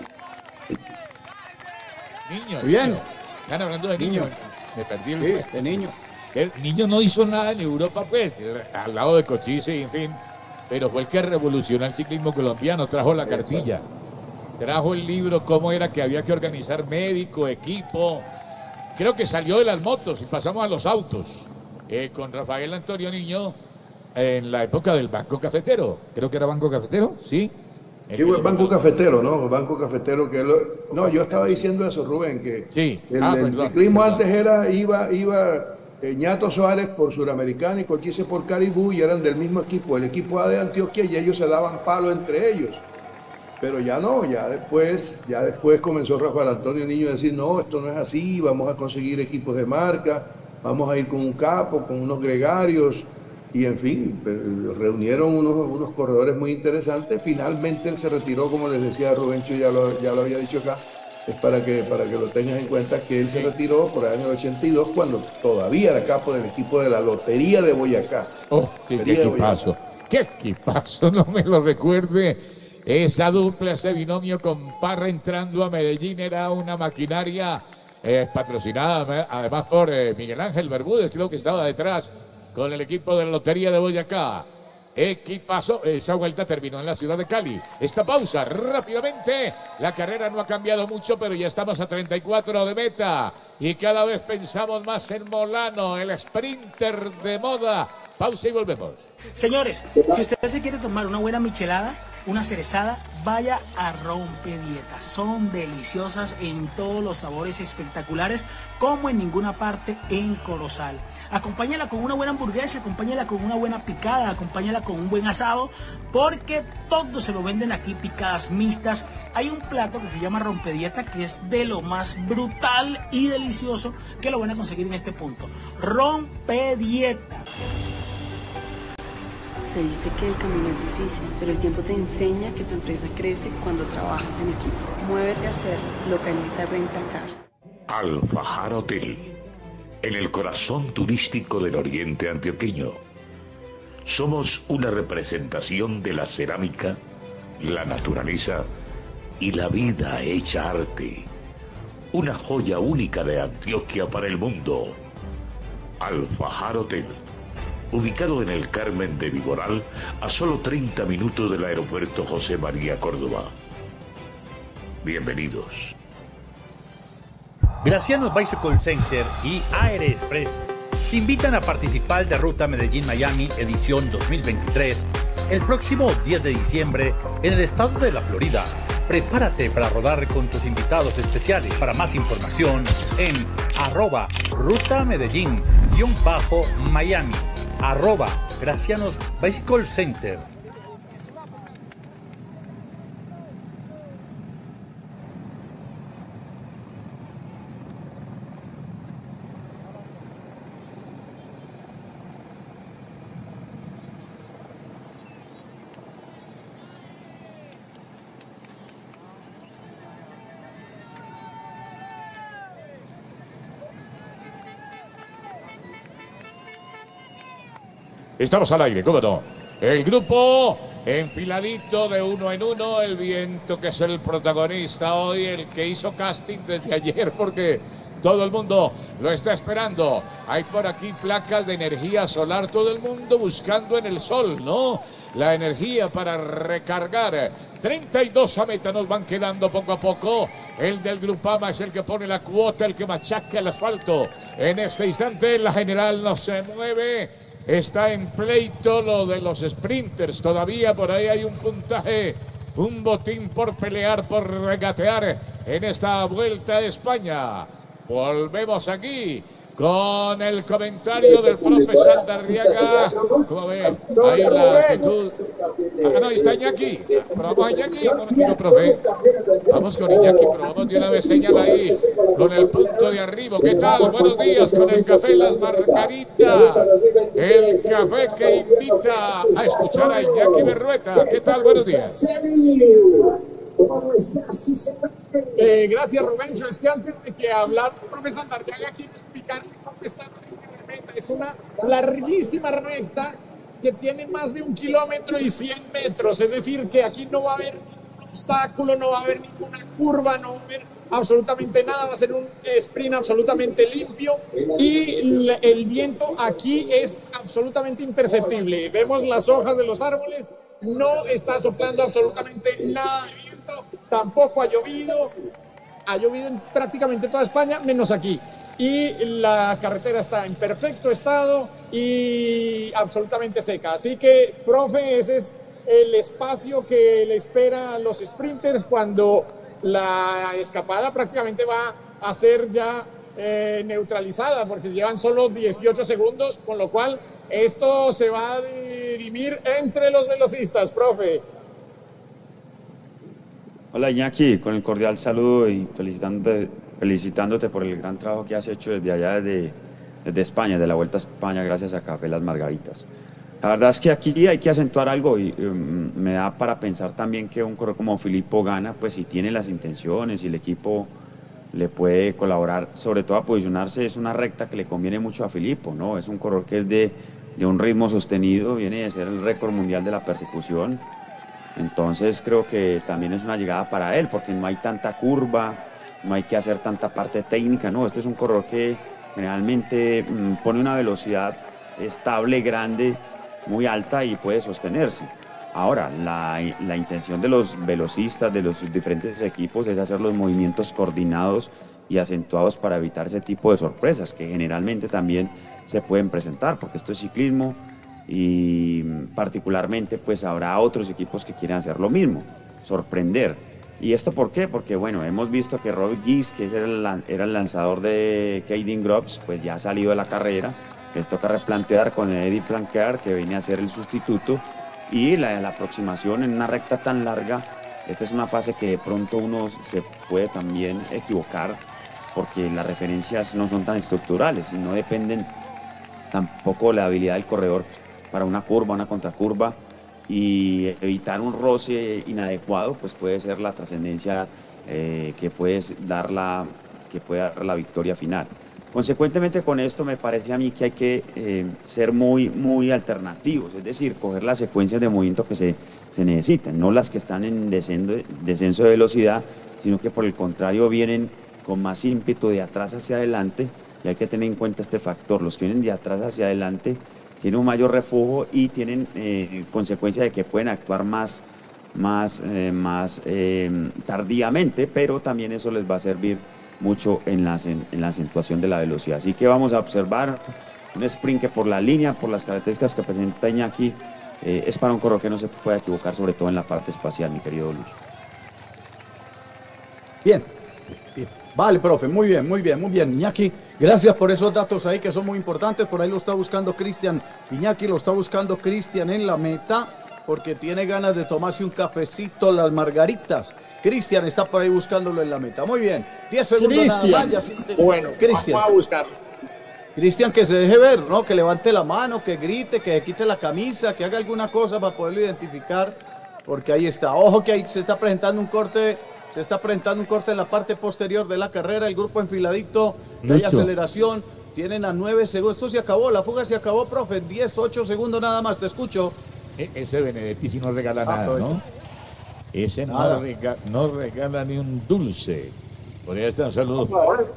Niño, bien. Niño. Están hablando de niño. niño. Me perdí el sí, de niño. El niño no hizo nada en Europa, pues, al lado de Cochise, en fin. Pero fue el que revolucionó el ciclismo colombiano, trajo la cartilla. Trajo el libro, cómo era que había que organizar médico, equipo. Creo que salió de las motos y pasamos a los autos. Eh, con Rafael Antonio Niño en la época del Banco Cafetero. Creo que era Banco Cafetero, ¿sí? Sí, el Banco Cafetero, ¿no? El Banco Cafetero que lo... No, yo estaba diciendo eso, Rubén, que sí. el, ah, el perdón, ciclismo perdón. antes era, iba, iba eh, Ñato Suárez por Suramericana y Cochise por Caribú y eran del mismo equipo, el equipo A de Antioquia, y ellos se daban palo entre ellos. Pero ya no, ya después, ya después comenzó Rafael Antonio Niño a decir, no, esto no es así, vamos a conseguir equipos de marca, vamos a ir con un capo, con unos gregarios, y en fin, reunieron unos, unos corredores muy interesantes. Finalmente él se retiró, como les decía Rubencho, ya lo, ya lo había dicho acá, es para que, para que lo tengas en cuenta, que él se retiró por allá en el ochenta y dos, cuando todavía era capo del equipo de la Lotería de Boyacá. Oh, qué, qué equipazo, qué equipazo, no me lo recuerde. Esa dupla, ese binomio con Parra entrando a Medellín era una maquinaria eh, patrocinada además por eh, Miguel Ángel Bermúdez, creo que estaba detrás con el equipo de la Lotería de Boyacá. Equipazo, esa vuelta terminó en la ciudad de Cali. Esta pausa rápidamente, la carrera no ha cambiado mucho, pero ya estamos a treinta y cuatro de meta y cada vez pensamos más en Molano, el sprinter de moda. Pausa y volvemos. Señores, si usted se quiere tomar una buena michelada, una cerezada, vaya a Rompedietas. Son deliciosas en todos los sabores espectaculares, como en ninguna parte en Corozal. Acompáñala con una buena hamburguesa, acompáñala con una buena picada, acompáñala con un buen asado, porque todo se lo venden aquí, picadas mixtas. Hay un plato que se llama Rompedieta, que es de lo más brutal y delicioso que lo van a conseguir en este punto. Rompedieta. Se dice que el camino es difícil, pero el tiempo te enseña que tu empresa crece cuando trabajas en equipo. Muévete a hacerlo. Localiza Rentacar. Alfajar Hotel, en el corazón turístico del oriente antioqueño. Somos una representación de la cerámica, la naturaleza y la vida hecha arte. Una joya única de Antioquia para el mundo. Alfajar Hotel, ubicado en el Carmen de Viboral, a solo treinta minutos del aeropuerto José María Córdoba. Bienvenidos. Gracianos Bicycle Center y Aeroexpress te invitan a participar de Ruta Medellín-Miami edición dos mil veintitrés el próximo diez de diciembre en el estado de la Florida. Prepárate para rodar con tus invitados especiales. Para más información en arroba Ruta Medellín guión bajo Miami, arroba Gracianos Bicycle Center. Estamos al aire, ¿cómo no? El grupo enfiladito de uno en uno, el viento que es el protagonista hoy, el que hizo casting desde ayer porque todo el mundo lo está esperando. Hay por aquí placas de energía solar, todo el mundo buscando en el sol, ¿no? La energía para recargar. treinta y dos a meta nos van quedando poco a poco. El del Grupama es el que pone la cuota, el que machaca el asfalto. En este instante la general no se mueve. Está en pleito lo de los sprinters. Todavía por ahí hay un puntaje, un botín por pelear, por regatear en esta Vuelta a España. Volvemos aquí con el comentario del profe Saldarriaga. ¿Cómo ve? Ahí la actitud. Ah, no, ahí está Iñaki. Probamos a Iñaki. No, profe. Vamos con Iñaki, probamos de una vez, señala ahí con el punto de arriba. ¿Qué tal? Buenos días con el café Las Margaritas. El café que invita a escuchar a Iñaki Berrueta. ¿Qué tal? Buenos días. Eh, gracias, Rubencho. Es que antes de que hablar, profesor Sandarriaga, quiero explicarles cómo está la meta. Es una larguísima recta que tiene más de un kilómetro y cien metros. Es decir, que aquí no va a haber ningún obstáculo, no va a haber ninguna curva, no va a haber absolutamente nada. Va a ser un sprint absolutamente limpio y el viento aquí es absolutamente imperceptible. Vemos las hojas de los árboles. No está soplando absolutamente nada de viento, tampoco ha llovido, ha llovido en prácticamente toda España, menos aquí. Y la carretera está en perfecto estado y absolutamente seca. Así que, profe, ese es el espacio que le espera a los sprinters cuando la escapada prácticamente va a ser ya eh, neutralizada, porque llevan solo dieciocho segundos, con lo cual esto se va a dirimir entre los velocistas, profe. Hola Iñaki, con el cordial saludo y felicitándote, felicitándote por el gran trabajo que has hecho desde allá, desde, desde España, de la Vuelta a España, gracias a Café Las Margaritas. La verdad es que aquí hay que acentuar algo y um, me da para pensar también que un corredor como Filippo Ganna, pues si tiene las intenciones y el equipo le puede colaborar, sobre todo a posicionarse, es una recta que le conviene mucho a Filippo, ¿no? Es un corredor que es de, de un ritmo sostenido, viene de ser el récord mundial de la persecución. Entonces creo que también es una llegada para él, porque no hay tanta curva, no hay que hacer tanta parte técnica, no, este es un corredor que generalmente mmm, pone una velocidad estable, grande, muy alta y puede sostenerse. Ahora, la, la intención de los velocistas, de los diferentes equipos, es hacer los movimientos coordinados y acentuados para evitar ese tipo de sorpresas que generalmente también se pueden presentar, porque esto es ciclismo y particularmente pues habrá otros equipos que quieran hacer lo mismo, sorprender. ¿Y esto por qué? Porque bueno, hemos visto que Rob Gis, que era el, era el lanzador de Caden Groves, pues ya ha salido de la carrera, les toca replantear con Eddie Planquer, que viene a ser el sustituto, y la, la aproximación en una recta tan larga, esta es una fase que de pronto uno se puede también equivocar, porque las referencias no son tan estructurales y no dependen tampoco de la habilidad del corredor para una curva, una contracurva, y evitar un roce inadecuado pues puede ser la trascendencia eh, que, puedes dar la, que puede dar la victoria final. Consecuentemente con esto me parece a mí que hay que eh, ser muy, muy alternativos, es decir, coger las secuencias de movimiento que se, se necesitan, no las que están en descenso, descenso de velocidad, sino que por el contrario vienen con más ímpetu de atrás hacia adelante, y hay que tener en cuenta este factor, los que vienen de atrás hacia adelante tienen un mayor refugio y tienen eh, consecuencia de que pueden actuar más, más, eh, más eh, tardíamente, pero también eso les va a servir mucho en la, en la acentuación de la velocidad. Así que vamos a observar un sprint que por la línea, por las características que presenta Iñaki, eh, es para un corredor que no se puede equivocar, sobre todo en la parte espacial, mi querido Lucho. Bien, bien. Vale, profe, muy bien, muy bien, muy bien. Iñaki, gracias por esos datos ahí que son muy importantes. Por ahí lo está buscando Cristian. Iñaki lo está buscando Cristian en la meta porque tiene ganas de tomarse un cafecito, las margaritas. Cristian está por ahí buscándolo en la meta. Muy bien, diez segundos Cristian. nada más. Ya asiste. Bueno, Cristian. vamos a buscarlo. Cristian, que se deje ver, ¿no? Que levante la mano, que grite, que quite la camisa, que haga alguna cosa para poderlo identificar. Porque ahí está. Ojo que ahí se está presentando un corte. Se está presentando un corte en la parte posterior de la carrera. El grupo enfiladito, de ahí aceleración. Tienen a nueve segundos. Esto se acabó, la fuga se acabó, profe. diez, ocho segundos nada más, te escucho. E ese Benedetti sí no regala ah, nada, ¿no? Ese no, rega no regala ni un dulce. Por ahí está, un saludo.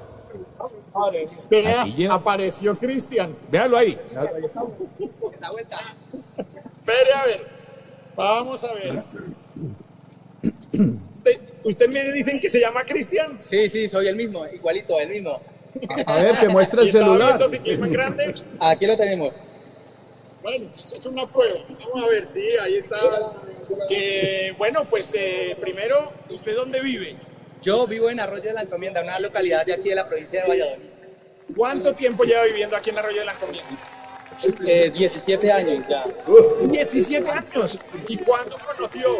Vea, apareció Cristian. Véalo ahí. Espere a ver. Vamos a ver. ¿Usted me dicen que se llama Cristian? Sí, sí, soy el mismo, igualito, el mismo. A ver, que muestra el celular. Aquí lo tenemos. Bueno, eso es una prueba. Vamos a ver, sí, ahí está. Eh, bueno, pues eh, primero, ¿usted dónde vive? Yo vivo en Arroyo de la Encomienda, una localidad de aquí de la provincia de Valladolid. ¿Cuánto tiempo lleva viviendo aquí en Arroyo de la Encomienda? Eh, diecisiete años ya. diecisiete años. ¿Y cuándo conoció?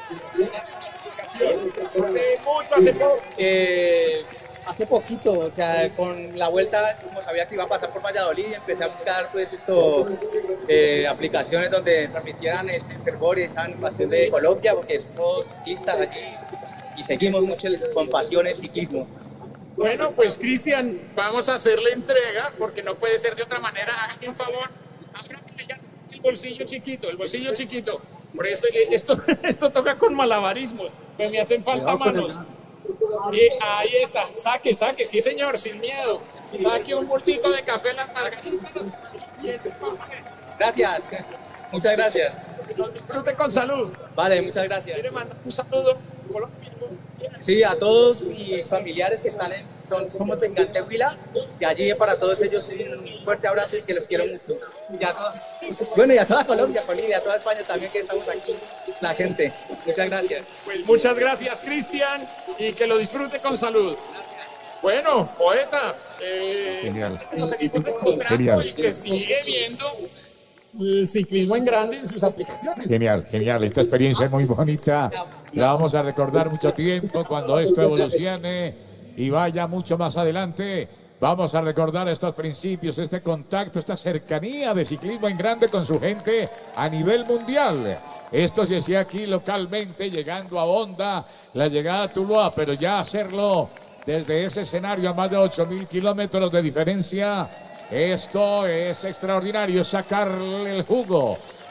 Eh, hace poquito, o sea, con la vuelta, como sabía que iba a pasar por Valladolid, empecé a buscar pues esto, eh, aplicaciones donde transmitieran este fervor y esa animación de Colombia, porque somos ciclistas allí y seguimos mucho con pasión el ciclismo. Bueno, pues Cristian, vamos a hacerle entrega, porque no puede ser de otra manera. Hágame un favor, ábrame ya el bolsillo chiquito, el bolsillo chiquito. Por esto, esto, esto toca con malabarismos, pues me hacen falta manos. Y ahí está, saque, saque, sí señor, sin miedo. Saque un bultito de café en las margaritas. Y ese gracias, muchas gracias. Lo disfrute con salud. Vale, muchas gracias. ¿Quiere mandar un saludo? Sí, a todos mis familiares que están en, son, somos de Engantehuila, y allí para todos ellos un fuerte abrazo y que los quiero mucho. Y a todos, bueno, y a toda Colombia, Colombia, a toda España también que estamos aquí, la gente. Muchas gracias. Pues muchas gracias, Cristian, y que lo disfrute con salud. Bueno, poeta, eh, Genial. nos seguimos encontrando Genial. y que sigue viendo el ciclismo en grande en sus aplicaciones. Genial, genial. Esta experiencia es muy bonita. La vamos a recordar mucho tiempo cuando esto evolucione y vaya mucho más adelante. Vamos a recordar estos principios, este contacto, esta cercanía de ciclismo en grande con su gente a nivel mundial. Esto se hacía aquí localmente, llegando a Honda, la llegada a Tuluá, pero ya hacerlo desde ese escenario a más de ocho mil kilómetros de diferencia. Esto es extraordinario, sacarle el jugo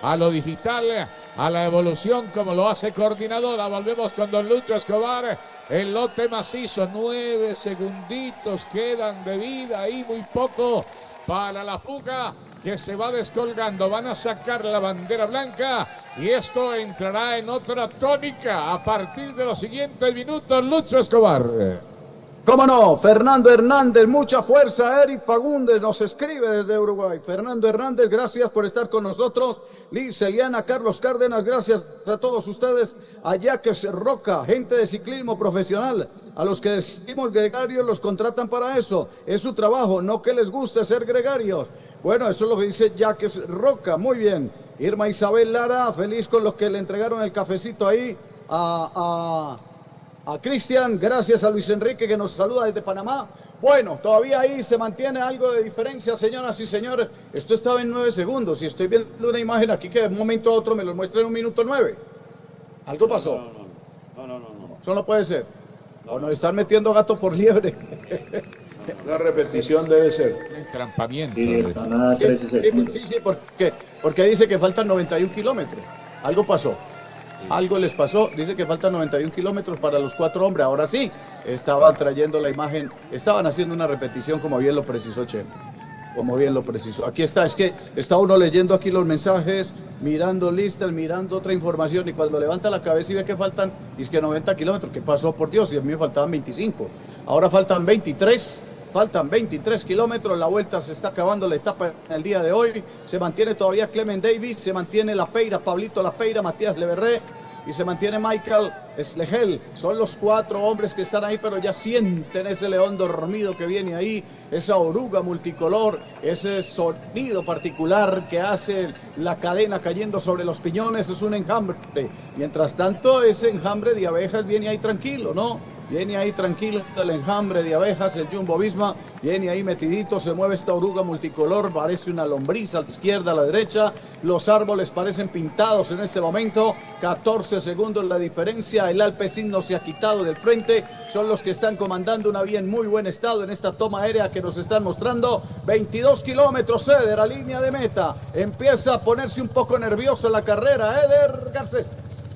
a lo digital, a la evolución como lo hace Coordinadora. Volvemos con don Lucho Escobar. El lote macizo, nueve segunditos quedan de vida, ahí muy poco para la fuga que se va descolgando. Van a sacar la bandera blanca y esto entrará en otra tónica a partir de los siguientes minutos. Lucho Escobar. ¿Cómo no? Fernando Hernández, mucha fuerza. Eric Fagundes nos escribe desde Uruguay. Fernando Hernández, gracias por estar con nosotros. Liz, Eliana, Carlos Cárdenas, gracias a todos ustedes. A Jacques Roca, gente de ciclismo profesional. A los que decimos gregarios los contratan para eso. Es su trabajo, no que les guste ser gregarios. Bueno, eso es lo que dice Jacques Roca. Muy bien. Irma Isabel Lara, feliz con los que le entregaron el cafecito ahí a... a A Cristian, gracias a Luis Enrique que nos saluda desde Panamá. Bueno, todavía ahí se mantiene algo de diferencia, señoras y señores. Esto estaba en nueve segundos y estoy viendo una imagen aquí que de un momento a otro me lo muestra en un minuto nueve. ¿Algo pasó? No, no, no, no. no. Eso no puede ser. O nos están metiendo gato por liebre. Una repetición debe ser. Entrampamiento. Sí, están a trece Sí, segundos. sí, sí, porque, porque dice que faltan noventa y un kilómetros. Algo pasó. Algo les pasó, dice que faltan noventa y un kilómetros para los cuatro hombres. Ahora sí, estaban trayendo la imagen, estaban haciendo una repetición como bien lo precisó Che, como bien lo precisó. Aquí está, es que está uno leyendo aquí los mensajes, mirando listas, mirando otra información y cuando levanta la cabeza y ve que faltan, y es que noventa kilómetros, ¿qué pasó? Por Dios, y a mí me faltaban veinticinco, ahora faltan veintitrés. Faltan veintitrés kilómetros, la vuelta se está acabando, la etapa en el día de hoy. Se mantiene todavía Clement Davis, se mantiene La Peira, Pablito La Peira, Matías Leverré y se mantiene Michael Schlegel. Son los cuatro hombres que están ahí, pero ya sienten ese león dormido que viene ahí, esa oruga multicolor, ese sonido particular que hace la cadena cayendo sobre los piñones. Es un enjambre. Mientras tanto, ese enjambre de abejas viene ahí tranquilo, ¿no? Viene ahí tranquilo el enjambre de abejas, el Jumbo Visma, viene ahí metidito, se mueve esta oruga multicolor, parece una lombriz a la izquierda, a la derecha, los árboles parecen pintados en este momento, catorce segundos la diferencia, el Alpecin no se ha quitado del frente, son los que están comandando una vía en muy buen estado en esta toma aérea que nos están mostrando, veintidós kilómetros Eder a línea de meta, empieza a ponerse un poco nerviosa la carrera, Eder Garcés.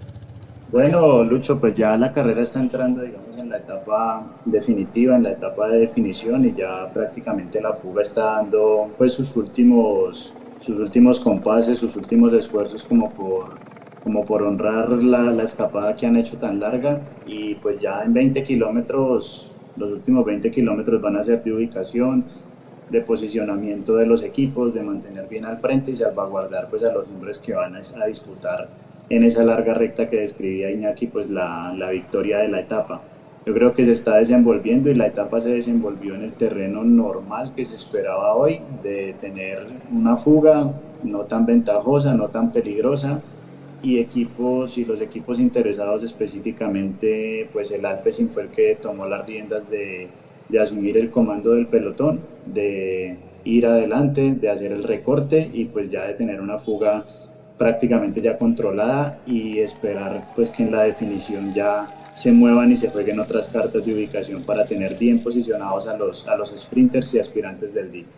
Bueno, Lucho, pues ya la carrera está entrando, digamos, en la etapa definitiva, en la etapa de definición y ya prácticamente la fuga está dando pues sus últimos, sus últimos compases, sus últimos esfuerzos como por, como por honrar la, la escapada que han hecho tan larga y pues ya en veinte kilómetros, los últimos veinte kilómetros van a ser de ubicación, de posicionamiento de los equipos, de mantener bien al frente y salvaguardar pues a los hombres que van a, a disputar en esa larga recta que describía Iñaki, pues la, la victoria de la etapa. Yo creo que se está desenvolviendo y la etapa se desenvolvió en el terreno normal que se esperaba hoy, de tener una fuga no tan ventajosa, no tan peligrosa, y equipos y los equipos interesados específicamente, pues el Alpecin fue el que tomó las riendas de, de asumir el comando del pelotón, de ir adelante, de hacer el recorte y pues ya de tener una fuga prácticamente ya controlada y esperar pues que en la definición ya se muevan y se jueguen otras cartas de ubicación para tener bien posicionados a los, a los sprinters y aspirantes del día.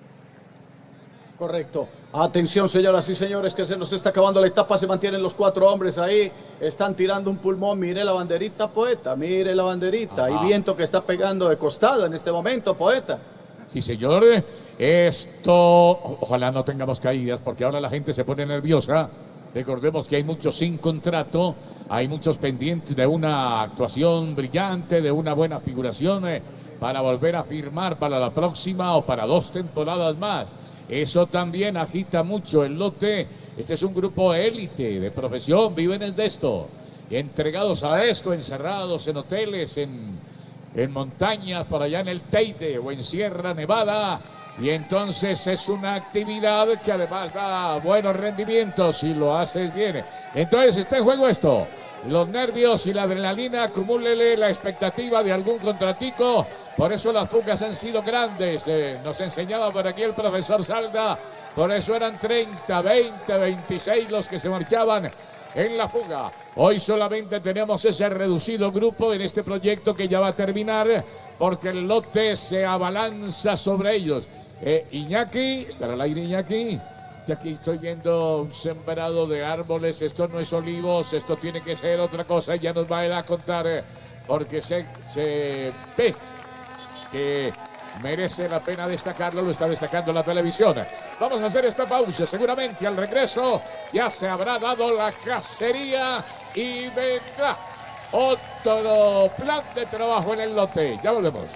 Correcto. Atención, señoras y señores, que se nos está acabando la etapa, se mantienen los cuatro hombres ahí, están tirando un pulmón, mire la banderita, poeta, mire la banderita, hay viento que está pegando de costado en este momento, poeta. Sí, señor. Esto, ojalá no tengamos caídas, porque ahora la gente se pone nerviosa. Recordemos que hay muchos sin contrato, hay muchos pendientes de una actuación brillante, de una buena figuración eh, para volver a firmar para la próxima o para dos temporadas más. Eso también agita mucho el lote. Este es un grupo élite de profesión, viven de esto, entregados a esto, encerrados en hoteles, en, en montañas, por allá en el Teide o en Sierra Nevada. Y entonces es una actividad que además da buenos rendimientos si lo haces bien. Entonces está en juego esto. Los nervios y la adrenalina, acumúlele la expectativa de algún contratico. Por eso las fugas han sido grandes. Eh, nos enseñaba por aquí el profesor Salda. Por eso eran treinta, veinte, veintiséis los que se marchaban en la fuga. Hoy solamente tenemos ese reducido grupo en este proyecto que ya va a terminar porque el lote se abalanza sobre ellos. Eh, Iñaki, estará al aire Iñaki. frente aquí estoy viendo un sembrado de árboles. Esto no es olivos, esto tiene que ser otra cosa. Ya nos va a ir a contar eh, porque se, se ve que merece la pena destacarlo, lo está destacando la televisión. Vamos a hacer esta pausa, seguramente al regreso ya se habrá dado la cacería y vendrá otro plan de trabajo en el lote. Ya volvemos.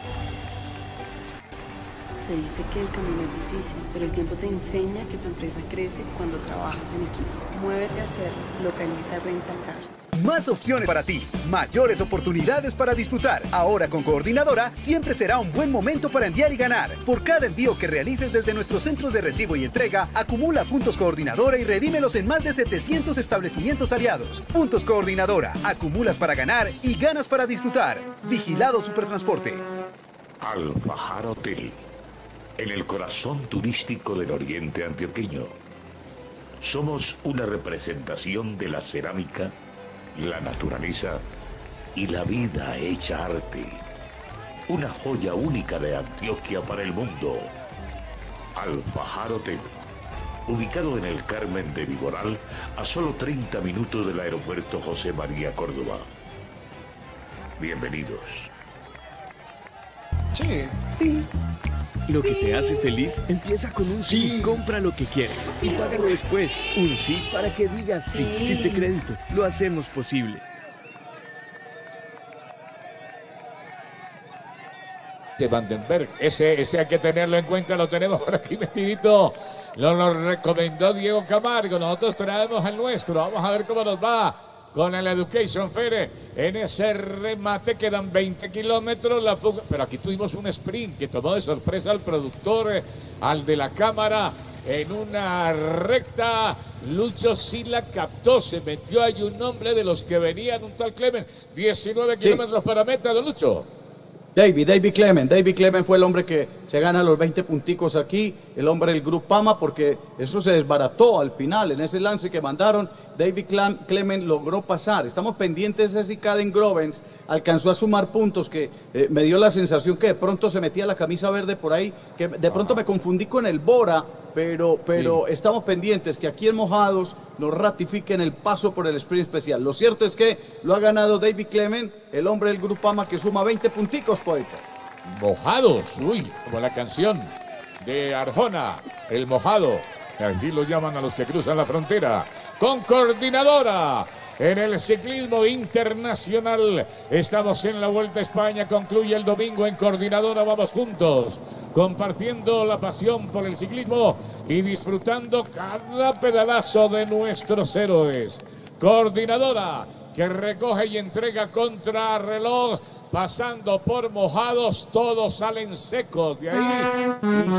Se dice que el camino es difícil, pero el tiempo te enseña que tu empresa crece cuando trabajas en equipo. Muévete a hacerlo. Localiza Rentacar. Más opciones para ti, mayores oportunidades para disfrutar. Ahora con Coordinadora siempre será un buen momento para enviar y ganar. Por cada envío que realices desde nuestros centros de recibo y entrega, acumula puntos Coordinadora y redímelos en más de setecientos establecimientos aliados. Puntos Coordinadora, acumulas para ganar y ganas para disfrutar. Vigilado Supertransporte. Al-Fajar Hotel, en el corazón turístico del oriente antioqueño. Somos una representación de la cerámica, la naturaleza y la vida hecha arte. Una joya única de Antioquia para el mundo. Al-Fajar Hotel, ubicado en el Carmen de Viboral, a solo treinta minutos del aeropuerto José María Córdoba. Bienvenidos. Sí, sí. Lo que te hace feliz empieza con un sí. sí. Compra lo que quieres y págalo después. Un sí para que digas sí. sí. Siste Crédito, lo hacemos posible. De Vandenberg, ese, ese hay que tenerlo en cuenta, lo tenemos por aquí metidito. Lo, lo recomendó Diego Camargo. Nosotros traemos el nuestro. Vamos a ver cómo nos va con el Education Fair en ese remate. Quedan veinte kilómetros, la fuga, pero aquí tuvimos un sprint que tomó de sorpresa al productor, al de la cámara, en una recta. Lucho sí la captó, se metió ahí un hombre de los que venían, un tal Clemen, diecinueve kilómetros para meta, de Lucho. David, David Clement, David Clement fue el hombre que se gana los veinte punticos aquí, el hombre del Grupama, porque eso se desbarató al final, en ese lance que mandaron, David Clement logró pasar. Estamos pendientes de si Caden Grovens alcanzó a sumar puntos, que eh, me dio la sensación que de pronto se metía la camisa verde por ahí, que de pronto me confundí con el Bora, pero, pero sí. Estamos pendientes que aquí en Mojados nos ratifiquen el paso por el sprint especial. Lo cierto es que lo ha ganado David Clement, el hombre del Grupama, que suma veinte punticos, poeta. Mojados, uy, como la canción de Arjona, el mojado. Aquí lo llaman a los que cruzan la frontera. Con Coordinadora en el ciclismo internacional. Estamos en la Vuelta a España, concluye el domingo en Coordinadora. Vamos juntos, compartiendo la pasión por el ciclismo y disfrutando cada pedalazo de nuestros héroes. Coordinadora, que recoge y entrega contra reloj, pasando por Mojados, todos salen secos de ahí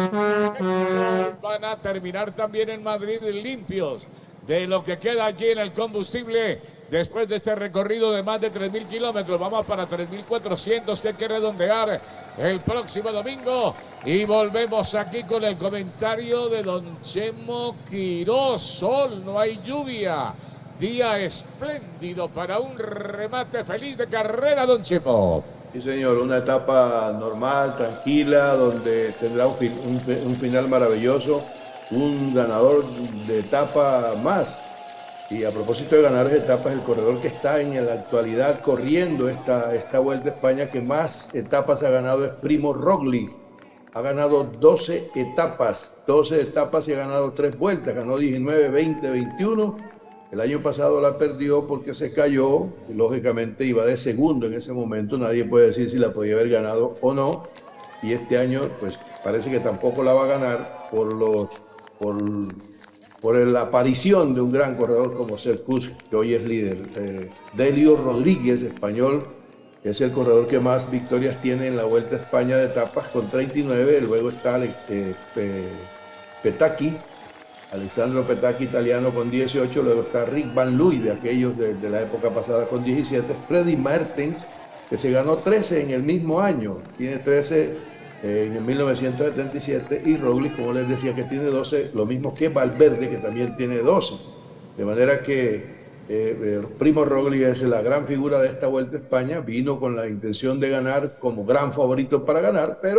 y van a terminar también en Madrid limpios de lo que queda aquí en el combustible después de este recorrido de más de tres mil kilómetros. Vamos para tres mil cuatrocientos que hay que redondear el próximo domingo. Y volvemos aquí con el comentario de don Chemo Quirós. Sol, no hay lluvia. Día espléndido para un remate feliz de carrera, don Chemo. Sí, señor, una etapa normal, tranquila, donde tendrá un, fi un, un final maravilloso, un ganador de etapa más. Y a propósito de ganadores de etapas, el corredor que está en la actualidad corriendo esta, esta Vuelta a España, que más etapas ha ganado, es Primo Roglic. Ha ganado doce etapas, doce etapas y ha ganado tres vueltas, ganó diecinueve, veinte, veintiuno. El año pasado la perdió porque se cayó, y lógicamente iba de segundo en ese momento, nadie puede decir si la podía haber ganado o no, y este año pues parece que tampoco la va a ganar por, los, por, por la aparición de un gran corredor como Sepp Kuss, que hoy es líder. Eh, Delio Rodríguez, español, que es el corredor que más victorias tiene en la Vuelta a España de etapas con treinta y nueve, luego está eh, eh, Petacchi, Alessandro Petacchi, italiano, con dieciocho, luego está Rick Van Looy, de aquellos de, de la época pasada, con diecisiete, Freddy Mertens, que se ganó trece en el mismo año, tiene trece eh, en mil novecientos setenta y siete, y Roglic, como les decía, que tiene doce, lo mismo que Valverde, que también tiene doce, de manera que eh, Primo Roglic es la gran figura de esta Vuelta a España, vino con la intención de ganar como gran favorito para ganar, pero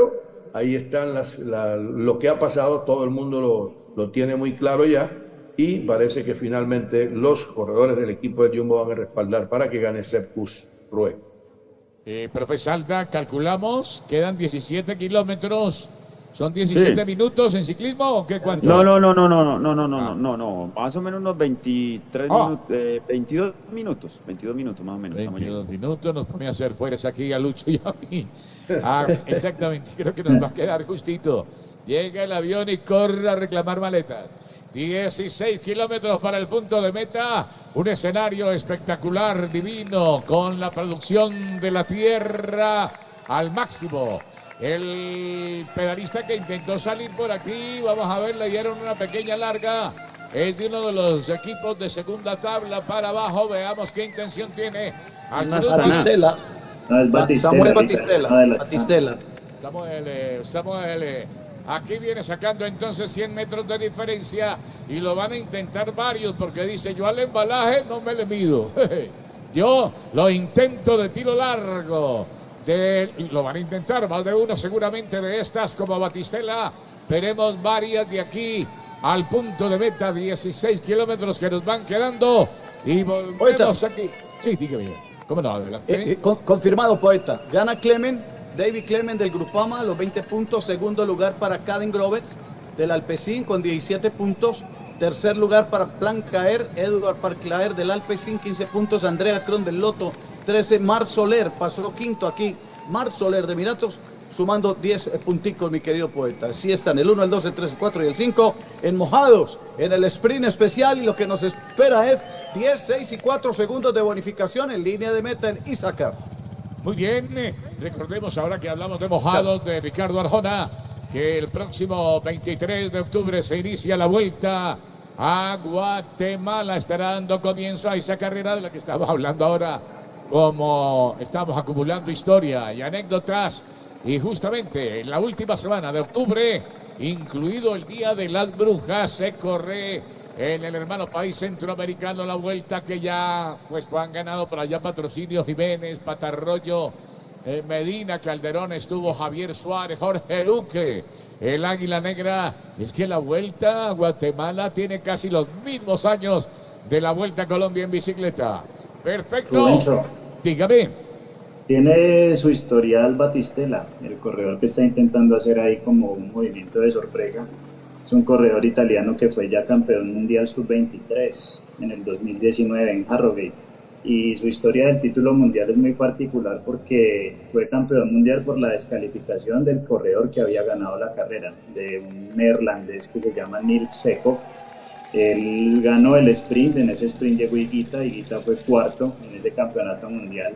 ahí están las, la, lo que ha pasado, todo el mundo lo, lo tiene muy claro ya, y parece que finalmente los corredores del equipo de Jumbo van a respaldar para que gane Sepp Kuss Rue. Eh, profe Salda, calculamos, quedan diecisiete kilómetros. ¿Son diecisiete sí. minutos en ciclismo o qué cuánto? No, no, no, no, no, no, no, no, ah. no, no, más o menos unos veintitrés ah. minutos, eh, veintidós minutos, veintidós minutos más o menos. veintidós minutos, nos pone a hacer fuerza aquí a Lucho y a mí. Ah, exactamente, creo que nos va a quedar justito. Llega el avión y corre a reclamar maletas. dieciséis kilómetros para el punto de meta, un escenario espectacular, divino, con la producción de la tierra al máximo. El pedalista que intentó salir por aquí, vamos a ver, le dieron una pequeña larga, es de uno de los equipos de segunda tabla para abajo, veamos qué intención tiene. Batistela. No, es Batistela. Samuel Batistela. Batistela. Samuel, Samuel. Aquí viene sacando entonces cien metros de diferencia y lo van a intentar varios porque dice, yo al embalaje no me le mido. Yo lo intento de tiro largo. De, lo van a intentar más de uno seguramente de estas como Batistela. Veremos varias de aquí al punto de meta, dieciséis kilómetros que nos van quedando y volvemos aquí. Sí, dígame. ¿Cómo no? Adelante. Eh, eh, con, confirmado, Poeta. Gana Clement, David Clement del Grupama, los veinte puntos. Segundo lugar para Caden Grovers del Alpecin con diecisiete puntos. Tercer lugar para Plancaer, Edward Parclaer del Alpecin, quince puntos. Andrea Kron del Lotto, trece. Mar Soler pasó quinto aquí. Mar Soler de Emiratos, sumando diez punticos, mi querido Poeta. Así están el uno, el dos, el tres, el cuatro y el cinco en mojados en el sprint especial. Y lo que nos espera es diez, seis y cuatro segundos de bonificación en línea de meta en Ísacar. Muy bien, recordemos ahora que hablamos de mojados de Ricardo Arjona, que el próximo veintitrés de octubre se inicia la vuelta a Guatemala. Estará dando comienzo a esa carrera de la que estamos hablando ahora, como estamos acumulando historia y anécdotas. Y justamente en la última semana de octubre, incluido el Día de las Brujas, se corre en el hermano país centroamericano la vuelta que ya pues han ganado por allá Patrocinio Jiménez, Patarroyo, eh, Medina, Calderón, estuvo Javier Suárez, Jorge Luque, el Águila Negra. Es que la vuelta a Guatemala tiene casi los mismos años de la Vuelta a Colombia en bicicleta. Perfecto. Rubencho, dígame. Tiene su historial Batistela, el corredor que está intentando hacer ahí como un movimiento de sorpresa. Es un corredor italiano que fue ya campeón mundial sub veintitrés en el dos mil diecinueve en Harrogate. Y su historia del título mundial es muy particular porque fue campeón mundial por la descalificación del corredor que había ganado la carrera, de un neerlandés que se llama Nils Sekov. Él ganó el sprint, en ese sprint llegó Higuita, Higuita fue cuarto en ese campeonato mundial.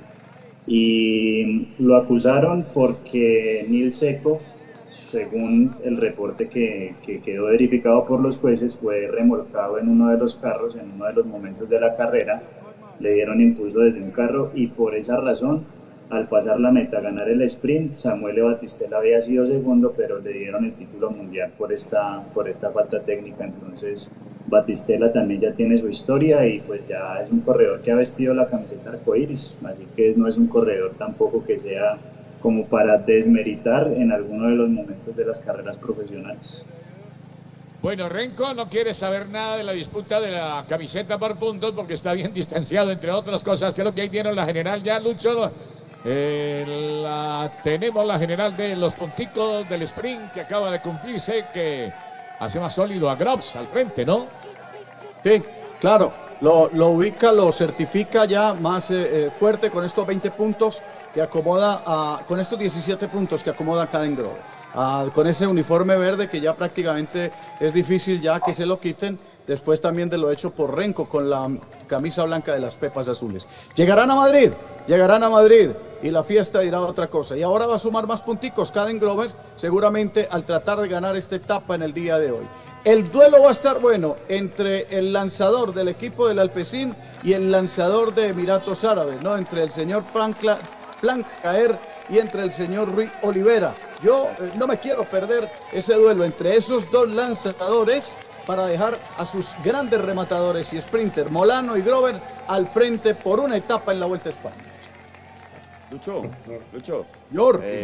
Y lo acusaron porque Nils Sekov, según el reporte que, que quedó verificado por los jueces, fue remolcado en uno de los carros en uno de los momentos de la carrera. Le dieron impulso desde un carro y por esa razón, al pasar la meta, ganar el sprint, Samuel Batistela había sido segundo, pero le dieron el título mundial por esta, por esta falta técnica. Entonces Batistela también ya tiene su historia y pues ya es un corredor que ha vestido la camiseta arcoíris, así que no es un corredor tampoco que sea como para desmeritar en alguno de los momentos de las carreras profesionales. Bueno, Renko no quiere saber nada de la disputa de la camiseta por puntos porque está bien distanciado, entre otras cosas. Creo que ahí tienen la general ya, Lucho. Eh, la, tenemos la general de los punticos del sprint que acaba de cumplirse, que hace más sólido a Groves al frente, ¿no? Sí, claro. Lo, lo ubica, lo certifica ya más eh, fuerte con estos veinte puntos que acomoda, a, con estos diecisiete puntos que acomoda a Caden Groves. Ah, con ese uniforme verde que ya prácticamente es difícil ya que se lo quiten, después también de lo hecho por Renko con la camisa blanca de las pepas azules. Llegarán a Madrid, llegarán a Madrid y la fiesta dirá otra cosa. Y ahora va a sumar más punticos Caden Groves seguramente al tratar de ganar esta etapa en el día de hoy. El duelo va a estar bueno entre el lanzador del equipo del Alpecin y el lanzador de Emiratos Árabes, ¿no? Entre el señor Plancla, Plancaer y entre el señor Rui Olivera. Yo eh, no me quiero perder ese duelo entre esos dos lanzadores para dejar a sus grandes rematadores y sprinter, Molano y Grover, al frente por una etapa en la Vuelta a España. Lucho, Lucho, Yor. Eh,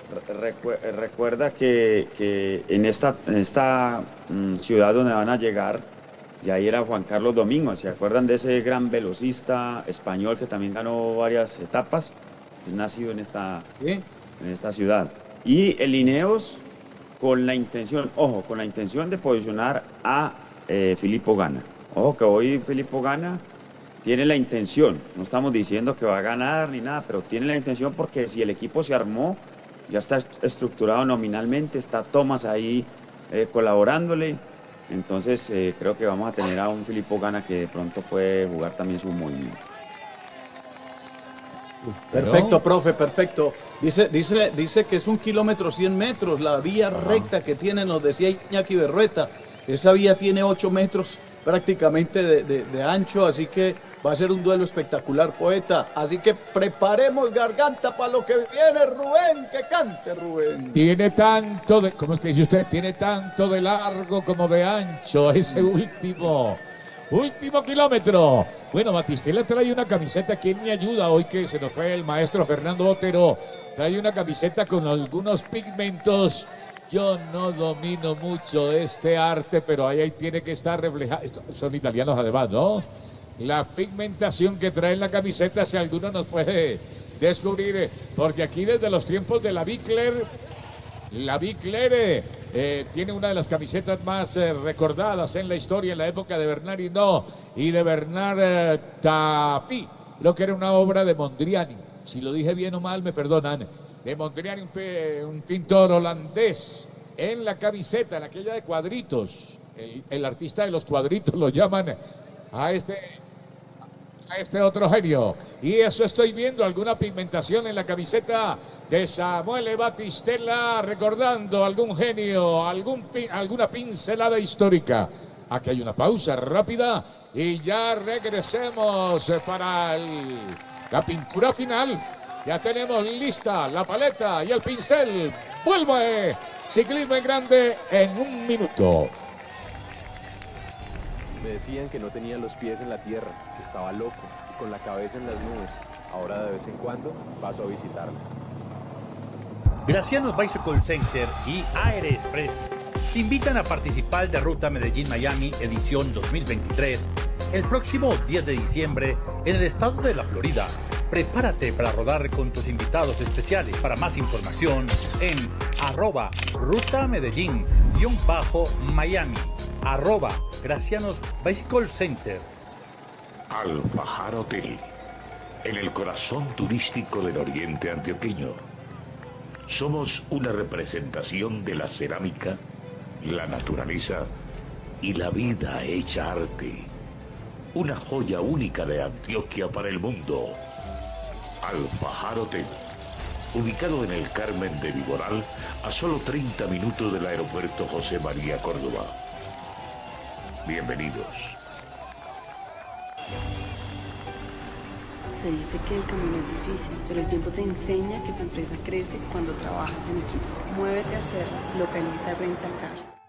Recu recuerda que, que en esta, en esta mm, ciudad donde van a llegar, y ahí era Juan Carlos Domingo, ¿se acuerdan de ese gran velocista español que también ganó varias etapas? Es nacido en esta, ¿sí? en esta ciudad. Y el Ineos con la intención, ojo, con la intención de posicionar a eh, Filippo Ganna. Ojo que hoy Filippo Ganna tiene la intención, no estamos diciendo que va a ganar ni nada, pero tiene la intención porque si el equipo se armó, ya está estructurado nominalmente, está Thomas ahí eh, colaborándole, entonces eh, creo que vamos a tener a un Filippo Ganna que de pronto puede jugar también su movimiento. Perfecto, profe, perfecto. Dice, dice, dice que es un kilómetro cien metros, la vía recta que tiene, nos decía Iñaki Berrueta. Esa vía tiene ocho metros prácticamente de, de, de ancho, así que va a ser un duelo espectacular, poeta. Así que preparemos garganta para lo que viene, Rubén, que cante, Rubén. Tiene tanto de, ¿cómo es que dice usted? Tiene tanto de largo como de ancho ese último. Último kilómetro. Bueno, Batistela trae una camiseta. ¿Quién me ayuda hoy que se nos fue el maestro Fernando Otero? Trae una camiseta con algunos pigmentos. Yo no domino mucho este arte, pero ahí, ahí tiene que estar reflejado. Son italianos además, ¿no? La pigmentación que trae en la camiseta, si alguno nos puede descubrir, porque aquí desde los tiempos de la Bickler, la Bickler eh, tiene una de las camisetas más eh, recordadas en la historia, en la época de Bernard Hinault y de Bernard eh, Tapie, lo que era una obra de Mondriani. Si lo dije bien o mal, me perdonan. De Mondriani, un, un pintor holandés, en la camiseta, en aquella de cuadritos. El, el artista de los cuadritos lo llaman a este, a este otro genio. Y eso estoy viendo, alguna pigmentación en la camiseta de Samuele Battistella, recordando algún genio, algún, alguna pincelada histórica. Aquí hay una pausa rápida y ya regresemos para el, la pintura final. Ya tenemos lista la paleta y el pincel. Vuelve Ciclismo en Grande en un minuto. Me decían que no tenía los pies en la tierra, que estaba loco y con la cabeza en las nubes. Ahora de vez en cuando paso a visitarlas. Gracianos Bicycle Center y Aeroexpress te invitan a participar de Ruta Medellín-Miami edición dos mil veintitrés el próximo diez de diciembre en el estado de la Florida. Prepárate para rodar con tus invitados especiales. Para más información en arroba Ruta Medellín guión bajo Miami, arroba Gracianos Bicycle Center. Al-Fajar Hotel, en el corazón turístico del oriente antioqueño. Somos una representación de la cerámica, la naturaleza y la vida hecha arte. Una joya única de Antioquia para el mundo. Al-Fajar Hotel, ubicado en el Carmen de Viboral, a solo treinta minutos del aeropuerto José María Córdoba. Bienvenidos. Se dice que el camino es difícil, pero el tiempo te enseña que tu empresa crece cuando trabajas en equipo. Muévete a hacerlo. Localiza Rentacar.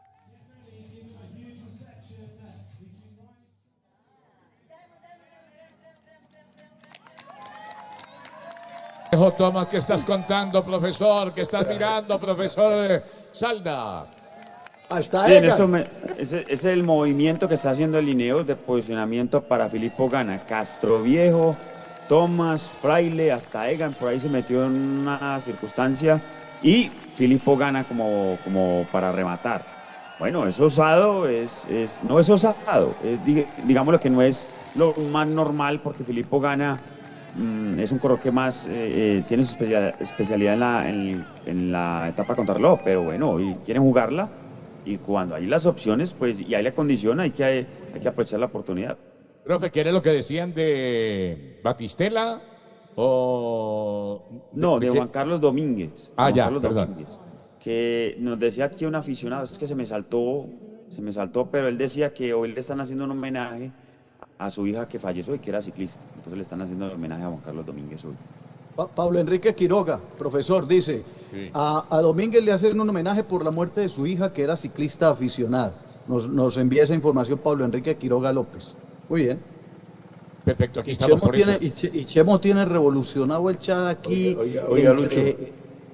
Tomás, ¿qué estás contando, profesor? ¿Qué estás mirando, profesor Salda? Hasta sí, en eso me, ese, ese es el movimiento que está haciendo el Ineos de posicionamiento para Filippo Ganna. Castroviejo, Thomas, Fraile, hasta Egan por ahí se metió en una circunstancia y Filippo Ganna como, como para rematar. Bueno, es osado, es, es, no es osado, es, digamos lo que no es lo más normal porque Filippo Ganna mm, es un corredor que más eh, eh, tiene su especial, especialidad en la, en, en la etapa contrarreloj, pero bueno, hoy quieren jugarla y cuando hay las opciones, pues y hay la condición, hay que, hay, hay que aprovechar la oportunidad. Profe, ¿qué era lo que decían de Battistella o...? No, de, de Juan Carlos Domínguez. Ah, Juan ya, Carlos perdón. Domínguez, que nos decía aquí un aficionado, es que se me saltó, se me saltó, pero él decía que hoy le están haciendo un homenaje a su hija que falleció y que era ciclista. Entonces le están haciendo el homenaje a Juan Carlos Domínguez hoy. Pa Pablo Enrique Quiroga, profesor, dice, sí. a, a Domínguez le hacen un homenaje por la muerte de su hija que era ciclista aficionada. Nos, nos envía esa información Pablo Enrique Quiroga López. Muy bien. Perfecto, aquí y estamos Chemo por tiene, eso. Y, Che, y Chemo tiene revolucionado el chat aquí. Oiga, oiga, oiga Lucho. Eh,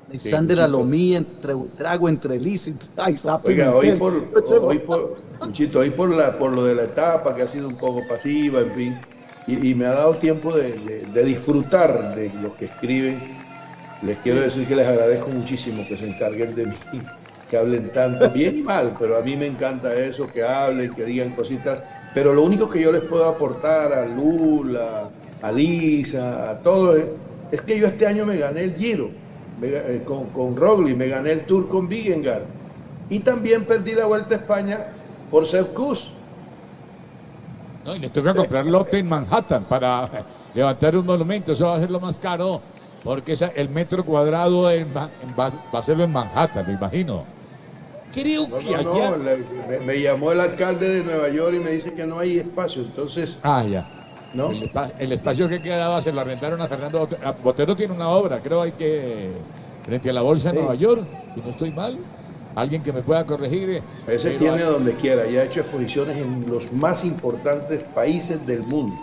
Alexander Sí, Alomí, entre Trago, entre Liz, ay, Oiga, hoy por, hoy por, Luchito, hoy por, la, por lo de la etapa que ha sido un poco pasiva, en fin, y, y me ha dado tiempo de, de, de disfrutar de lo que escriben. Les quiero Sí. decir que les agradezco muchísimo que se encarguen de mí, que hablen tanto, bien y mal, pero a mí me encanta eso, que hablen, que digan cositas. Pero lo único que yo les puedo aportar a Lula, a Lisa, a todos, es, es que yo este año me gané el Giro me, eh, con, con Roglic, me gané el Tour con Vingegaard y también perdí la Vuelta a España por Sepp Kuss. No, y le toca comprar lote en Manhattan para levantar un monumento. Eso va a ser lo más caro, porque esa, el metro cuadrado en, va, va a serlo en Manhattan, me imagino. Creo No, que no, allá... no, le- me, me llamó el alcalde de Nueva York y me dice que no hay espacio, entonces... Ah, ya. ¿No? El, espa- el espacio que quedaba se lo arrendaron a Fernando Botero. Ah, Botero tiene una obra, creo hay que... Frente a la Bolsa de Sí. Nueva York, si no estoy mal. Alguien que me pueda corregir. eh, Ese pero tiene hay- a donde quiera, ya ha hecho exposiciones en los más importantes países del mundo.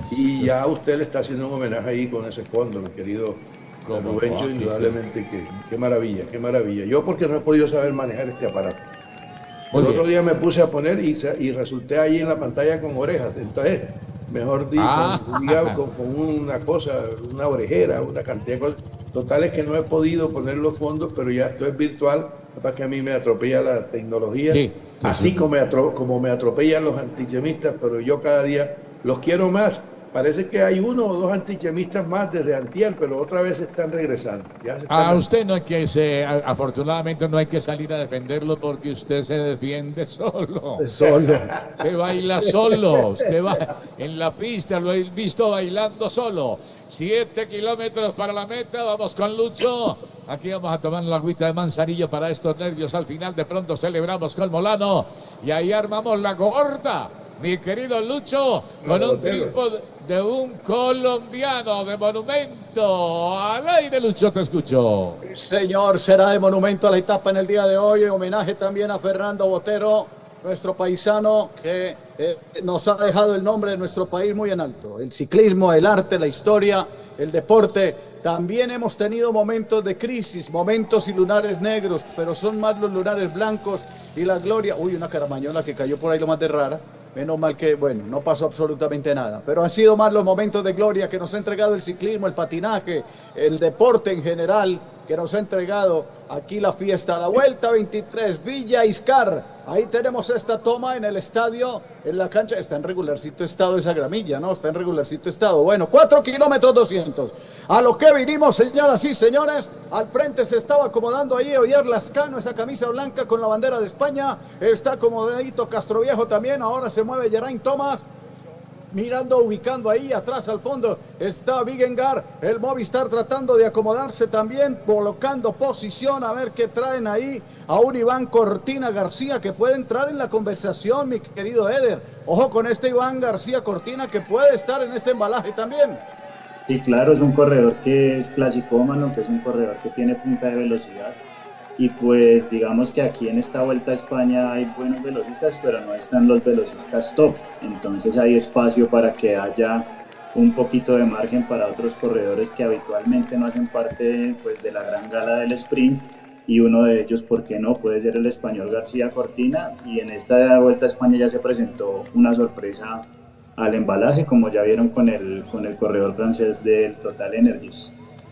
Y ya usted le está haciendo un homenaje ahí con ese fondo, mi querido ¿Cómo Rubencho, no? Aquí indudablemente que qué maravilla, qué maravilla. Yo porque no he podido saber manejar este aparato. Muy El bien. otro día me puse a poner y, se- y resulté ahí en la pantalla con orejas. Entonces, mejor dicho, Ah. diga, con, con una cosa, una orejera, una cantidad de cosas. Total es que no he podido poner los fondos, pero ya esto es virtual, para que a mí me atropella la tecnología. Sí, Así sí. como me, atro- como me atropellan los antichemistas, pero yo cada día los quiero más. Parece que hay uno o dos antichemistas más desde antier, pero otra vez están regresando. Ya se están- A usted no hay que, se, a- afortunadamente no hay que salir a defenderlo porque usted se defiende solo. Solo. Usted baila solo, usted va en la pista, lo he visto bailando solo. Siete kilómetros para la meta, vamos con Lucho. Aquí vamos a tomar la agüita de manzanillo para estos nervios. Al final de pronto celebramos con Molano y ahí armamos la gorda. Mi querido Lucho, con un triunfo de un colombiano de monumento. Al aire, Lucho, te escucho. Señor, será de monumento a la etapa en el día de hoy. Homenaje también a Fernando Botero, nuestro paisano que eh, nos ha dejado el nombre de nuestro país muy en alto. El ciclismo, el arte, la historia, el deporte. También hemos tenido momentos de crisis, momentos y lunares negros, pero son más los lunares blancos y la gloria. Uy, una caramañola que cayó por ahí lo más de rara. Menos mal que, bueno, no pasó absolutamente nada. Pero han sido más los momentos de gloria que nos ha entregado el ciclismo, el patinaje, el deporte en general, que nos ha entregado aquí la fiesta. La Vuelta veintitrés, Villa Iscar. Ahí tenemos esta toma en el estadio, en la cancha. Está en regularcito estado esa gramilla, ¿no? Está en regularcito estado. Bueno, cuatro kilómetros doscientos. A lo que vinimos, señoras y señores. Al frente se estaba acomodando ahí Oyer Lascano, esa camisa blanca con la bandera de España. Está acomodadito Castroviejo también. Ahora se mueve Geraint Thomas. Mirando, ubicando ahí atrás al fondo está Vingegaard, el Movistar tratando de acomodarse también, colocando posición a ver qué traen ahí a un Iván Cortina García que puede entrar en la conversación, mi querido Eder. Ojo con este Iván García Cortina que puede estar en este embalaje también. Sí, claro, es un corredor que es clasicómano, que es un corredor que tiene punta de velocidad. Y pues digamos que aquí en esta Vuelta a España hay buenos velocistas, pero no están los velocistas top. Entonces hay espacio para que haya un poquito de margen para otros corredores que habitualmente no hacen parte pues, de la gran gala del sprint. Y uno de ellos, ¿por qué no? Puede ser el español García Cortina. Y en esta Vuelta a España ya se presentó una sorpresa al embalaje, como ya vieron con el, con el corredor francés del Total Energies.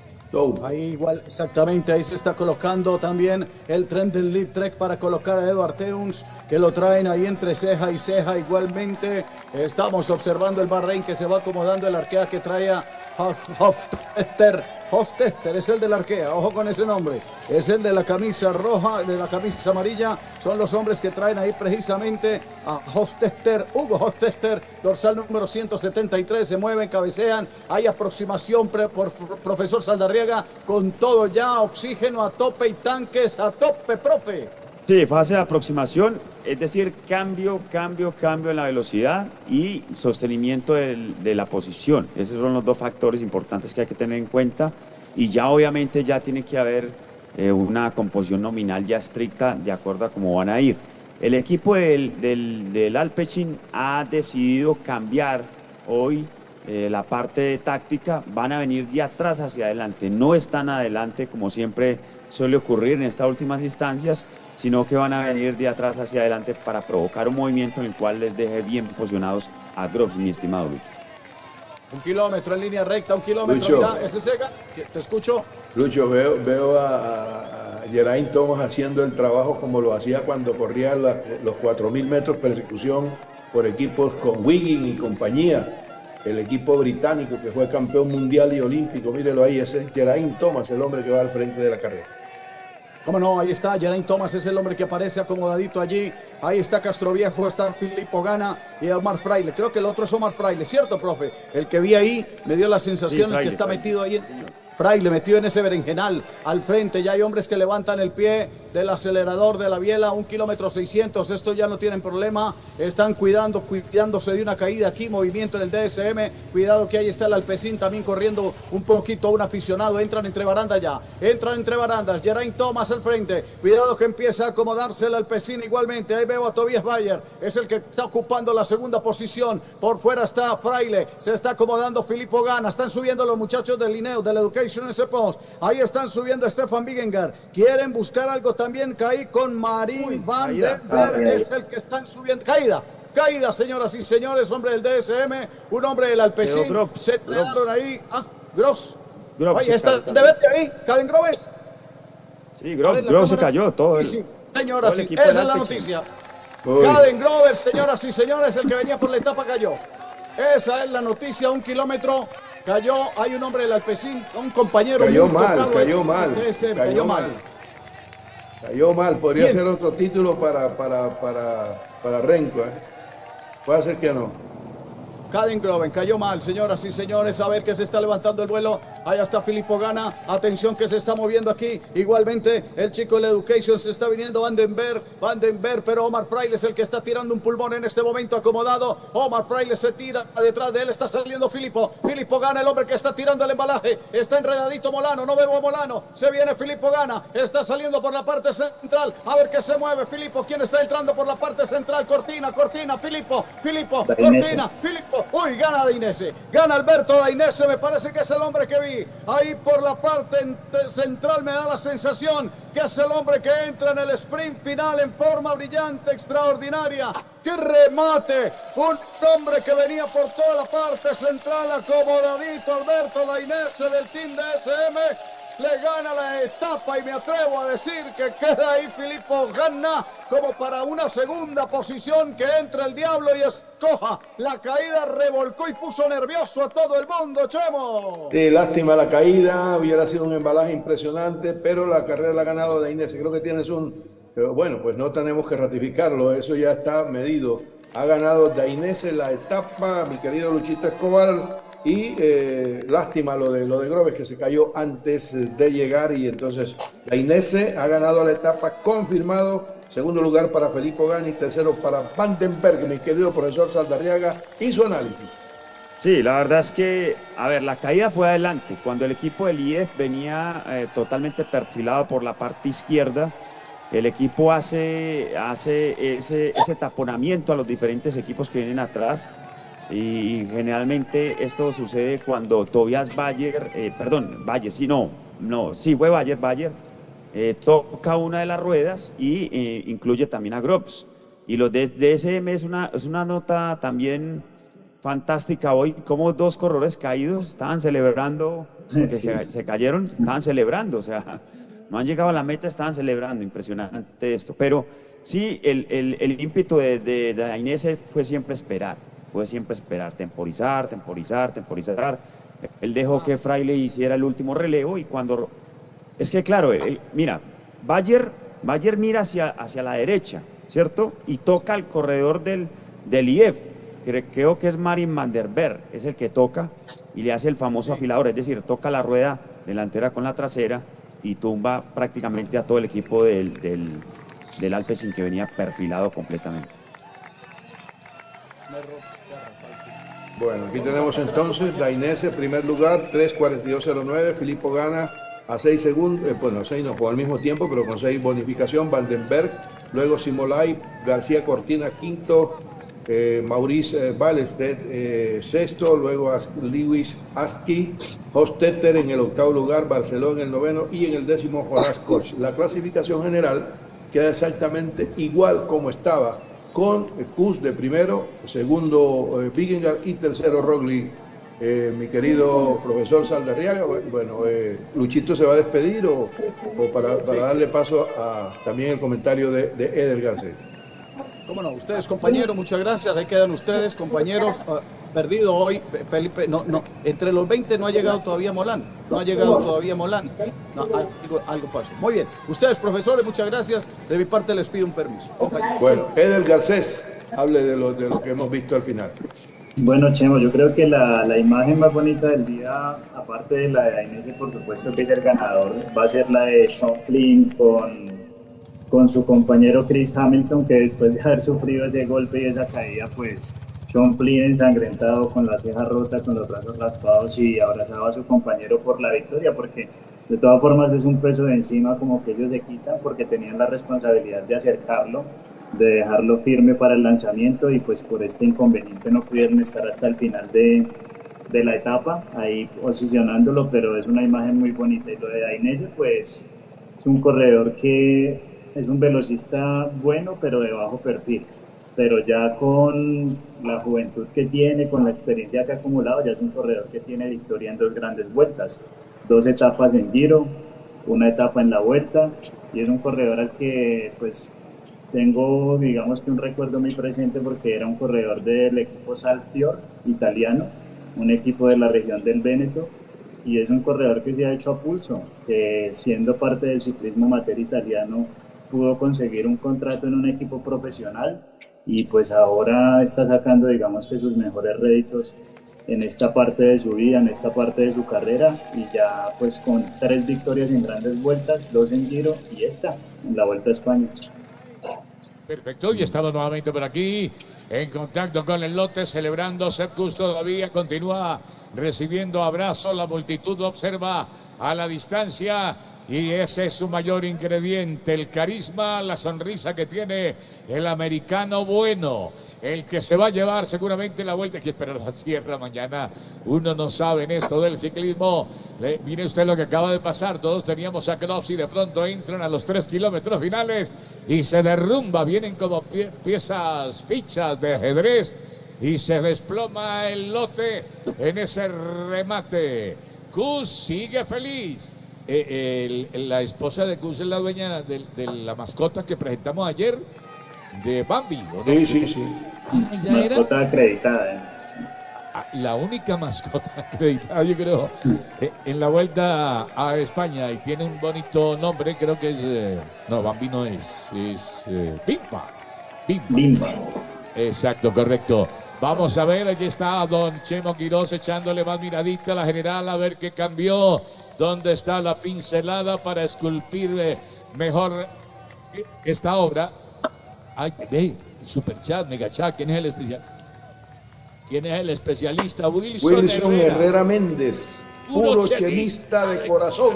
Ahí igual, exactamente, ahí se está colocando también el tren del Lead Trek para colocar a Eduard Teuns, que lo traen ahí entre ceja y ceja. Igualmente estamos observando el Bahrein que se va acomodando, el arquea que trae a Hofstetter. Hofstetter es el del arquea, ojo con ese nombre, es el de la camisa roja, de la camisa amarilla, son los hombres que traen ahí precisamente a Hofstetter, Hugo Hofstetter, dorsal número ciento setenta y tres, se mueven, cabecean, hay aproximación pre, por profesor Saldarriaga, con todo ya, oxígeno a tope y tanques a tope, profe. Sí, fase de aproximación, es decir, cambio, cambio, cambio en la velocidad y sostenimiento del, de la posición. Esos son los dos factores importantes que hay que tener en cuenta y ya obviamente ya tiene que haber eh, una composición nominal ya estricta de acuerdo a cómo van a ir. El equipo del, del, del Alpecin ha decidido cambiar hoy eh, la parte táctica, van a venir de atrás hacia adelante, no están adelante como siempre suele ocurrir en estas últimas instancias, sino que van a venir de atrás hacia adelante para provocar un movimiento en el cual les deje bien posicionados a Groves, mi estimado Lucho. Un kilómetro en línea recta, un kilómetro, Lucho. mira, ese Sega, te escucho. Lucho, veo, veo a, a Geraint Thomas haciendo el trabajo como lo hacía cuando corría la, los cuatro mil metros persecución por equipos con Wiggins y compañía. El equipo británico que fue campeón mundial y olímpico, mírelo ahí, ese es Geraint Thomas, el hombre que va al frente de la carrera. Cómo no, ahí está, Geraint Thomas es el hombre que aparece acomodadito allí. Ahí está Castroviejo, está Filippo Ganna y Omar Fraile. Creo que el otro es Omar Fraile, ¿cierto, profe? El que vi ahí me dio la sensación Sí, Fraile, que está Fraile. metido ahí. En... Fraile metido en ese berenjenal al frente. Ya hay hombres que levantan el pie del acelerador de la biela, un kilómetro seiscientos. Estos ya no tienen problema. Están cuidando, cuidándose de una caída aquí. Movimiento en el D S M. Cuidado que ahí está el Alpecin también corriendo un poquito. Un aficionado. Entran entre barandas ya. Entran entre barandas. Geraint Thomas al frente. Cuidado que empieza a acomodarse el Alpecin igualmente. Ahí veo a Tobias Bayer. Es el que está ocupando la segunda posición. Por fuera está Fraile. Se está acomodando Filippo Ganna. Están subiendo los muchachos del Lineo, del Education S Post. Ahí están subiendo a Stefan Wigengar. Quieren buscar algo también. Caí con Marín Van der Berg. Es el que están subiendo. Caída. Caída, señoras y señores. Hombre del D S M. Un hombre del Alpecin. Se quedaron ahí. Ah, Gross. Groves Ahí está. ¿De verte ahí? ¿Caden Groves? Sí, Groves, Groves se cayó todo. El, sí, sí. Señoras, todo el sí, equipo esa del es la Alpecin. noticia. Uy. Caden Groves, señoras y señores, el que venía por la etapa cayó. Esa es la noticia, un kilómetro cayó. Hay un hombre del Alpecin, un compañero. Cayó muy mal, tocado cayó ahí. mal, Ese, cayó cayó mal. mal. Cayó mal, podría Bien. ser otro título para, para, para, para Renko. ¿eh? Puede ser que no. Caden Groven cayó mal, señoras y señores. A ver que se está levantando el vuelo. Allá está Filippo Ganna. Atención que se está moviendo aquí. Igualmente el chico del Education se está viniendo. Van den Berg, Van den Berg, pero Omar Fraile es el que está tirando un pulmón en este momento acomodado. Omar Fraile se tira detrás de él. Está saliendo Filippo. Filippo Ganna, el hombre que está tirando el embalaje. Está enredadito Molano. No veo a Molano. Se viene Filippo Ganna. Está saliendo por la parte central. A ver qué se mueve Filippo. ¿Quién está entrando por la parte central? Cortina, Cortina, Filippo, Filippo, Cortina, Filippo. Uy, gana Dainese, gana Alberto Dainese, me parece que es el hombre que vi. Ahí por la parte central me da la sensación que es el hombre que entra en el sprint final en forma brillante, extraordinaria. ¡Qué remate! Un hombre que venía por toda la parte central, acomodadito, Alberto Dainese del Team D S M. Le gana la etapa y me atrevo a decir que queda ahí Filippo Ganna como para una segunda posición, que entre el diablo y escoja. La caída revolcó y puso nervioso a todo el mundo, Chemo. Sí, lástima la caída, hubiera sido un embalaje impresionante, pero la carrera la ha ganado Dainese. Creo que tienes un... Pero bueno, pues no tenemos que ratificarlo, eso ya está medido. Ha ganado Dainese la etapa, mi querido Luchito Escobar. Y eh, lástima lo de, lo de Groves, que se cayó antes de llegar, y entonces Dainese ha ganado la etapa, confirmado. Segundo lugar para Filippo Ganna y tercero para Van den Berg. Mi querido profesor Saldarriaga y su análisis. Sí, la verdad es que, a ver, la caída fue adelante. Cuando el equipo del I E F venía eh, totalmente perfilado por la parte izquierda, el equipo hace, hace ese, ese taponamiento a los diferentes equipos que vienen atrás. Y generalmente esto sucede cuando Tobias Bayer, eh, perdón, Bayer, sí, no, no, sí fue Bayer, Bayer, eh, toca una de las ruedas y eh, incluye también a Groves. Y los de D S M es una, es una nota también fantástica hoy, como dos corredores caídos estaban celebrando, porque sí. se, se cayeron, estaban celebrando, o sea, no han llegado a la meta, estaban celebrando, impresionante esto. Pero sí, el, el, el ímpetu de, de, de Dainese fue siempre esperar. Fue siempre esperar, temporizar, temporizar, temporizar. Él dejó que Fraile hiciera el último relevo y cuando... Es que claro, él, mira, Bayer, Bayer mira hacia, hacia la derecha, ¿cierto? Y toca al corredor del, del I E F. Creo que es Marin Van der Berg, es el que toca y le hace el famoso afilador, es decir, toca la rueda delantera con la trasera y tumba prácticamente a todo el equipo del, del, del Alpecin, que venía perfilado completamente. Bueno, aquí tenemos entonces Dainese, primer lugar, tres cuarenta y dos cero nueve. Filippo Ganna a seis segundos, eh, bueno, seis no, al mismo tiempo, pero con seis bonificación. Van den Berg, luego Simolai, García Cortina quinto, eh, Maurice Ballestedt eh, sexto, luego As Lewis Aski, Hostetter en el octavo lugar, Barceló en el noveno y en el décimo Jonas Koch. La clasificación general queda exactamente igual como estaba, con Kuss de primero, segundo eh, Vingegaard y tercero Roglic. Eh, mi querido profesor Saldarriaga, bueno, eh, Luchito se va a despedir o, o para, para darle paso a también el comentario de, de Eder Garcés. Cómo no, ustedes compañeros, muchas gracias, ahí quedan ustedes compañeros. Uh, perdido hoy, Felipe, no, no, entre los veinte no ha llegado todavía Molán, no ha llegado todavía Molán, no, algo, algo pasó. Muy bien, ustedes profesores, muchas gracias, de mi parte les pido un permiso. Compañeros. Bueno, Eder Garcés, hable de lo, de lo que hemos visto al final. Bueno, Chemo, yo creo que la, la imagen más bonita del día, aparte de la de Dainese, por supuesto que es el ganador, va a ser la de Sean Flynn con, con su compañero Chris Hamilton, que después de haber sufrido ese golpe y esa caída, pues Sean Flynn ensangrentado, con la ceja rota, con los brazos raspados y abrazaba a su compañero por la victoria, porque de todas formas es un peso de encima como que ellos se quitan, porque tenían la responsabilidad de acercarlo, de dejarlo firme para el lanzamiento, y pues por este inconveniente no pudieron estar hasta el final de, de la etapa, ahí posicionándolo, pero es una imagen muy bonita. Y lo de Dainese, pues es un corredor que es un velocista bueno, pero de bajo perfil, pero ya con la juventud que tiene, con la experiencia que ha acumulado, ya es un corredor que tiene victoria en dos grandes vueltas, dos etapas en Giro, una etapa en la Vuelta, y es un corredor al que pues tengo, digamos que un recuerdo muy presente, porque era un corredor del equipo Salfior italiano, un equipo de la región del Véneto, y es un corredor que se ha hecho a pulso, que siendo parte del ciclismo amateur italiano pudo conseguir un contrato en un equipo profesional, y pues ahora está sacando, digamos que sus mejores réditos en esta parte de su vida, en esta parte de su carrera, y ya pues con tres victorias en grandes vueltas, dos en Giro y esta en la Vuelta a España. Perfecto, y estamos nuevamente por aquí en contacto con el lote, celebrando. Sepp Kuss todavía continúa recibiendo abrazos, la multitud observa a la distancia, y ese es su mayor ingrediente, el carisma, la sonrisa que tiene el americano bueno, el que se va a llevar seguramente la vuelta. Hay que esperar la sierra mañana, uno no sabe en esto del ciclismo. Le, mire usted lo que acaba de pasar, todos teníamos a Knox y de pronto entran a los tres kilómetros finales y se derrumba, vienen como pie, piezas, fichas de ajedrez, y se desploma el lote en ese remate. Kuss sigue feliz. Eh, el, la esposa de Kuss es la dueña de, de la mascota que presentamos ayer, de Bambi, ¿no? Sí, sí, sí. Mascota era acreditada. La única mascota acreditada, yo creo, eh, en la Vuelta a España, y tiene un bonito nombre, creo que es... Eh, no, Bambi no es, es eh, Bimba. Bimba. Bimba. Exacto, correcto. Vamos a ver, aquí está don Chemo Quirós echándole más miradita a la general, a ver qué cambió, dónde está la pincelada para esculpir eh, mejor esta obra. Ay, ve, superchat, megachat, ¿quién es el especial? ¿Quién es el especialista? Wilson, Wilson Herrera. Herrera Méndez, puro chemista de corazón.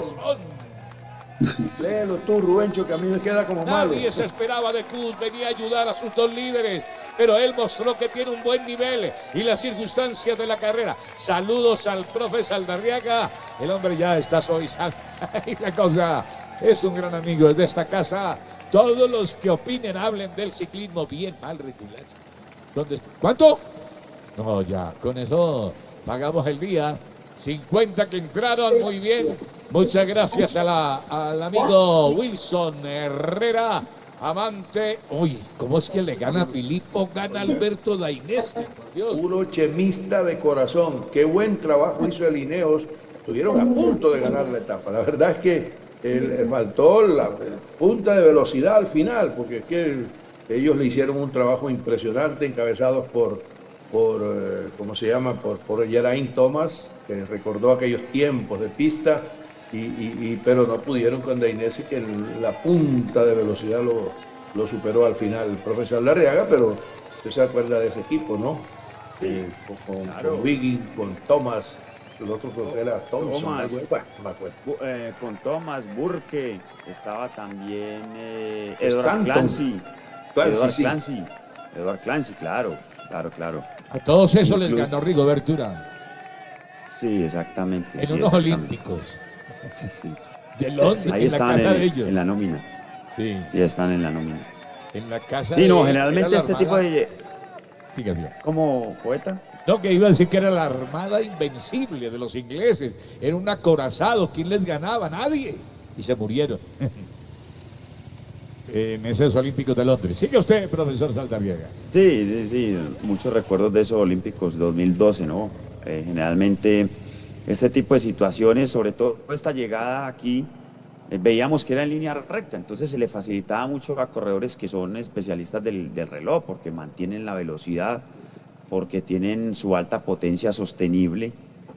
Léelo tú, Rubencho, que a mí me queda como malo. Nadie se esperaba de Kuss, venía a ayudar a sus dos líderes, pero él mostró que tiene un buen nivel y las circunstancias de la carrera. Saludos al profe Saldarriaga, el hombre ya está suavizando. La cosa, es un gran amigo de esta casa. Todos los que opinen, hablen del ciclismo, bien, mal, regular. ¿Dónde? ¿Cuánto? No, ya, con eso pagamos el día. cincuenta que entraron, muy bien. Muchas gracias a la, al amigo Wilson Herrera, amante. Uy, ¿cómo es que le gana a Filippo? Gana Alberto Dainese, por Dios. Puro chemista de corazón. Qué buen trabajo hizo el Ineos. Estuvieron a punto de ganar la etapa. La verdad es que el, faltó la punta de velocidad al final, porque es que el, ellos le hicieron un trabajo impresionante, encabezados por, por eh, ¿cómo se llama? Por, por Geraint Thomas, que recordó aquellos tiempos de pista. Y, y, y, pero no pudieron con Dainese, que la punta de velocidad lo, lo superó al final el profesor Larreaga, pero usted se acuerda de ese equipo, ¿no? Eh, con, claro. con Wiggins, con Thomas, el otro creo que era Thompson, Thomas, bueno, no me acuerdo. Eh, con Thomas, Burke, estaba también eh, Edward Clancy, Clancy, Clancy, Edward sí. Clancy, Edward Clancy, claro. Claro, claro. A todos esos les Inclu- ganó Rigoberto Urán. Sí, exactamente. En sí, unos exactamente. olímpicos. Sí, sí. De Londres, Ahí en la estaban casa en, de ellos. en la nómina. Sí. Sí, están en la nómina. En la casa Sí, de no, él, generalmente era la este tipo armada- de... Siga, siga. ¿Como poeta? No, que iba a decir que era la armada invencible de los ingleses. Era un acorazado. ¿Quién les ganaba? Nadie. Y se murieron. En esos Olímpicos de Londres. Sigue usted, profesor Saldarriaga. Sí, sí, sí, muchos recuerdos de esos Olímpicos dos mil doce, ¿no? Eh, generalmente este tipo de situaciones, sobre todo esta llegada aquí, eh, veíamos que era en línea recta, entonces se le facilitaba mucho a corredores que son especialistas del, del reloj, porque mantienen la velocidad, porque tienen su alta potencia sostenible,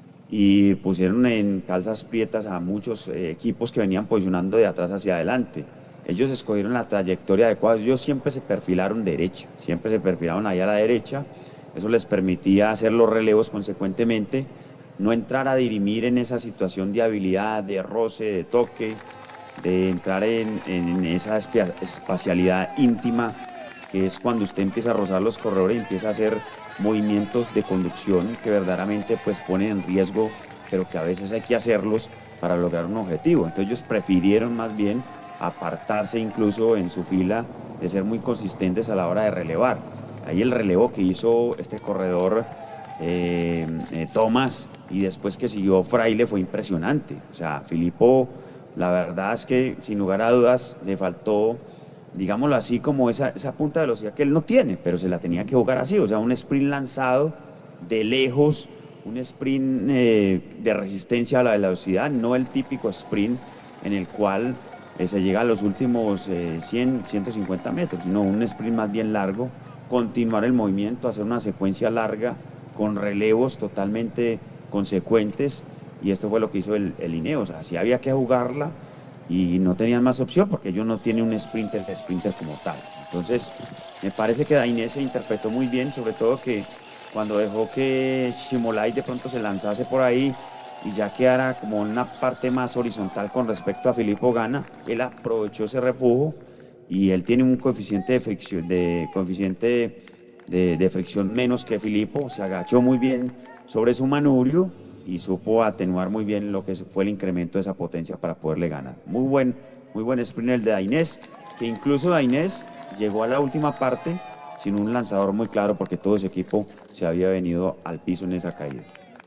y pusieron en calzas prietas a muchos eh, equipos que venían posicionando de atrás hacia adelante. Ellos escogieron la trayectoria adecuada, ellos siempre se perfilaron derecha, siempre se perfilaron ahí a la derecha, eso les permitía hacer los relevos consecuentemente, no entrar a dirimir en esa situación de habilidad, de roce, de toque, de entrar en, en esa espia- espacialidad íntima, que es cuando usted empieza a rozar los corredores y empieza a hacer movimientos de conducción que verdaderamente pues ponen en riesgo, pero que a veces hay que hacerlos para lograr un objetivo. Entonces ellos prefirieron más bien apartarse incluso en su fila, de ser muy consistentes a la hora de relevar. Ahí el relevo que hizo este corredor eh, eh, Tomás y después que siguió Fraile fue impresionante. O sea, Filippo, la verdad es que sin lugar a dudas le faltó, digámoslo así, como esa, esa punta de velocidad que él no tiene, pero se la tenía que jugar así, o sea, un sprint lanzado de lejos, un sprint eh, de resistencia a la velocidad, no el típico sprint en el cual eh, se llega a los últimos eh, cien, ciento cincuenta metros, sino un sprint más bien largo, continuar el movimiento, hacer una secuencia larga con relevos totalmente consecuentes, y esto fue lo que hizo el, el Ineos. O sea, si había que jugarla y no tenían más opción porque ellos no tienen un sprinter de sprinter como tal. Entonces, me parece que Dainese se interpretó muy bien, sobre todo que cuando dejó que Chimolai de pronto se lanzase por ahí y ya quedara como una parte más horizontal con respecto a Filippo Ganna, él aprovechó ese refugio y él tiene un coeficiente de fricción, de, coeficiente de, de fricción menos que Filippo, se agachó muy bien sobre su manubrio y supo atenuar muy bien lo que fue el incremento de esa potencia para poderle ganar. Muy buen, muy buen sprint el de Dainese, que incluso Dainese llegó a la última parte sin un lanzador muy claro porque todo ese equipo se había venido al piso en esa caída.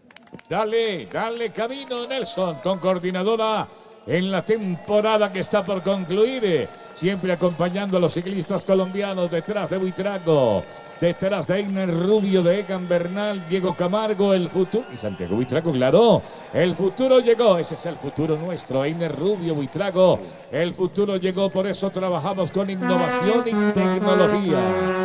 Dale, dale camino, Nelson, con coordinadora en la temporada que está por concluir. Siempre acompañando a los ciclistas colombianos detrás de Buitrago, detrás de Einer Rubio, de Egan Bernal, Diego Camargo, el futuro. Y Santiago Buitrago, claro. El futuro llegó, ese es el futuro nuestro. Einer Rubio, Buitrago. El futuro llegó, por eso trabajamos con innovación y tecnología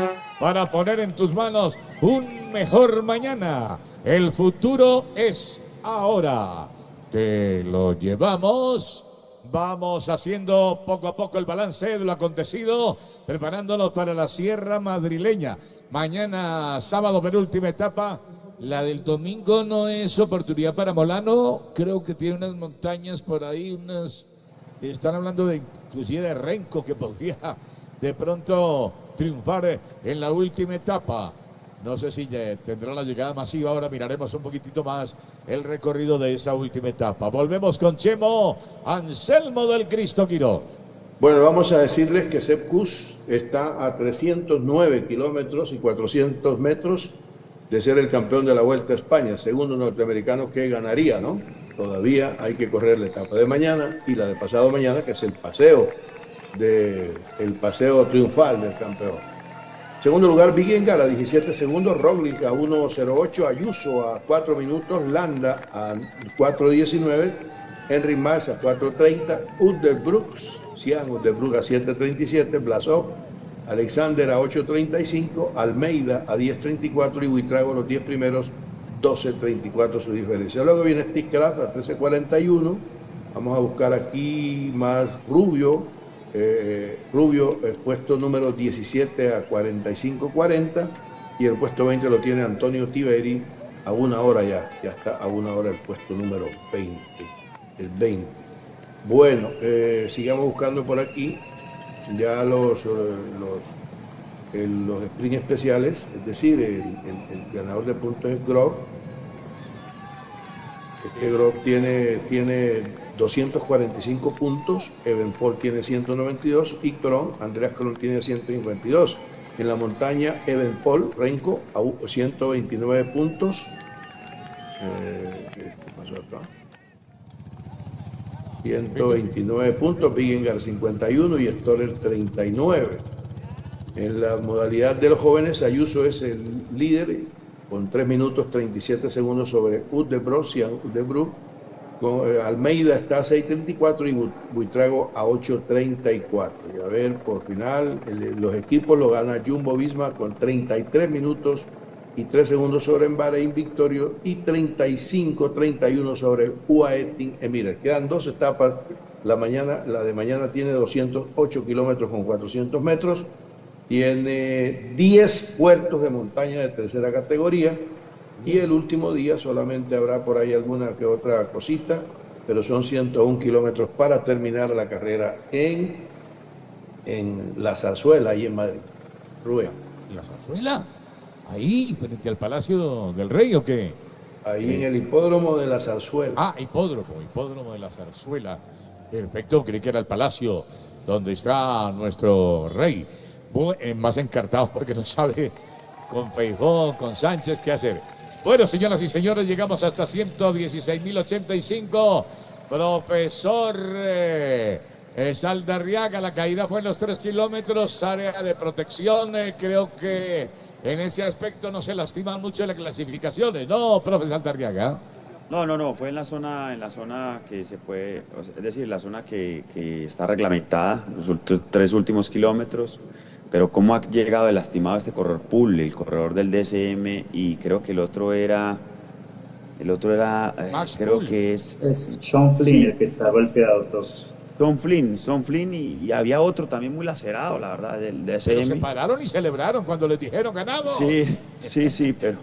para poner en tus manos un mejor mañana. El futuro es ahora. Te lo llevamos. Vamos haciendo poco a poco el balance de lo acontecido, preparándonos para la Sierra Madrileña. Mañana, sábado, penúltima etapa. La del domingo no es oportunidad para Molano. Creo que tiene unas montañas por ahí, unas... Están hablando de inclusive de Renko, que podría de pronto triunfar en la última etapa. No sé si tendrá la llegada masiva. Ahora miraremos un poquitito más el recorrido de esa última etapa. Volvemos con Chemo Anselmo del Cristo Quirós. Bueno, vamos a decirles que Sepp Kuss está a trescientos nueve kilómetros y cuatrocientos metros de ser el campeón de la Vuelta a España, segundo norteamericano que ganaría, ¿no? Todavía hay que correr la etapa de mañana y la de pasado mañana, que es el paseo, de, el paseo triunfal del campeón. Segundo lugar, Vigengar a diecisiete segundos, Roglic a uno cero ocho, Ayuso a cuatro minutos, Landa a cuatro diecinueve, Henry Mas a cuatro treinta, Udebrooks, Sian Udebrooks a siete treinta y siete, Blasov, Alexander a ocho treinta y cinco, Almeida a diez treinta y cuatro y Buitrago los diez primeros, doce treinta y cuatro su diferencia. Luego viene Stig Craft a trece cuarenta y uno, vamos a buscar aquí más Rubio, Eh, Rubio, el puesto número diecisiete a cuarenta y cinco cuarenta y el puesto veinte lo tiene Antonio Tiberi a una hora ya, ya está a una hora el puesto número veinte, el veinte. Bueno, eh, sigamos buscando por aquí ya los, los el, los sprint especiales, es decir, el, el, el ganador de puntos es Groff. Este Groff tiene, tiene doscientos cuarenta y cinco puntos, Evenepoel tiene ciento noventa y dos y Kron, Andreas Kron tiene ciento cincuenta y dos. En la montaña, Evenepoel, Renko, a ciento veintinueve puntos. Eh, ¿Qué pasó acá? ciento veintinueve puntos, Vingegaard cincuenta y uno y Storer treinta y nueve. En la modalidad de los jóvenes, Ayuso es el líder con tres minutos treinta y siete segundos sobre Udebrock y Udebrock. Almeida está a seis treinta y cuatro y Buitrago a ocho treinta y cuatro. Y a ver, por final, el, los equipos lo gana Jumbo Visma con treinta y tres minutos y tres segundos sobre Bahrein Victorio y treinta y cinco treinta y uno sobre U A E Team Emirates. Quedan dos etapas. La, mañana, la de mañana tiene doscientos ocho kilómetros con cuatrocientos metros. Tiene diez puertos de montaña de tercera categoría. Y el último día solamente habrá por ahí alguna que otra cosita, pero son ciento un kilómetros para terminar la carrera en, en La Zarzuela, ahí en Madrid. Rubén. ¿La Zarzuela? ¿Ahí, frente al Palacio del Rey o qué? Ahí eh. en el hipódromo de La Zarzuela. Ah, hipódromo, hipódromo de La Zarzuela. Perfecto, creí que era el palacio donde está nuestro rey. Más encartado porque no sabe con Feijóo, con Sánchez qué hacer. Bueno, señoras y señores, llegamos hasta ciento dieciséis mil ochenta y cinco. Profesor eh, eh, Saldarriaga, la caída fue en los tres kilómetros, área de protección. Eh, creo que en ese aspecto no se lastiman mucho las clasificaciones, ¿no, profe Saldarriaga? No, no, no, fue en la zona, en la zona que se puede, es decir, la zona que, que está reglamentada, los tres últimos kilómetros. Pero cómo ha llegado el lastimado este corredor Pool, el corredor del D S M, y creo que el otro era, el otro era, eh, creo Poole. que es... Es Sean Flynn, sí, el que está golpeado todos. Sean Flynn, Sean Flynn y, y había otro también muy lacerado, la verdad, del D S M. Pero se pararon y celebraron cuando les dijeron ganado. Sí, sí, sí, pero...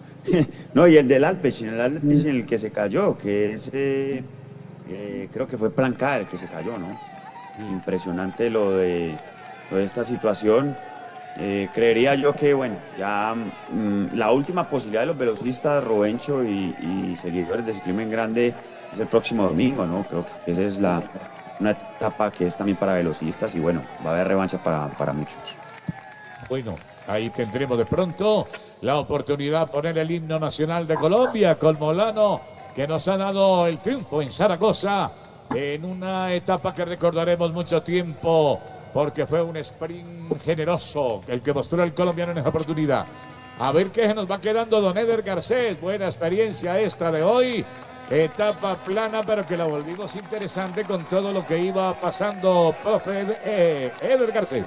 no, y el del Alpecin, el Alpecin el que se cayó, que es, eh, eh, creo que fue Plancard el que se cayó, ¿no? Impresionante lo de... de esta situación. Eh, creería yo que, bueno, ya mmm, la última posibilidad de los velocistas, Robencho y, y seguidores de Ciclismo en Grande es el próximo domingo, ¿no? Creo que esa es la, una etapa que es también para velocistas y, bueno, va a haber revancha para, para muchos. Bueno, ahí tendremos de pronto la oportunidad de poner el himno nacional de Colombia con Molano, que nos ha dado el triunfo en Zaragoza en una etapa que recordaremos mucho tiempo, porque fue un sprint generoso el que mostró el colombiano en esa oportunidad. A ver qué se nos va quedando don Eder Garcés. Buena experiencia esta de hoy. Etapa plana, pero que la volvimos interesante con todo lo que iba pasando, profe eh, Eder Garcés.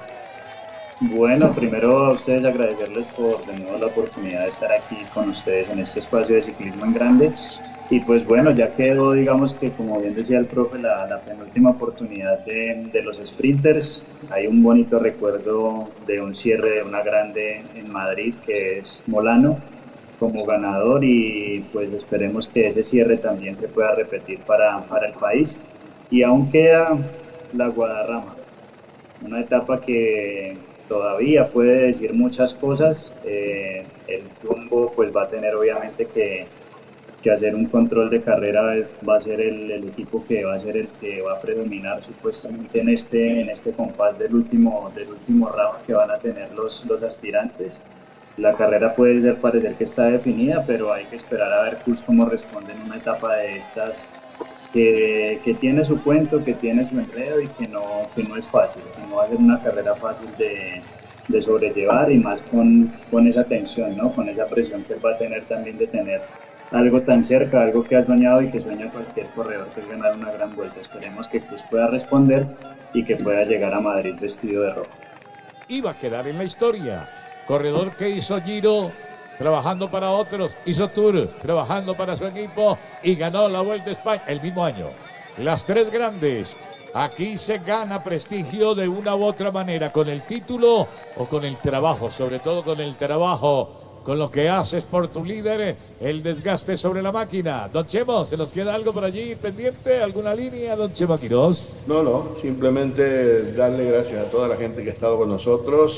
Bueno, primero a ustedes agradecerles por de nuevo la oportunidad de estar aquí con ustedes en este espacio de Ciclismo en Grande. Y pues bueno, ya quedó, digamos que como bien decía el profe, la, la penúltima oportunidad de, de los sprinters. Hay un bonito recuerdo de un cierre de una grande en Madrid, que es Molano, como ganador, y pues esperemos que ese cierre también se pueda repetir para, para el país. Y aún queda la Guadarrama, una etapa que todavía puede decir muchas cosas. Eh, el Jumbo pues va a tener obviamente que que hacer un control de carrera, va a ser el, el equipo que va a ser el que va a predominar supuestamente en este, en este compás del último, del último round que van a tener los, los aspirantes. La carrera puede ser parecer que está definida, pero hay que esperar a ver pues, cómo responde en una etapa de estas que, que tiene su cuento, que tiene su enredo y que no, que no es fácil, que no va a ser una carrera fácil de, de sobrellevar, y más con, con esa tensión, ¿no? Con esa presión que va a tener también de tener algo tan cerca, algo que ha soñado y que sueña cualquier corredor, que es ganar una gran vuelta. Esperemos que Cruz pueda responder y que pueda llegar a Madrid vestido de rojo. Iba a quedar en la historia. Corredor que hizo Giro, trabajando para otros, hizo Tour, trabajando para su equipo y ganó la Vuelta a España el mismo año. Las tres grandes. Aquí se gana prestigio de una u otra manera, con el título o con el trabajo, sobre todo con el trabajo, con lo que haces por tu líder, el desgaste sobre la máquina. Don Chemo, ¿se nos queda algo por allí pendiente? ¿Alguna línea, don Chemo Quirós? No, no, simplemente darle gracias a toda la gente que ha estado con nosotros.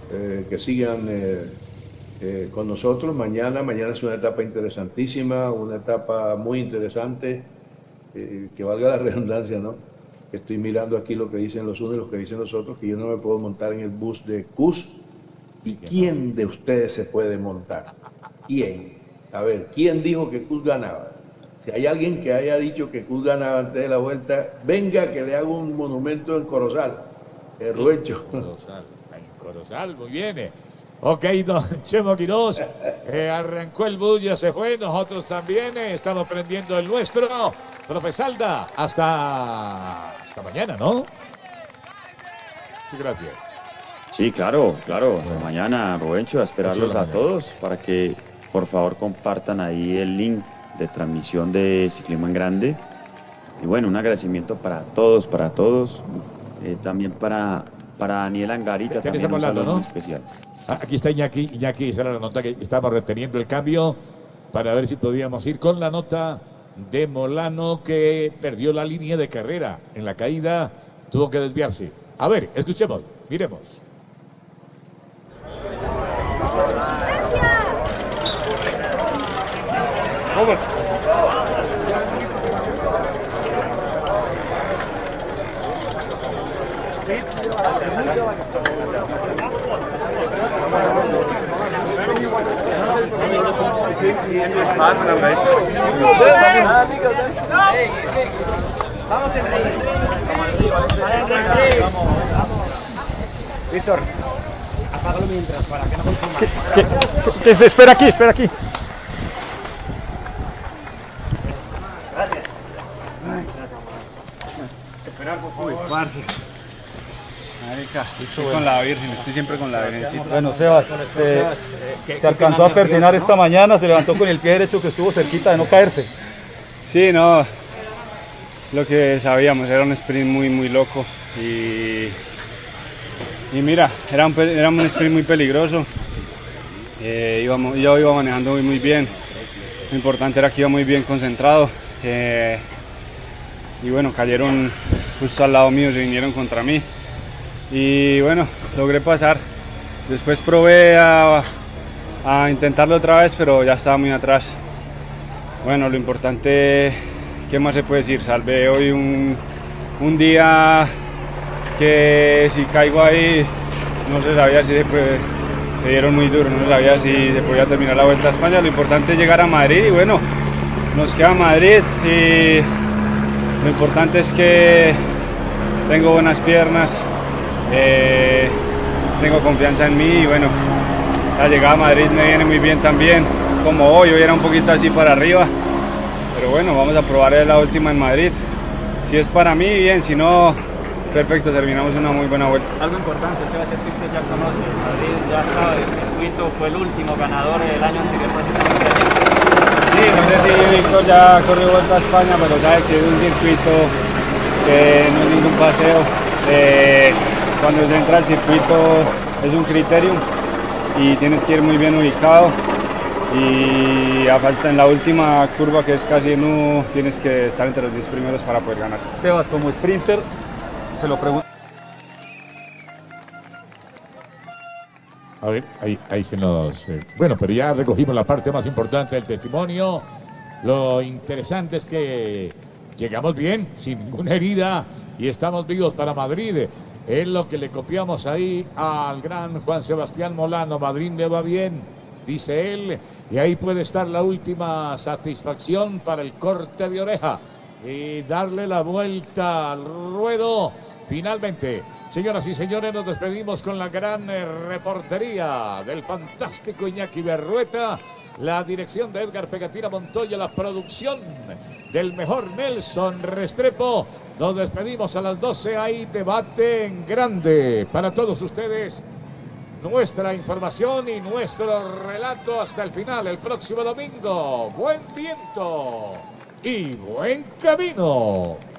eh, que sigan eh, eh, con nosotros. Mañana, mañana es una etapa interesantísima, una etapa muy interesante, eh, que valga la redundancia, ¿no? Estoy mirando aquí lo que dicen los unos y lo que dicen los otros, que yo no me puedo montar en el bus de Kuss. ¿Y quién de ustedes se puede montar? ¿Quién? A ver, ¿quién dijo que Kuss ganaba? Si hay alguien que haya dicho que Kuss ganaba antes de la vuelta, venga que le hago un monumento en Corozal. El Rubencho. Corozal, en Corozal, muy bien. Ok, don Chemo Quirós, eh, arrancó el bus, ya se fue, nosotros también eh, estamos prendiendo el nuestro. Profe Salda, hasta, hasta mañana, ¿no? Sí, gracias. Sí, claro, claro. Hasta mañana, Rubencho, a esperarlos a todos para que por favor compartan ahí el link de transmisión de Ciclismo en Grande. Y bueno, un agradecimiento para todos, para todos. Eh, también para, para Daniel Angarita, también un hablando, saludo ¿no? muy especial. Ah, aquí está Iñaki, Iñaki, esa era la nota que estamos reteniendo el cambio para ver si podíamos ir con la nota de Molano, que perdió la línea de carrera en la caída, tuvo que desviarse. A ver, escuchemos, miremos. Vamos en Víctor, apágalo mientras para que no consuma. Que, que, que se espera aquí, espera aquí. Gracias. Esperar, por favor. Uy, parce. Marica, estoy con la Virgen, estoy siempre con la Virgencita. Bueno, Sebas, se, se alcanzó a persinar esta mañana, se levantó con el pie derecho que estuvo cerquita de no caerse. Sí, no, lo que sabíamos, era un sprint muy, muy loco y, y mira, era un, era un sprint muy peligroso. Eh, íbamos, yo iba manejando muy, muy bien, lo importante era que iba muy bien concentrado. Eh, y bueno, cayeron justo al lado mío, se vinieron contra mí. Y bueno, logré pasar. Después probé a, a intentarlo otra vez, pero ya estaba muy atrás. Bueno, lo importante, ¿qué más se puede decir? Salvé hoy un, un día que si caigo ahí, no se sabía si se, puede, se dieron muy duro, no se sabía si se podía terminar la Vuelta a España. Lo importante es llegar a Madrid y bueno, nos queda Madrid y lo importante es que tengo buenas piernas. Eh, tengo confianza en mí y bueno, la llegada a Madrid me viene muy bien también, como hoy, hoy era un poquito así para arriba, pero bueno, vamos a probar la última en Madrid. Si es para mí, bien, si no, perfecto, terminamos una muy buena vuelta. Algo importante, Sebas, es que usted ya conoce Madrid, ya sabe, el circuito fue el último ganador del año anterior precisamente. Sí, no sé si Víctor ya corrió Vuelta a España, pero sabe que es un circuito que no es ningún paseo. Eh, Cuando se entra al circuito es un criterium y tienes que ir muy bien ubicado y a falta en la última curva, que es casi en U, tienes que estar entre los diez primeros para poder ganar. Sebas, como sprinter, se lo pregunto. A ver, ahí, ahí se nos... Eh, bueno, pero ya recogimos la parte más importante del testimonio. Lo interesante es que llegamos bien, sin ninguna herida, y estamos vivos para Madrid. Es lo que le copiamos ahí al gran Juan Sebastián Molano. Madrid le va bien, dice él, y ahí puede estar la última satisfacción para el corte de oreja y darle la vuelta al ruedo finalmente. Señoras y señores, nos despedimos con la gran eh, reportería del fantástico Iñaki Berrueta, la dirección de Edgar Pegatina Montoya, la producción del mejor Nelson Restrepo. Nos despedimos a las doce, hay debate en grande para todos ustedes. Nuestra información y nuestro relato hasta el final, el próximo domingo. Buen viento y buen camino.